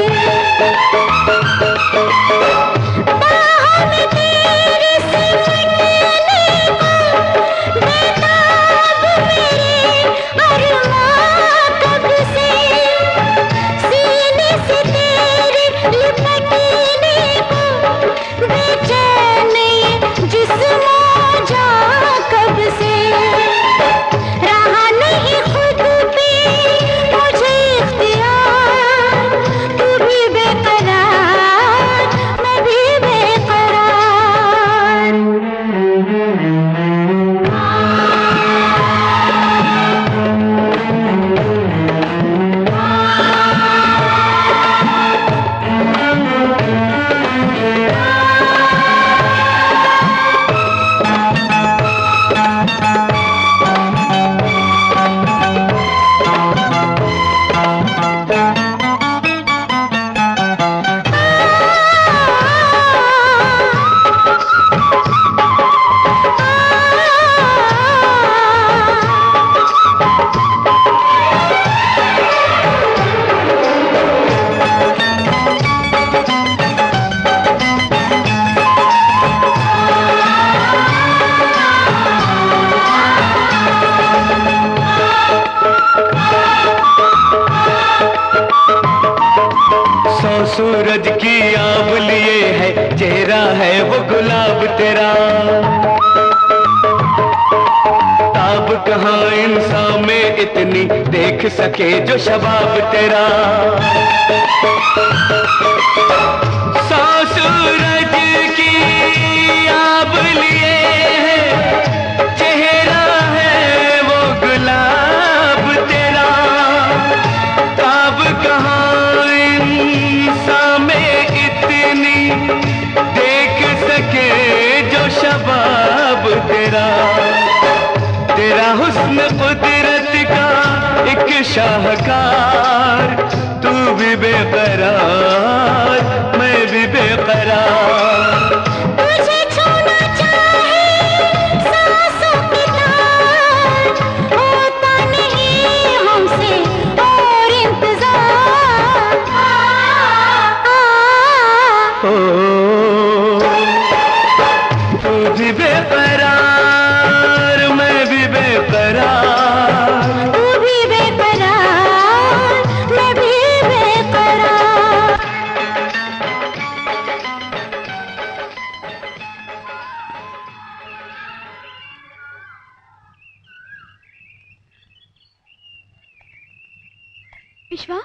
बाहों में तेरे सिमटने को बेताब मेरे अरमां कब से, सीने से तेरे लिपटने को बेचैनी जिस्मों जा कब से। रहा नहीं खुद पे मुझे इख्तियार, तू भी बेकरार मैं भी बेकरार। सूरज की आब लिए है, चेहरा है वो गुलाब तेरा, ताब कहाँ इंसान में इतनी देख सके जो शबाब तेरा। सौ सूरज की आब लिए है, चेहरा है वो गुलाब तेरा, ताब कहाँ में इतनी देख सके जो शबाब तेरा। तेरा हुस्न कुदरत का एक शाहकार, तू भी बेकरार मैं भी बेकरार। तुझे छूना चाहे सांसों की तार, होता नहीं हमसे और इंतजार। तू भी बेकरार मैं भी बेकरार, तू भी बेकरार मैं भी बेकरार। विश्वा,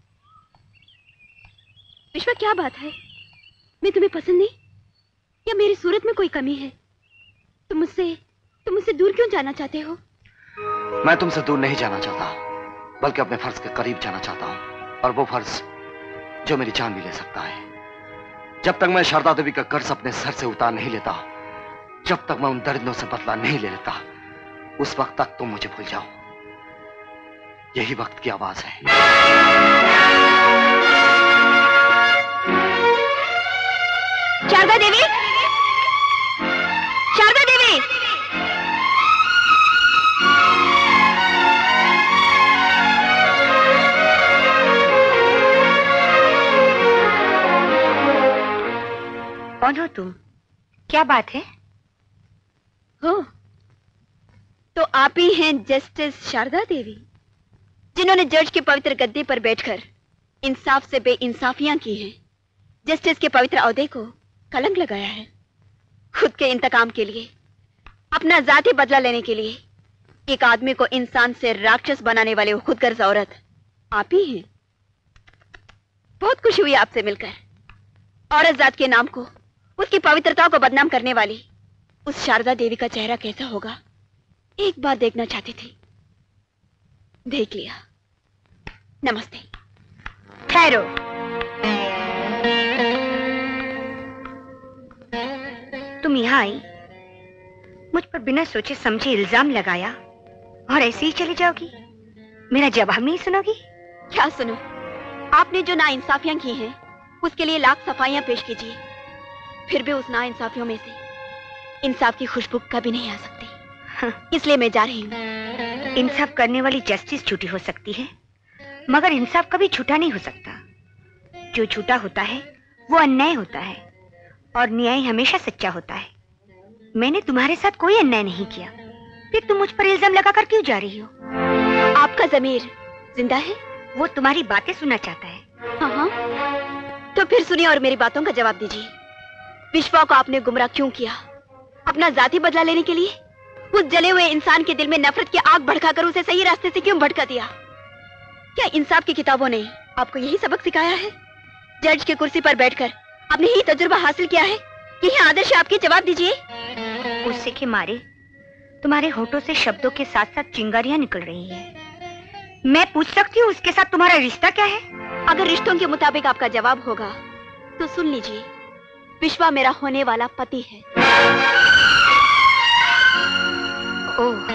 विश्वा क्या बात है? मैं तुम्हें पसंद नहीं या मेरी सूरत में कोई कमी है? तुम मुझसे तुम मुझसे दूर क्यों जाना चाहते हो? मैं तुमसे दूर नहीं जाना चाहता, बल्कि अपने फर्ज के करीब जाना चाहता हूं, और वो फर्ज जो मेरी जान भी ले सकता है। जब तक मैं शारदा देवी का कर्ज अपने सर से उतार नहीं लेता, जब तक मैं उन दरिंदों से बदला नहीं ले लेता, उस वक्त तक तुम मुझे भूल जाओ। यही वक्त की आवाज है। शारदा देवी, शारदा देवी, कौन हो तुम? क्या बात है? हो तो आप ही हैं जस्टिस शारदा देवी, जिन्होंने जज के पवित्र गद्दे पर बैठकर इंसाफ से बेइंसाफियां की हैं, जस्टिस के पवित्र ओहदे को कलंक लगाया है। खुद के इंतकाम के लिए, अपना जाती बदला लेने के लिए एक आदमी को इंसान से राक्षस बनाने वाले वो खुदगर्ज औरत आप ही हैं। बहुत खुशी हुई आपसे मिलकर। औरत जात के नाम को, उसकी पवित्रता को बदनाम करने वाली उस शारदा देवी का चेहरा कैसा होगा एक बार देखना चाहती थी, देख लिया। नमस्ते। ठहरो। तुम यहाँ आई, मुझ पर बिना सोचे समझे इल्जाम लगाया और ऐसे ही चली जाओगी? मेरा जवाब नहीं सुनोगी? क्या सुनो? आपने जो नाइंसाफियां की हैं, उसके लिए लाख सफाइयां पेश कीजिए, फिर भी उस नाइंसाफियों में से इंसाफ की खुशबू कभी नहीं आ सकती। इसलिए मैं जा रही हूँ। इंसाफ करने वाली जस्टिस झूठी हो सकती है, मगर इंसाफ कभी झूठा नहीं हो सकता। जो झूठा होता है वो अन्याय होता है, और न्याय हमेशा सच्चा होता है। मैंने तुम्हारे साथ कोई अन्याय नहीं किया, फिर तुम मुझ पर इल्जाम लगाकर क्यों जा रही हो? आपका ज़मीर जिंदा है? वो तुम्हारी बातें सुनना चाहता है। हाँ हाँ, तो फिर सुनिए और मेरी बातों का जवाब दीजिए। विश्वा को आपने गुमराह क्यों किया? अपना जाती बदला लेने के लिए? उस जले हुए इंसान के दिल में नफरत की आग भड़काकर उसे सही रास्ते से क्यों भटका दिया? क्या इंसाफ की किताबों ने आपको यही सबक सिखाया है? जज की कुर्सी पर बैठकर आपने यही तजुर्बा हासिल किया है? यही आदर्श आपके? जवाब दीजिए। गुस्से के मारे तुम्हारे होठों से शब्दों के साथ साथ चिंगारियां निकल रही हैं। मैं पूछ सकती हूँ उसके साथ तुम्हारा रिश्ता क्या है? अगर रिश्तों के मुताबिक आपका जवाब होगा तो सुन लीजिए, विश्वा मेरा होने वाला पति है। ओह,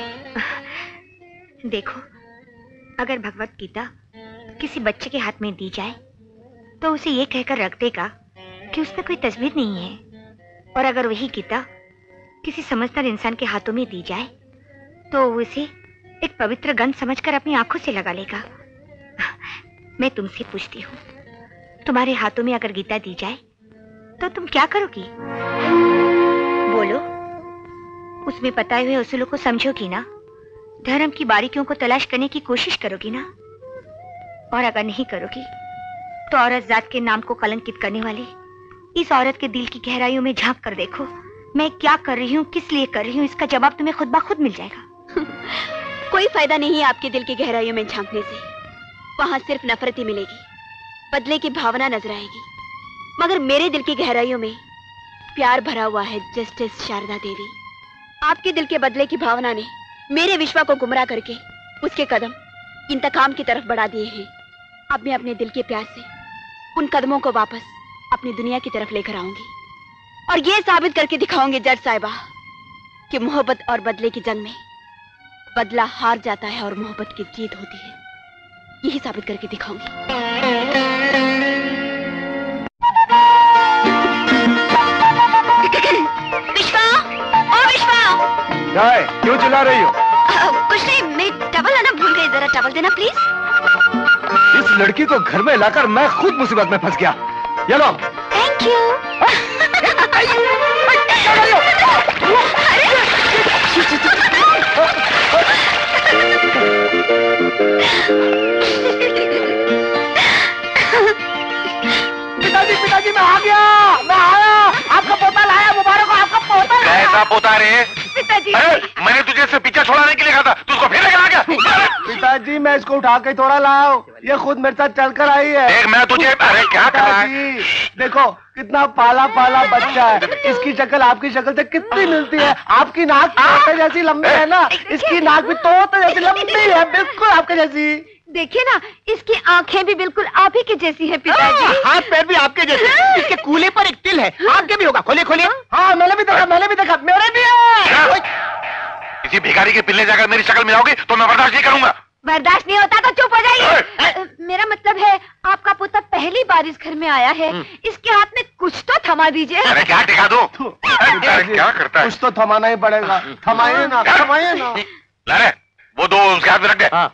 देखो, अगर भगवत गीता किसी बच्चे के हाथ में दी जाए तो उसे ये कहकर रख देगा कि उसमें कोई तस्वीर नहीं है, और अगर वही गीता किसी समझदार इंसान के हाथों में दी जाए तो उसे एक पवित्र गंध समझकर अपनी आंखों से लगा लेगा। मैं तुमसे पूछती हूँ, तुम्हारे हाथों में अगर गीता दी जाए तो तुम क्या करोगी? बोलो। उसमें बताए हुए उसूलों को समझोगी ना? धर्म की बारीकियों को तलाश करने की कोशिश करोगी ना? और अगर नहीं करोगी तो औरत जात के नाम को कलंकित करने वाली इस औरत के दिल की गहराइयों में झांक कर देखो। मैं क्या कर रही हूँ, किस लिए कर रही हूँ, इसका जवाब तुम्हें खुद ब खुद मिल जाएगा। कोई फायदा नहीं है आपके दिल की गहराइयों में झांकने से। वहां सिर्फ नफरत ही मिलेगी, बदले की भावना नजर आएगी। मगर मेरे दिल की गहराइयों में प्यार भरा हुआ है जस्टिस शारदा देवी। आपके दिल के बदले की भावना ने मेरे विश्वा को गुमराह करके उसके कदम इंतकाम की तरफ बढ़ा दिए हैं। अब मैं अपने दिल के प्यार से उन कदमों को वापस अपनी दुनिया की तरफ लेकर आऊंगी और ये साबित करके दिखाऊंगी जज साहिबा कि मोहब्बत और बदले की जंग में बदला हार जाता है और मोहब्बत की जीत होती है। यही साबित करके दिखाऊंगी। विश्वा, ओ विश्वा, क्या है? क्यों चिल्ला रही हो? कुछ नहीं, मैं टवल लाना भूल गई। जरा टवल देना प्लीज। इस लड़की को घर में लाकर मैं खुद मुसीबत में फंस गया। ये लो। Thank you. पिताजी, पिताजी, मैं आ गया, मैं आया। आपका पोता लाया, मुबारक हो आपका पोता। कैसा पोता रे? पिताजी, मैंने तुझे इससे पीछा छुड़ाने के लिए कहा था, तू उसको फिर लेकर आ गया। पिताजी, मैं इसको उठा के थोड़ा लाया हूँ, ये खुद मेरे साथ चलकर आई है। देख, मैं तुझे, अरे क्या कर रहा है? देखो कितना पाला पाला बच्चा है। इसकी शक्ल आपकी शक्ल से कितनी मिलती है। आपकी नाक तोते जैसी लंबी है ना, इसकी नाक भी तोते जैसी लंबी है, बिल्कुल आपके जैसी। देखिए ना, इसकी आंखें भी बिल्कुल आप ही के जैसी हैं पिताजी। हाथ पैर भी आपके जैसे। इसके कूले पर एक तिल है, आपके भी होगा। खोलिए खोलिए। हाँ, मैंने भी देखा, मैंने भी देखा, मेरे भी है। किसी भिखारी के पिल्ले जाकर मेरी शक्ल मिलाओगी तो मैं बर्दाश्त नहीं करूंगा। बर्दाश्त नहीं होता तो चुप हो जाइए। मेरा मतलब है, आपका पुत्र पहली बार इस घर में आया है, इसके हाथ में कुछ तो थमा दीजिए। अरे क्या टिका दूं? क्या करता है? कुछ तो थमाना ही पड़ेगा। थमाइए ना, थमाइए ना। ला रे, वो दो उसके हाथ में रख दे। हाँ।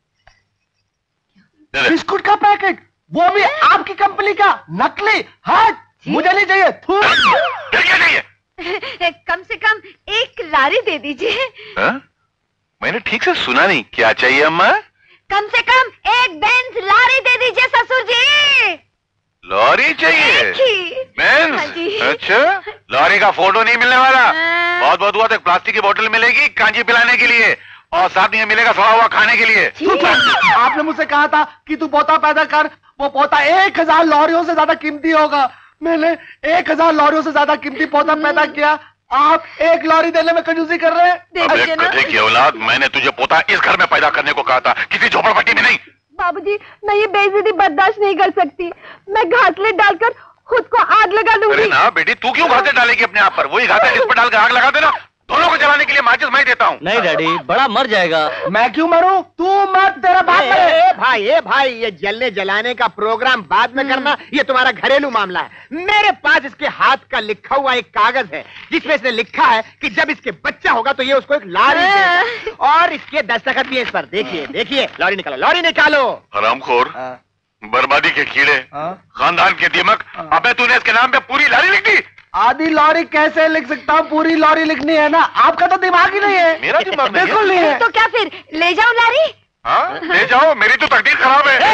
बिस्कुट का पैकेट, वो भी आपकी कंपनी का, नकली। हाँ, मुझे नहीं चाहिए। क्या चाहिए? कम से कम एक लारी दे दीजिए। हा? मैंने ठीक से सुना नहीं, क्या चाहिए अम्मा? कम से कम एक बेंज लारी दे दीजिए ससुर जी। लॉरी चाहिए? बेंज? अच्छा, लॉरी का फोटो नहीं मिलने वाला। बहुत बहुत हुआ तो प्लास्टिक की बोतल मिलेगी कांजी पिलाने के लिए, और साथ में मिलेगा सड़ा हुआ खाने के लिए। आपने मुझसे कहा था कि तू पोता पैदा कर, वो पोता एक हजार लॉरियों से ज्यादा कीमती होगा। मैंने एक हजार लॉरियों से ज्यादा कीमती पोता पैदा किया, आप एक लॉरी देने में कंजूसी कर रहे हैं। अबे गधे की औलाद, मैंने तुझे पोता इस घर में पैदा करने को कहा था, किसी झोपड़पट्टी में नहीं। बाबूजी, मैं ये बेइज्जती बर्दाश्त नहीं कर सकती। मैं घासलेट डालकर खुद को आग लगा दूंगी। अरे ना बेटी, तू क्यों घासलेट डालेगी अपने आप पर? वही घासलेट इस पर डालकर आग लगा देना। दोनों को जलाने के लिए माचिस मैं देता हूँ। नहीं डैडी, बड़ा मर जाएगा। मैं क्यों मरूं? तू मत, तेरा बाप मरे। ए भाई, ए भाई, ये जलने जलाने का प्रोग्राम बाद में करना, ये तुम्हारा घरेलू मामला है। मेरे पास इसके हाथ का लिखा हुआ एक कागज है जिसमें इसने लिखा है कि जब इसके बच्चा होगा तो ये उसको एक लॉरी देगा और इसके दस्तखत भी है इस पर। देखिए देखिए, लॉरी निकालो, लॉरी निकालो। हरामखोर, बर्बादी के कीड़े, खानदान के दीमक, अबे तूने इसके नाम पे पूरी लॉरी लिख दी। आधी लॉरी कैसे लिख सकता हूँ? पूरी लॉरी लिखनी है ना। आपका तो दिमाग ही नहीं है। मेरा दिमाग नहीं है। बिल्कुल नहीं है। तो क्या फिर ले जाओ लॉरी? हाँ, ले जाओ, मेरी तो तकदीर खराब है।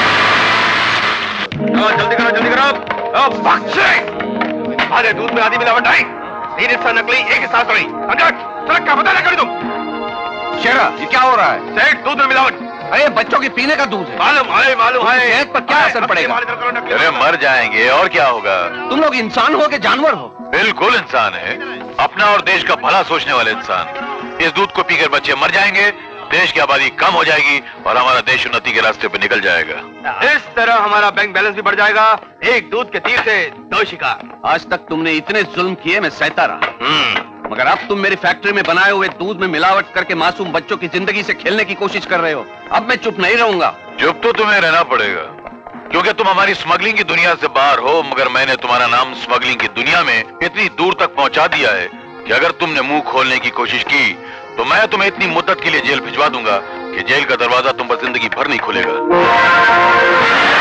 जल्दी करो, जल्दी करो। आधे दूध में आधी मिलावट आई, तीन हिस्सा नकली, एक हिस्सा असली। सड़क का पता ना करी तुम। शेरा, ये क्या हो रहा है? सेठ, दूध में मिलावट। अरे बच्चों के पीने का दूध है। मालूम है, मालूम है। सेहत पर क्या असर पड़ेगा? अरे मर जाएंगे और क्या होगा। तुम लोग इंसान हो के जानवर हो? बिल्कुल इंसान है, अपना और देश का भला सोचने वाले इंसान। इस दूध को पीकर बच्चे मर जाएंगे, देश की आबादी कम हो जाएगी और हमारा देश उन्नति के रास्ते पर निकल जाएगा। इस तरह हमारा बैंक बैलेंस भी बढ़ जाएगा। एक दूध के तीर से दो शिकार। आज तक तुमने इतने जुल्म किए, मैं सहता रहा, मगर अब तुम मेरी फैक्ट्री में बनाए हुए दूध में मिलावट करके मासूम बच्चों की जिंदगी से खेलने की कोशिश कर रहे हो। अब मैं चुप नहीं रहूंगा। चुप तो तुम्हें रहना पड़ेगा, क्योंकि तुम हमारी स्मगलिंग की दुनिया से बाहर हो, मगर मैंने तुम्हारा नाम स्मगलिंग की दुनिया में इतनी दूर तक पहुंचा दिया है कि अगर तुमने मुंह खोलने की कोशिश की तो मैं तुम्हें इतनी मुद्दत के लिए जेल भिजवा दूंगा कि जेल का दरवाजा तुम पर जिंदगी भर नहीं खुलेगा।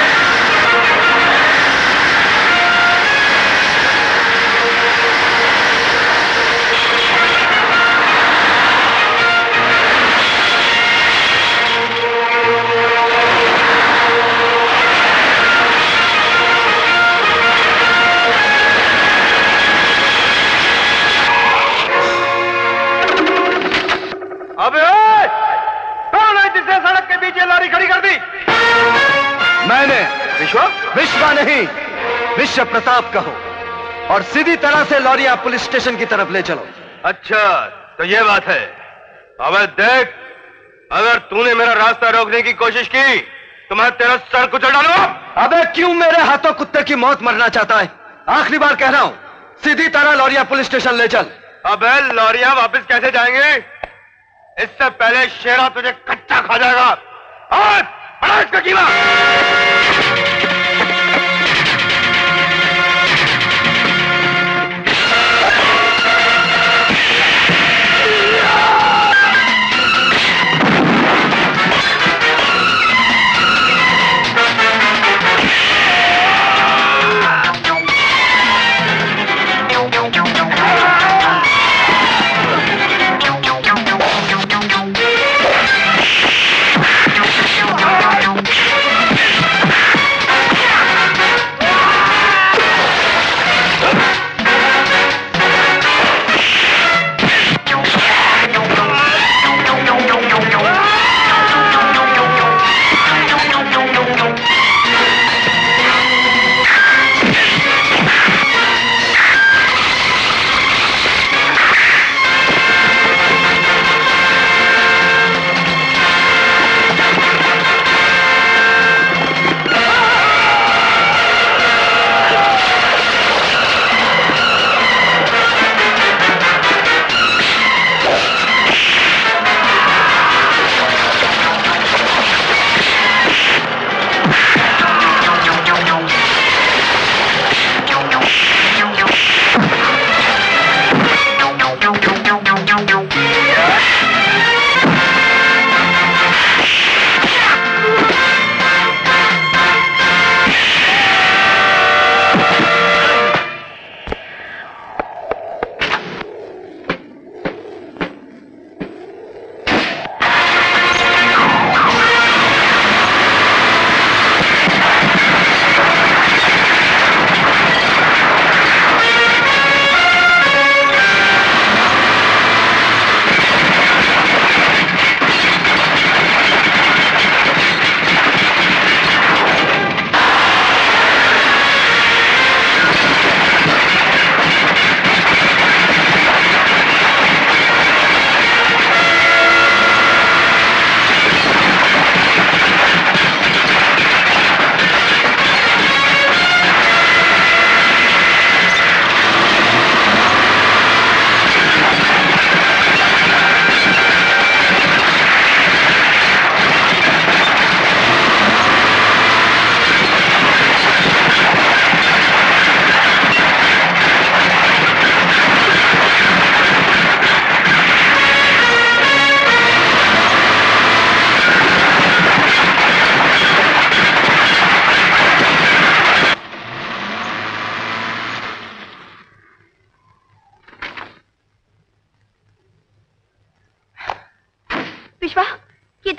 अबे कौन है जिसने सड़क के बीच ये लॉरी खड़ी कर दी? मैंने। विश्वा? विश्वा नहीं, विश्व प्रताप कहो और सीधी तरह से लॉरिया पुलिस स्टेशन की तरफ ले चलो। अच्छा, तो ये बात है। अबे देख, अगर तूने मेरा रास्ता रोकने की कोशिश की तो मैं तेरा सर कुचल डालूंगा। अबे क्यों मेरे हाथों कुत्ते की मौत मरना चाहता है? आखिरी बार कह रहा हूं, सीधी तरह लॉरिया पुलिस स्टेशन ले चल। अबे लॉरिया वापस कैसे जाएंगे? इससे पहले शेरा तुझे कच्चा खा जाएगा। और बड़ा इसका कीमा।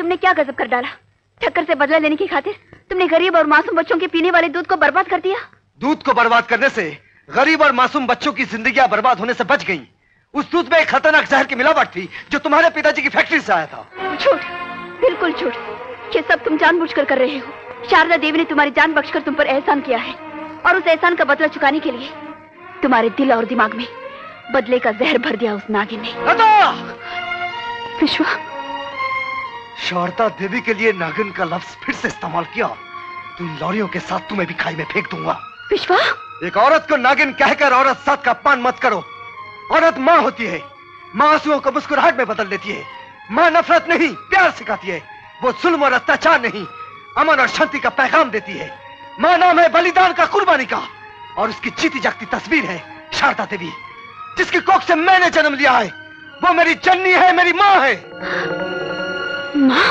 तुमने क्या गजब कर डाला। ठक्कर से बदला लेने की खातिर तुमने गरीब और मासूम बच्चों के पीने वाले दूध को बर्बाद कर दिया। दूध को बर्बाद करने से गरीब और मासूम बच्चों की जिंदगियां बर्बाद होने से बच गईं। उस दूध में एक खतरनाक जहर की मिलावट थी जो तुम्हारे पिताजी की फैक्ट्री से आया था। झूठ, बिल्कुल झूठ। ये सब तुम जानबूझकर कर रहे हो। शारदा देवी ने तुम्हारी जान बख्शकर तुम पर एहसान किया है और उस एहसान का बदला चुकाने के लिए तुम्हारे दिल और दिमाग में बदले का जहर भर दिया उस नागिन ने। विश्वा, शारदा देवी के लिए नागिन का लफ्ज फिर से इस्तेमाल किया तो इन लौरियों के साथ तुम्हें भी खाई में फेंक दूंगा। विश्वा, एक औरत को नागिन कहकर औरत साथ का अपमान मत करो। औरत माँ होती है, माँ आंसुओं को मुस्कुराहट में बदल देती है। माँ नफरत नहीं प्यार सिखाती है, वो जुल्म और अत्याचार नहीं अमन और शांति का पैगाम देती है। माँ नाम है बलिदान का, कुर्बानी का, और उसकी जीती जागती तस्वीर है शारदा देवी, जिसकी कोख से मैंने जन्म लिया है। वो मेरी जननी है, मेरी माँ है। माँ?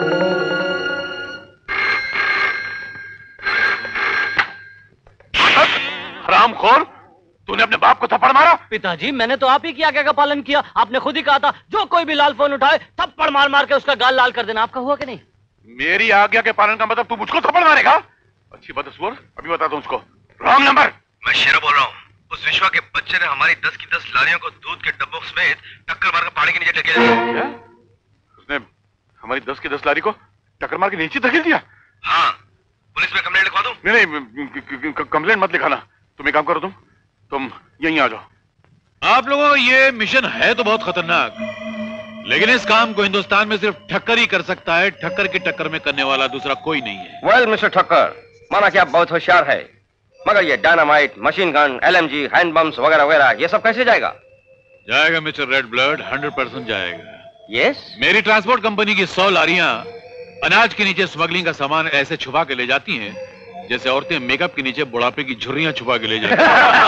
हरामखोर, तूने अपने बाप को थप्पड़ मारा? पिताजी, मैंने तो आप ही की आज्ञा का पालन किया। आपने खुद ही कहा था जो कोई भी लाल फोन उठाए थप्पड़ मार मार के उसका गाल लाल कर देना। आपका हुआ कि नहीं? मेरी आज्ञा के पालन का मतलब तू मुझको थप्पड़ मारेगा? अच्छी बदसूर, अभी बताता हूँ उसको। Wrong number. मैं शेरा बोल रहा हूँ। उस विश्वा के बच्चे ने हमारी दस की दस लारियों को दूध के डब्बों समेत टक्कर मारकर पहाड़ी के नीचे ढकेल दिया। उसने हमारी दस की दस लारी को टक्कर मार के नीचे धकेल दिया? हाँ। पुलिस में कंप्लेंट लिखवा दूं? नहीं नहीं, कंप्लेंट मत लिखाना। तुम एक काम करो, तुम तुम यहीं आ जाओ। आप लोगों का ये मिशन है तो बहुत खतरनाक, लेकिन इस काम को हिंदुस्तान में सिर्फ ठक्कर ही कर सकता है। ठक्कर की टक्कर में करने वाला दूसरा कोई नहीं है। वेल मिस्टर ठक्कर, माना कि आप बहुत होशियार है, मगर ये dynamite, machine gun, LMG, hand bombs वगैरह वगैरह ये सब कैसे जाएगा? जाएगा mister red blood, hundred percent जाएगा। यस? मेरी ट्रांसपोर्ट कंपनी की सौ लारियां अनाज के नीचे स्मगलिंग का सामान ऐसे छुपा के ले जाती हैं जैसे औरतें मेकअप के नीचे बुढ़ापे की झुर्रियां छुपा के ले जाती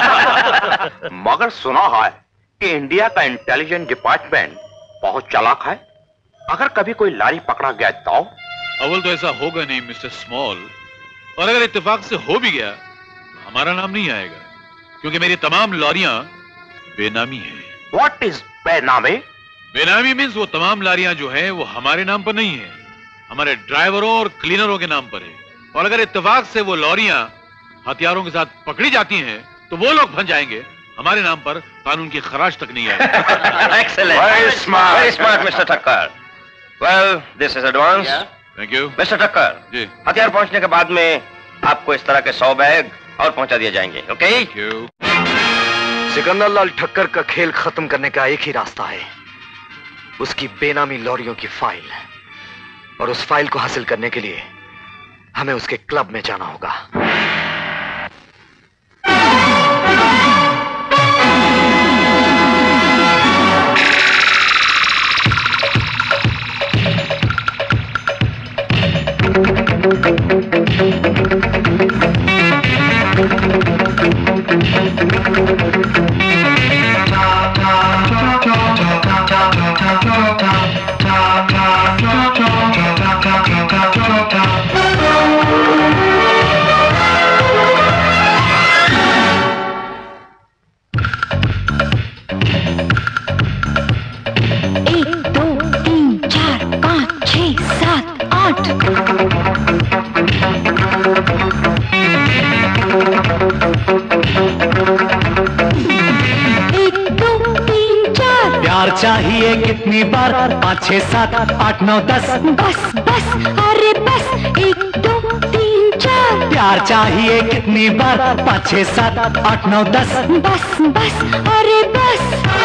हैं। मगर सुना है कि इंडिया का इंटेलिजेंस डिपार्टमेंट बहुत चालाक है। अगर कभी कोई लारी पकड़ा गया तो? अव्वल तो ऐसा होगा नहीं मिस्टर स्मॉल, और अगर इत्तेफाक से हो भी गया तो हमारा नाम नहीं आएगा, क्योंकि मेरी तमाम लारियां बेनामी है। व्हाट इज बेनामी? बेनामी मीन्स वो तमाम लारियां जो है वो हमारे नाम पर नहीं है, हमारे ड्राइवरों और क्लीनरों के नाम पर है। और अगर इत्तेफाक से वो लॉरियां हथियारों के साथ पकड़ी जाती हैं तो वो लोग फंस जाएंगे, हमारे नाम पर कानून की खराज तक नहीं आएगी। Excellent. Very smart. Very smart, mister Thakkar. Well, this is advance. Thank you. Mister Thakkar, ji, हथियार पहुंचने के बाद में आपको इस तरह के सौ बैग और पहुंचा दिए जाएंगे। Okay? Thank you. Sikandar Lal Thakkar का खेल खत्म करने का एक ही रास्ता है, उसकी बेनामी लॉरियों की फाइल। और उस फाइल को हासिल करने के लिए हमें उसके क्लब में जाना होगा। चाहिए कितनी बार? पाँच छः सात आठ नौ दस। बस बस अरे बस, एक दो तीन चार। प्यार चाहिए कितनी बार? पाँच छः सात आठ नौ दस। बस बस अरे बस।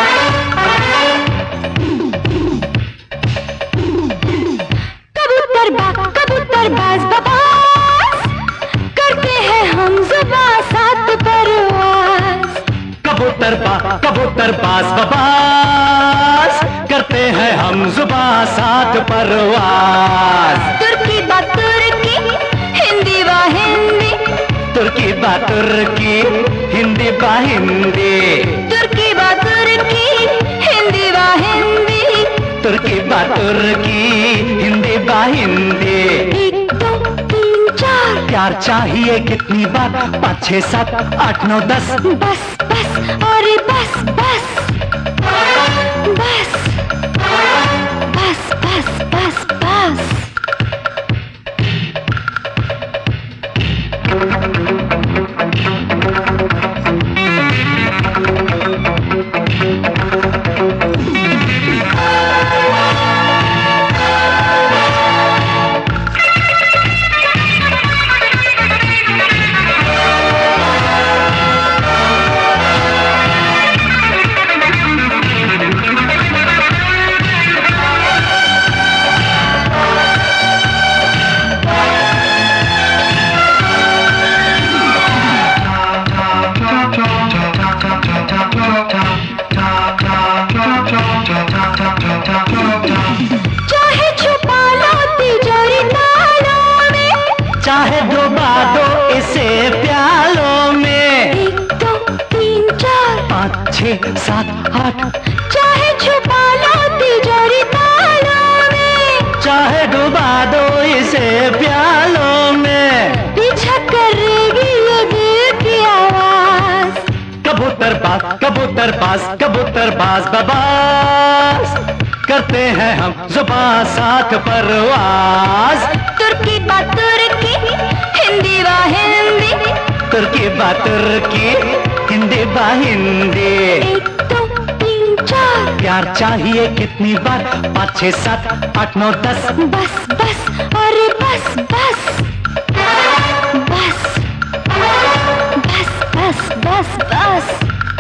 कबूतर बा कबूतर बाज बबास, करते हैं हम जुबां सात परवाज़। कबूतर बा कबूतर बाज बबास, करते हैं हम जुबां सात परवाज़। तुर्की बा तुर्की, हिंदी बा हिंदी। तुर्की बा तुर्की, हिंदी बा हिंदी। तुर्की बा तुर्की, हिंदी बा हिंदी। तुर्की बा तुर्की, हिंदी बा हिंदी। एक दो तीन चार। प्यार चाहिए कितनी बार? पाँच छः सात आठ नौ दस। बस बस अरे बस बस बस बस बस बस बस। दो इसे प्यालों में। एक दो तीन चार पाँच छः सात आठ, चाहे छुपा लो तिजोरी तालों में। चाहे डुबा दो इसे प्यालों में। पीछा करेगी ये दिल की आवाज। कबूतर बाज कबूतर बाज कबूतर बाज बबास, करते हैं हम जुबां साथ परवाज। तुर्की बा तुर्की, हिंदी बा हिंदी। तुर्की बा तुर्की, हिंदी बा हिंदी। एक दो तीन चार, प्यार चाहिए कितनी बार? पाँच छः सात आठ नौ दस। बस बस अरे बस बस बस बस बस बस बस।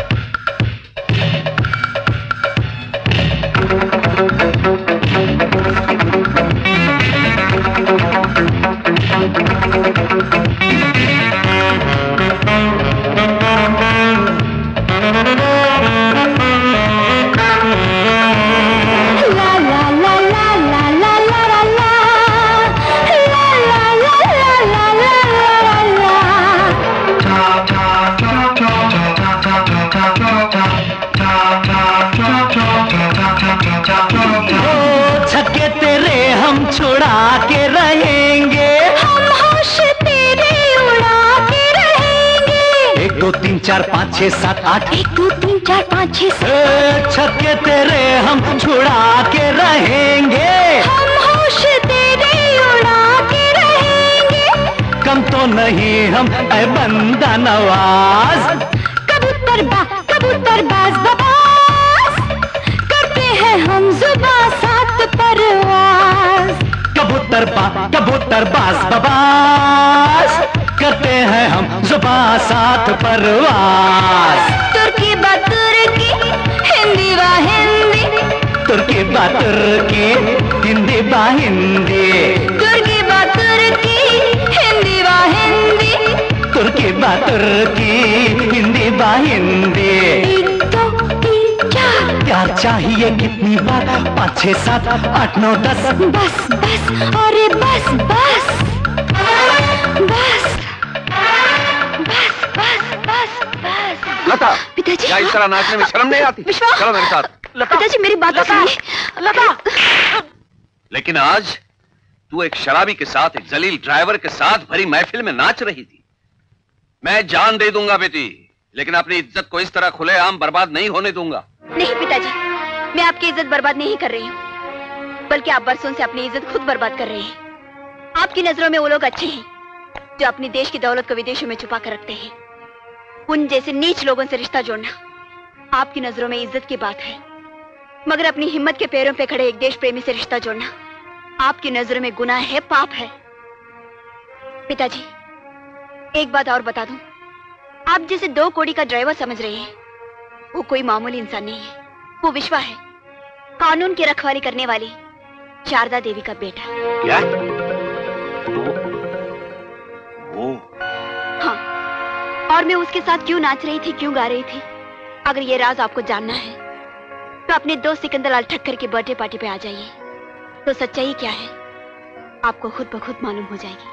छुड़ा के रहेंगे हम, होश तेरे उड़ा के रहेंगे। एक दो तीन चार पाँच छः सात आठ, एक दो तीन चार पाँच छः सात, छक्के तेरे हम छुड़ा के रहेंगे। हम होश तेरे उड़ा के रहेंगे। कम तो नहीं हम ऐ बंदा नवाज। कबूतर बा कबूतर बाज बबास, करते हैं हम जुबां साथ परवाज। कबूतर बा कबूतर बाज बबास, करते हैं हम जुबां साथ परवाज। तुर्की बा तुर्की, हिंदी बा हिंदी। तुर्की बा तुर्की, हिंदी बा हिंदी। तुर्की बा तुर्की, हिंदी बा हिंदी। तुर्की बा तुर्की, हिंदी बा हिंदी। एक दो तीन चार, प्यार चाहिए कितनी बार? पाँच छः सात आठ नौ दस। बस बस अरे बस बस बस बस बस बस बस। लता, पिताजी, क्या इस तरह नाचने में शर्म नहीं आती? विश्वा, चलो मेरे साथ। पिताजी मेरी बात तो सुनिए। लता, लेकिन आज तू एक शराबी के साथ, एक जलील ड्राइवर के साथ भरी महफिल में नाच रही थी। मैं जान दे दूंगा बेटी, लेकिन अपनी इज्जत को इस तरह खुलेआम बर्बाद नहीं होने दूंगा। नहीं पिताजी, मैं आपकी इज्जत बर्बाद नहीं कर रही हूँ, बल्कि आप बरसों से अपनी इज्जत खुद बर्बाद कर रहे हैं। आपकी नजरों में वो लोग अच्छे हैं जो अपने देश की दौलत को विदेशों में छुपा कर रखते हैं। उन जैसे नीच लोगों से रिश्ता जोड़ना आपकी नजरों में इज्जत की बात है, मगर अपनी हिम्मत के पैरों पे खड़े एक देश प्रेमी से रिश्ता जोड़ना आपकी नजरों में गुनाह है, पाप है। पिताजी, एक बात और बता दूं, आप जिसे दो कौड़ी का ड्राइवर समझ रहे हैं, वो कोई मामूली इंसान नहीं है। वो विश्वा है, कानून की रखवाली करने वाली शारदा देवी का बेटा। क्या? वो, वो। हाँ, और मैं उसके साथ क्यों नाच रही थी, क्यों गा रही थी, अगर ये राज आपको जानना है तो अपने दोस्त सिकंदर लाल ठक्कर की बर्थडे पार्टी पे आ जाइए, तो सच्चाई क्या है आपको खुद ब खुद मालूम हो जाएगी।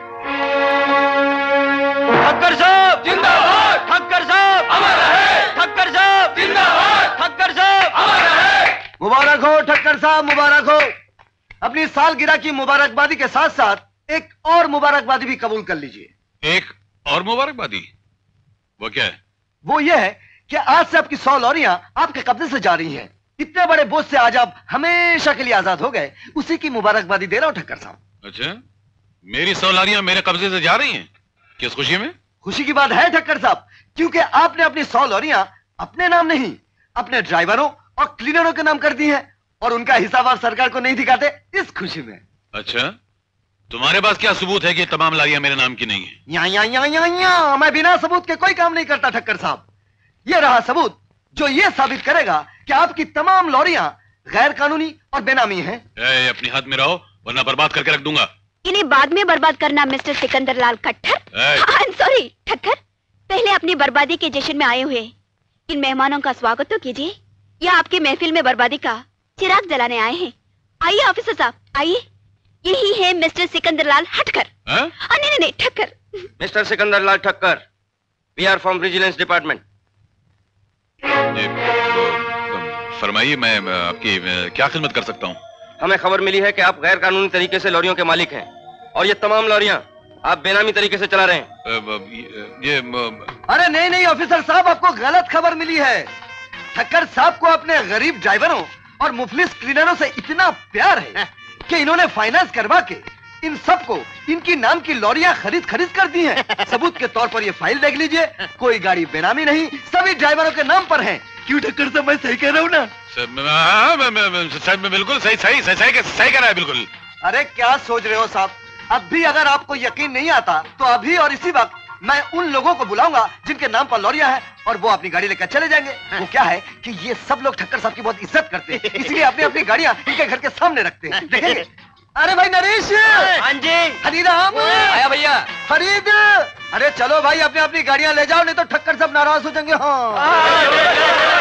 ठक्कर साहब जिंदाबाद, ठक्कर साहब अमर रहे, ठक्कर साहब जिंदाबाद, ठक्कर साहब अमर रहे। मुबारक हो ठक्कर साहब, मुबारक हो। अपनी सालगिरह की मुबारकबादी के साथ साथ एक और मुबारकबादी भी कबूल कर लीजिए। एक और मुबारकबादी? वो क्या है? वो ये है कि आज से आपकी सौ लॉरियां आपके कब्जे से जा रही हैं। इतने बड़े बोझ से आज आप हमेशा के लिए आजाद हो गए, उसी की मुबारकबादी दे रहा हूं ठक्कर साहब। अच्छा, मेरी सौ लॉरियां मेरे कब्जे से जा रही हैं? किस खुशी में? खुशी की बात है ठक्कर साहब, क्योंकि आपने अपनी सौ लॉरियां अपने नाम नहीं, अपने ड्राइवरों और क्लीनरों के नाम कर दी हैं, और उनका हिसाब आप सरकार को नहीं दिखाते इस खुशी में। अच्छा, तुम्हारे पास क्या सबूत है कि तमाम लॉरियां मेरे नाम की नहीं है? या, या, या, या, या, मैं बिना सबूत के कोई काम नहीं करता ठक्कर साहब। यह रहा सबूत जो यह साबित करेगा कि आपकी तमाम लॉरियां गैर कानूनी और बेनामी हैं। ए, अपनी हाथ में रहो वरना बर्बाद करके रख दूंगा। इन्हें बाद में बर्बाद करना mister Sikandar Lal Khattar. I am sorry Thakkar, पहले अपनी बर्बादी के जश्न में आए हुए इन मेहमानों का स्वागत तो कीजिए, या आपकी महफिल में बर्बादी का चिराग जलाने आए हैं। आइए ऑफिसर साहब, आइए। यही है मिस्टर सिकंदर लाल हटकर। नहीं नहीं नहीं Thakkar, mister Sikandar Lal Thakkar, we are from vigilance department. फरमाइए, मैं आपकी क्या खिदमत कर सकता हूँ? हमें खबर मिली है कि आप गैर कानूनी तरीके से लॉरियों के मालिक हैं और ये तमाम लॉरियां आप बेनामी तरीके से चला रहे हैं। ये अरे नहीं नहीं ऑफिसर साहब, आपको गलत खबर मिली है। ठक्कर साहब को अपने गरीब ड्राइवरों और मुफलिस क्लीनरों से इतना प्यार है कि इन्होंने फाइनेंस करवा के इन सबको इनकी नाम की लॉरियां खरीद खरीद कर दी हैं। सबूत के तौर पर ये फाइल देख लीजिए, कोई गाड़ी बेनामी नहीं, सभी ड्राइवरों के नाम पर हैं। क्यों ठक्कर साहब, मैं सही कह रहा हूँ ना? सर मैं बिल्कुल सही सही सही सही सही कह रहा है, बिल्कुल। अरे क्या सोच रहे हो साहब? अब भी अगर आपको यकीन नहीं आता तो अभी और इसी वक्त मैं उन लोगों को बुलाऊंगा जिनके नाम पर लॉरियां हैं और वो अपनी गाड़ी लेकर चले जाएंगे। वो क्या है कि ये सब लोग ठक्कर साहब की बहुत इज्जत करते हैं, इसलिए अपनी अपनी गाड़ियां इनके घर के सामने रखते हैं। देखेंगे? अरे भाई नरेश, हाँ जी, हरीराम आया भैया। फरीद, अरे चलो भाई अपनी अपनी गाड़ियां ले जाओ, नहीं तो ठक्कर साहब नाराज हो जाएंगे। हाँ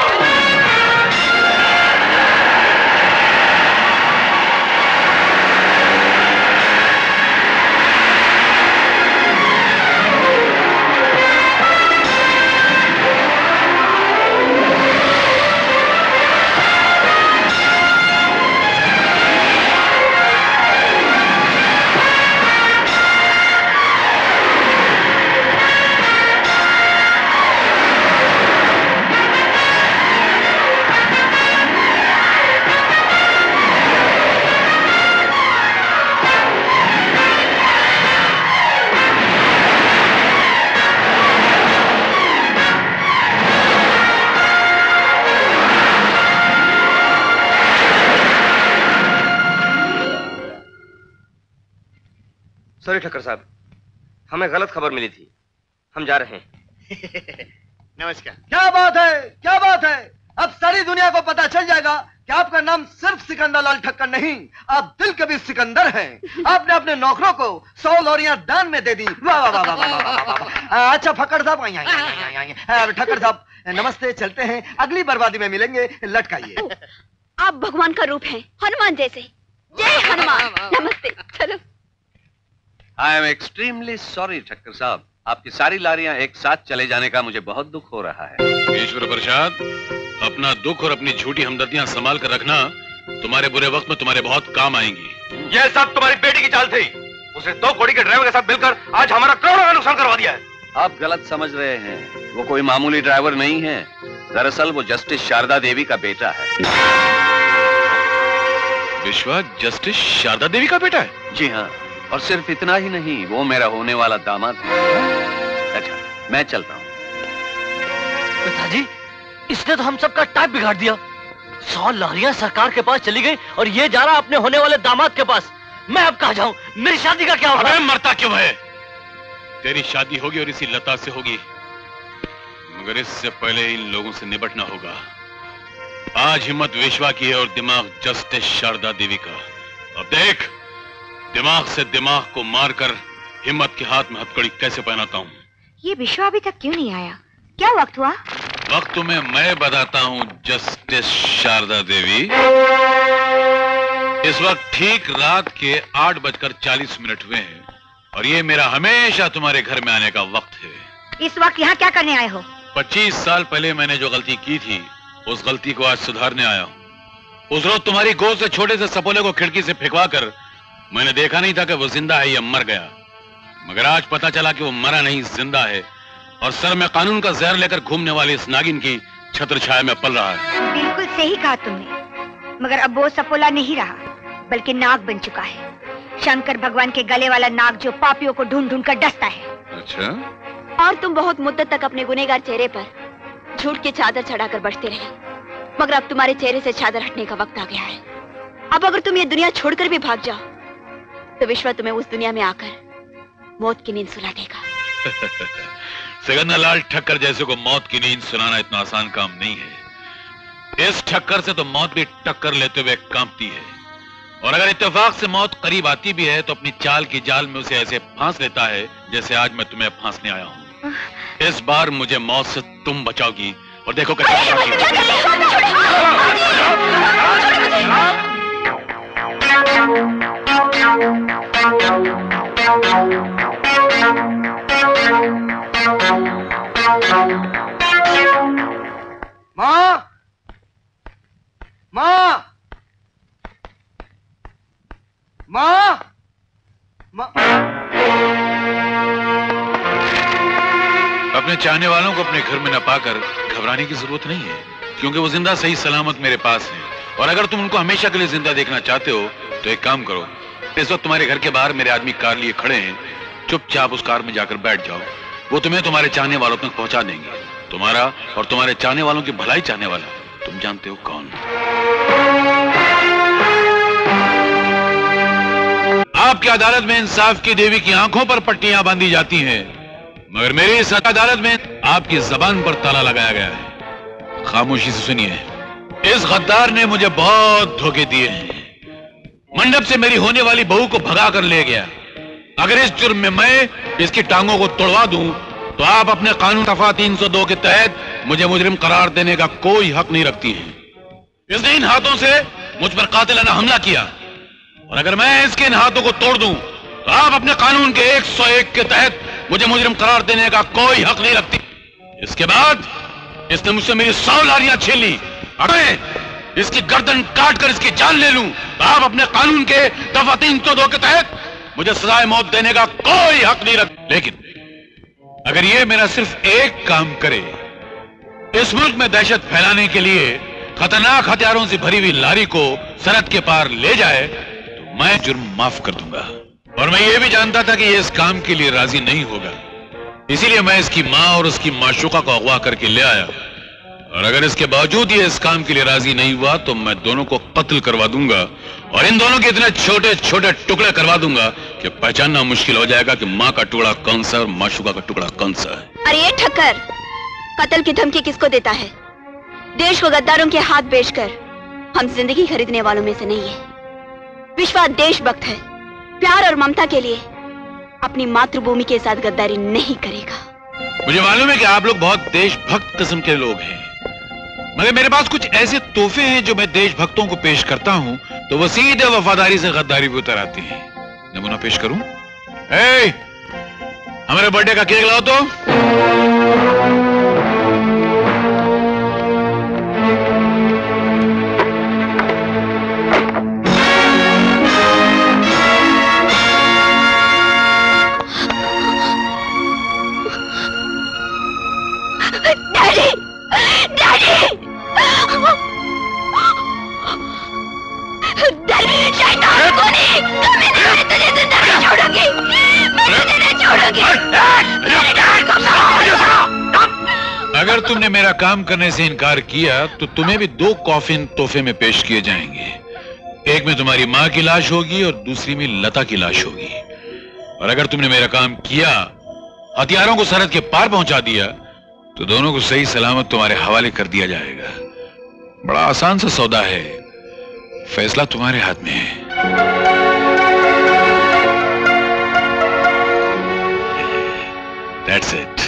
सॉरी ठक्कर साहब, हमें गलत खबर मिली थी, हम जा रहे हैं। नमस्कार। क्या बात है, क्या बात है, अब सारी दुनिया को पता चल जाएगा कि आपका नाम सिर्फ सिकंदर लाल ठक्कर नहीं, आप दिल के भी सिकंदर हैं। आपने अपने नौकरों को सौ लॉरियां दान में दे दी। वाह वाह वाह वाह वाह वाह। अच्छा फक्कड़ साहब, आई आई आई आई आई। ठक्कर साहब नमस्ते, चलते हैं, अगली बर्बादी में मिलेंगे, लटकाइए। आप भगवान का रूप हैं, हनुमान जैसे। जय हनुमान। नमस्ते, चलो। I am extremely sorry Thakkar साहब, आपकी सारी लारियां एक साथ चले जाने का मुझे बहुत दुख हो रहा है। ईश्वर प्रसाद, अपना दुख और अपनी झूठी हमदर्दियां संभाल कर रखना, तुम्हारे बुरे वक्त में तुम्हारे बहुत काम आएंगी। यह सब तुम्हारी बेटी की चाल थी, उसने दो घोड़ी के ड्राइवर के साथ मिलकर आज हमारा करोड़ों का नुकसान करवा दिया है। आप गलत समझ रहे हैं, वो कोई मामूली ड्राइवर नहीं है, दरअसल वो जस्टिस शारदा देवी का बेटा है। विश्वा जस्टिस शारदा देवी का बेटा है? जी हाँ, और सिर्फ इतना ही नहीं, वो मेरा होने वाला दामाद है। अच्छा, मैं चलता हूँ। पिताजी, इसने तो हम सबका टाइप बिगाड़ दिया। सौ लारियां सरकार के पास चली गई और ये जा रहा अपने होने वाले दामाद के पास। मैं अब कहाँ जाऊँ? मेरी शादी का क्या होगा? अबे मरता क्यों है? तेरी शादी होगी और इसी लता से होगी, मगर इससे पहले इन लोगों से निपटना होगा। आज हिम्मत विश्वा की है और दिमाग जस्टिस शारदा देवी का। अब देख, दिमाग से दिमाग को मारकर हिम्मत के हाथ में हथकड़ी कैसे पहनाता हूँ। ये विश्वा अभी तक क्यों नहीं आया? क्या वक्त हुआ? वक्त तुम्हें मैं बताता हूँ जस्टिस शारदा देवी। इस वक्त ठीक रात के आठ बजकर चालीस मिनट हुए हैं और ये मेरा हमेशा तुम्हारे घर में आने का वक्त है। इस वक्त यहाँ क्या करने आए हो? पच्चीस साल पहले मैंने जो गलती की थी, उस गलती को आज सुधारने आया हूँ। उस रोज तुम्हारी गोद से छोटे से सपोले को खिड़की से फेंकवा कर मैंने देखा नहीं था कि वो जिंदा है या मर गया, मगर आज पता चला कि वो मरा नहीं, जिंदा है और सर में कानून का जहर लेकर घूमने वाली इस नागिन की छत्र छाया में पल रहा है। बिल्कुल सही कहा तुमने, मगर अब वो सपोला नहीं रहा, बल्कि नाग बन चुका है। शंकर भगवान के गले वाला नाग जो पापियों को ढूंढ ढूंढ कर डसता है। अच्छा? और तुम बहुत मुद्दत तक अपने गुनहगार चेहरे पर झूठ की चादर चढ़ाकर बढ़ते रहे, मगर अब तुम्हारे चेहरे से चादर हटने का वक्त आ गया है। अब अगर तुम ये दुनिया छोड़कर भी भाग जाओ तो विश्वा तुम्हें उस दुनिया में आकर मौत की नींद सुला देगा। सिकंदर लाल ठक्कर जैसे को मौत की नींद सुनाना इतना आसान काम नहीं है। इस ठक्कर से तो मौत भी टक्कर लेते हुए कांपती है, और अगर इत्तेफाक से मौत करीब आती भी है तो अपनी चाल की जाल में उसे ऐसे फांस लेता है जैसे आज मैं तुम्हें फांसने आया हूँ। इस बार मुझे मौत से तुम बचाओगी और देखो कैसे माँ, माँ, माँ, माँ। अपने चाहने वालों को अपने घर में न पाकर घबराने की जरूरत नहीं है, क्योंकि वो जिंदा सही सलामत मेरे पास हैं। और अगर तुम उनको हमेशा के लिए जिंदा देखना चाहते हो तो एक काम करो, इस वक्त तुम्हारे घर के बाहर मेरे आदमी कार लिए खड़े हैं, चुपचाप उस कार में जाकर बैठ जाओ। वो तुम्हें तुम्हारे चाहने वालों तक पहुंचा देंगे। तुम्हारा और तुम्हारे चाहने वालों की भलाई चाहने वाला तुम जानते हो कौन। आपकी अदालत में इंसाफ की देवी की आंखों पर पट्टियां बांधी जाती हैं, मगर मेरी इस अदालत में आपकी जबान पर ताला लगाया गया है। खामोशी से सुनिए, इस गद्दार ने मुझे बहुत धोखे दिए हैं। मंडप से मेरी होने वाली बहू को भगा कर ले गया। अगर इस जुर्म में मैं इसकी टांगों को तोड़वा दूं तो आप अपने कानून सफा तीन सौ दो के तहत मुझे मुजरिम करार देने का कोई हक नहीं रखती हैं। इसने इन हाथों से मुझ पर कातिलाना हमला किया, और अगर मैं इसके इन हाथों को तोड़ दूं तो आप अपने कानून के एक सौ एक के तहत मुझे मुजरिम करार देने का कोई हक नहीं रखती। इसके बाद इसने मुझसे मेरी सौ लारियां छीन ली। अगर इसकी गर्दन काट कर इसकी जान ले लूं तो आप अपने कानून के दफा तीन सौ दो के तहत मुझे सजाए मौत देने का कोई हक नहीं रखती। लेकिन अगर ये मेरा सिर्फ एक काम करे, इस मुल्क में दहशत फैलाने के लिए खतरनाक हथियारों से भरी हुई लारी को सरहद के पार ले जाए, तो मैं जुर्म माफ कर दूंगा। और मैं ये भी जानता था कि ये इस काम के लिए राजी नहीं होगा, इसीलिए मैं इसकी माँ और उसकी माशूका को अगवा करके ले आया। और अगर इसके बावजूद ये इस काम के लिए राजी नहीं हुआ तो मैं दोनों को कत्ल करवा दूंगा, और इन दोनों के इतने छोटे छोटे टुकड़े करवा दूंगा कि पहचानना मुश्किल हो जाएगा कि माँ का टुकड़ा कौन सा और माशूका का टुकड़ा कौन सा है। अरे ये ठक्कर, कत्ल की धमकी किसको देता है? देश को गद्दारों के हाथ बेचकर हम जिंदगी खरीदने वालों में से नहीं है। विश्वा देशभक्त है, प्यार और ममता के लिए अपनी मातृभूमि के साथ गद्दारी नहीं करेगा। मुझे मालूम है कि आप लोग बहुत देशभक्त किस्म के लोग हैं, मगर मेरे पास कुछ ऐसे तोहफे हैं जो मैं देशभक्तों को पेश करता हूं तो वो सीधे वफादारी से गद्दारी पे उतर आती हैं। नमूना पेश करूं? ए, हमारे बर्थडे का केक लाओ तो। डैडी, डैडी, शैतान को नहीं, कभी नहीं मैं तुझे जिंदा नहीं छोड़ूंगी, मैं तुझे नहीं छोड़ूंगी। अगर तुमने मेरा काम करने से इनकार किया तो तुम्हें भी दो कॉफिन तोहफे में पेश किए जाएंगे। एक में तुम्हारी माँ की लाश होगी और दूसरी में लता की लाश होगी। और अगर तुमने मेरा काम किया, हथियारों को सरहद के पार पहुंचा दिया, तो दोनों को सही सलामत तुम्हारे हवाले कर दिया जाएगा। बड़ा आसान सा सौदा है, फैसला तुम्हारे हाथ में है। That's it.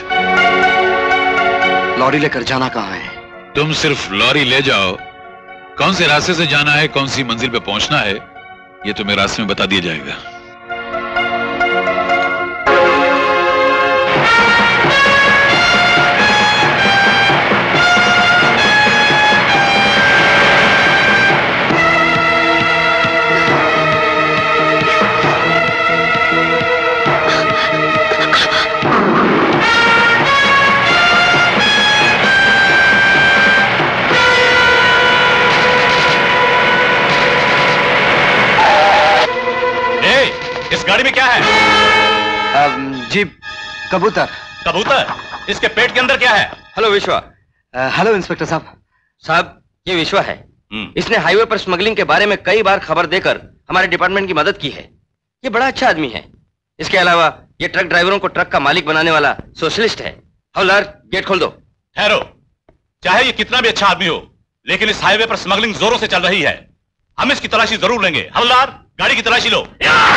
लॉरी लेकर जाना कहाँ है? तुम सिर्फ लॉरी ले जाओ, कौन से रास्ते से जाना है, कौन सी मंजिल पे पहुंचना है, ये तुम्हें रास्ते में बता दिया जाएगा। इस गाड़ी में क्या है? जी कबूतर। कबूतर? इसके पेट के अंदर क्या है? हेलो विश्वा। हेलो इंस्पेक्टर साहब। साहब ये विश्वा है, इसने हाईवे पर स्मगलिंग के बारे में कई बार खबर देकर हमारे डिपार्टमेंट की मदद की है। ये बड़ा अच्छा आदमी है। इसके अलावा ये ट्रक ड्राइवरों को ट्रक का मालिक बनाने वाला सोशलिस्ट है। हवलदार गेट खोल दो। ठहरो, चाहे ये कितना भी अच्छा आदमी हो, लेकिन इस हाईवे पर स्मगलिंग जोरों से चल रही है। हम इसकी तलाशी जरूर लेंगे। हवलदार गाड़ी की तलाशी लो।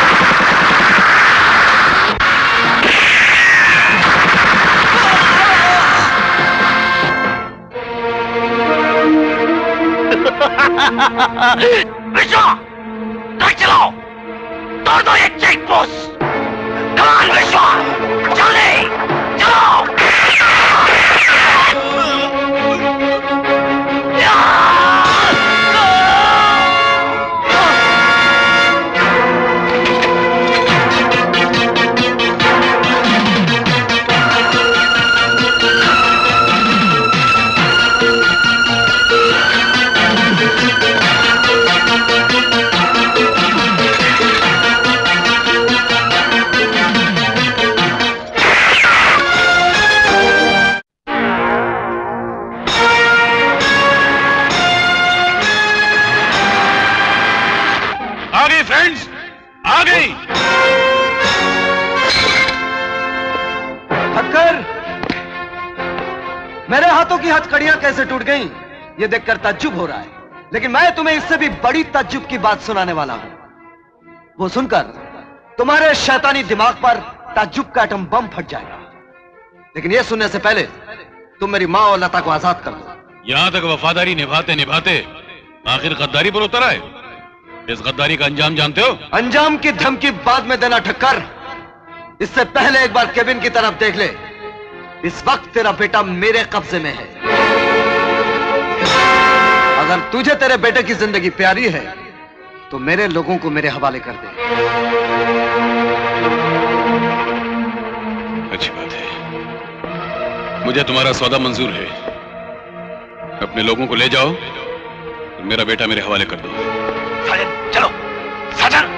विश्वा, ट्रक चलाओ, तोड़ दो ये चेक पोस्ट। कमान विश्वा। मेरे हाथों की हथकड़ियां कैसे टूट गईं, ये देखकर ताज्जुब हो रहा है, लेकिन मैं तुम्हें इससे भी बड़ी ताज्जुब की बात सुनाने वाला हूं। वो सुनकर तुम्हारे शैतानी दिमाग पर ताज्जुब का एटम बम फट जाएगा, लेकिन ये सुनने से पहले तुम मेरी माँ और लता को आजाद कर दो। यहां तक वफादारी निभाते निभाते आखिर गद्दारी पर उतर आए। इस गद्दारी का अंजाम जानते हो? अंजाम की धमकी बाद में देना ठक्कर, इससे पहले एक बार केबिन की तरफ देख ले। इस वक्त तेरा बेटा मेरे कब्जे में है। अगर तुझे तेरे बेटे की जिंदगी प्यारी है तो मेरे लोगों को मेरे हवाले कर दे। अच्छी बात है, मुझे तुम्हारा सौदा मंजूर है। अपने लोगों को ले जाओ, मेरा बेटा मेरे हवाले कर दो। साजन चलो, साजन।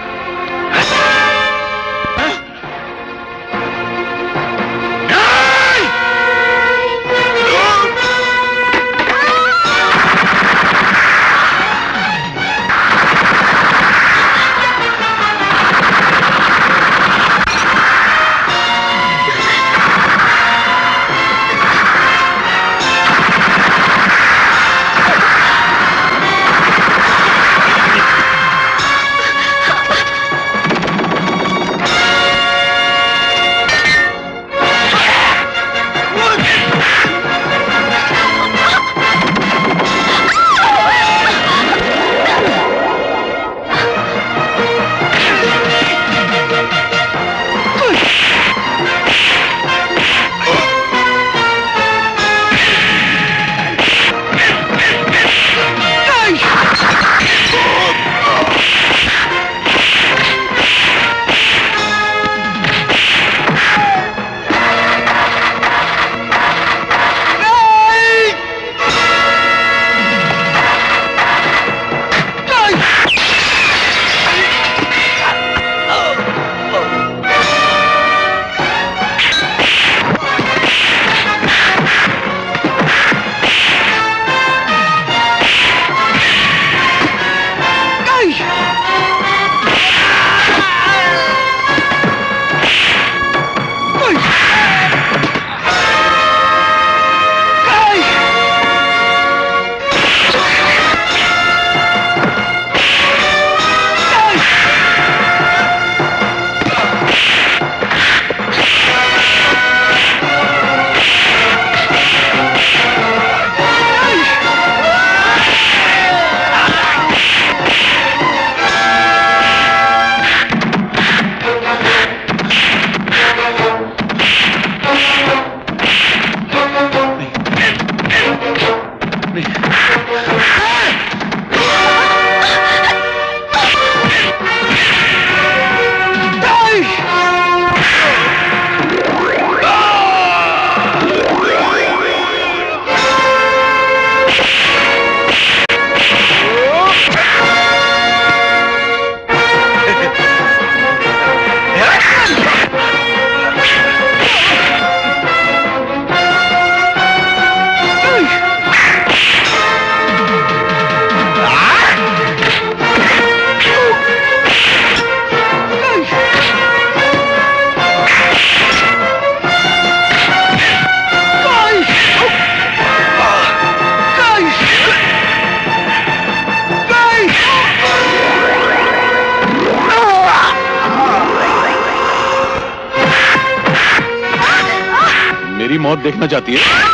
मौत देखना चाहती है?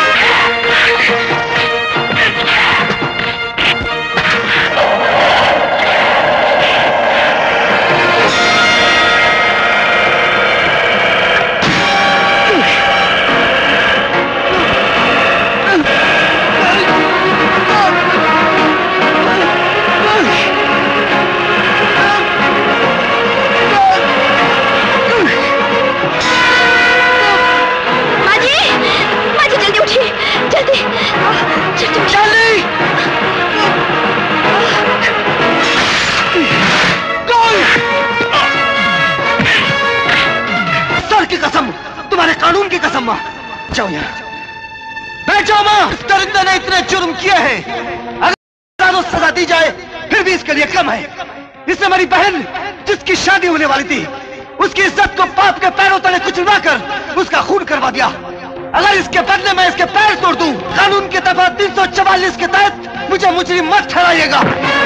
कानून की कसम मां, जाओ यहाँ बैठ जाओ मां। इस दरिंदे ने इतने जुर्म किए हैं, अगर सजा दी जाए फिर भी इसके लिए कम है। इसने मेरी बहन जिसकी शादी होने वाली थी उसकी इज्जत को पाप के पैरों तले कुचलवा कर उसका खून करवा दिया। अगर इसके बदले में इसके पैर तोड़ दूं, कानून की दफा तीन सौ चवालीस के तहत मुझे मुजरिम मत ठहराइएगा।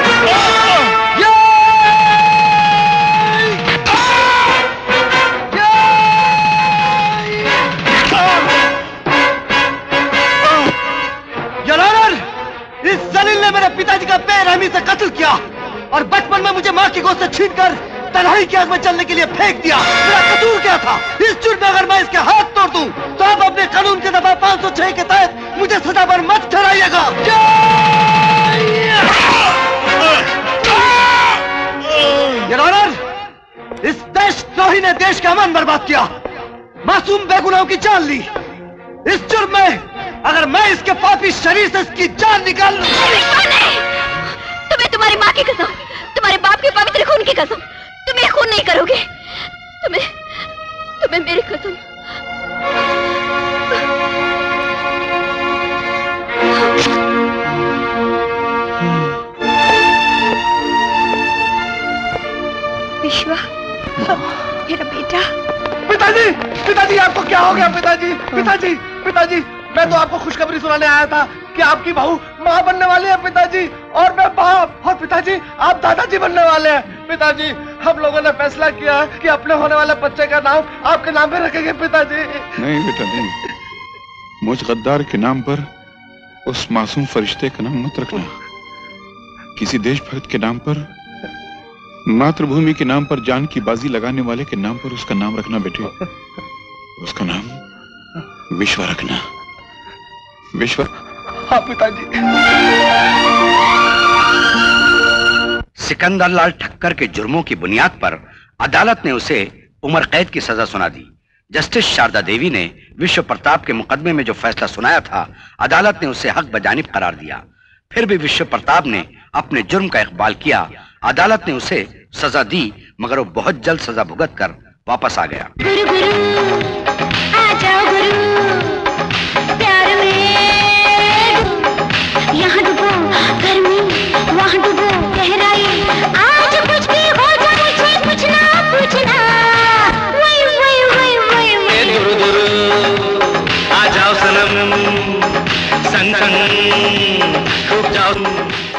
इस जलील ने मेरे पिताजी का बेरहमी से कत्ल किया और बचपन में मुझे माँ की गोद से छीनकर तन्हाई की आग में चलने के लिए फेंक दिया। मेरा कसूर क्या था? इस जुर्म में अगर मैं इसके हाथ तोड़ दूं, तो आप अपने कानून के दफा पाँच सौ छह के तहत मुझे सजा पर मत ठहराइएगा। इस देशद्रोही ने देश का अमन बर्बाद किया, मासूम बेगुनाहों की जान ली। इस जुर्म में अगर मैं इसके पापी शरीर से इसकी जान निकाल लूं। तुम्हें तुम्हारी माँ की कसम, तुम्हारे बाप के पवित्र खून की कसम, तुम ये खून नहीं करोगे। तुम्हें तुम्हें मेरी कसम। विश्वा, मेरा बेटा। पिताजी, पिताजी आपको क्या हो गया? पिताजी, पिताजी, पिताजी, मैं तो आपको खुशखबरी सुनाने आया था कि आपकी बहू माँ बनने वाली है पिताजी, और मैं बाप, और पिताजी आप दादाजी बनने वाले हैं। पिताजी, हम लोगों ने फैसला किया है कि अपने होने वाले बच्चे का नाम आपके नाम पे रखेंगे पिताजी। नहीं बेटा नहीं, मुझ गद्दार के नाम पर उस मासूम फरिश्ते का नाम मत रखना। किसी देशभक्त के नाम पर, मातृभूमि के नाम पर जान की बाजी लगाने वाले के नाम पर उसका नाम रखना बेटे। उसका नाम विश्वा रखना। विश्वा। हाँ पिताजी। सिकंदर लाल ठक्कर के जुर्मों की बुनियाद पर अदालत ने उसे उम्र कैद की सजा सुना दी। जस्टिस शारदा देवी ने विश्व प्रताप के मुकदमे में जो फैसला सुनाया था, अदालत ने उसे हक बजानिब करार दिया। फिर भी विश्व प्रताप ने अपने जुर्म का इकबाल किया। अदालत ने उसे सजा दी, मगर वो बहुत जल्द सजा भुगत कर वापस आ गया। गुरु गुरु आ जाओ गुरु, प्यार में यहाँ डूबो गर्मी, वहाँ डूबो गहराई। आज कुछ भी हो जाए मुझे कुछ ना पूछना। वही वही वही वही वही गुरु गुरु आ जाओ सनम, संग संग डूब जाओ।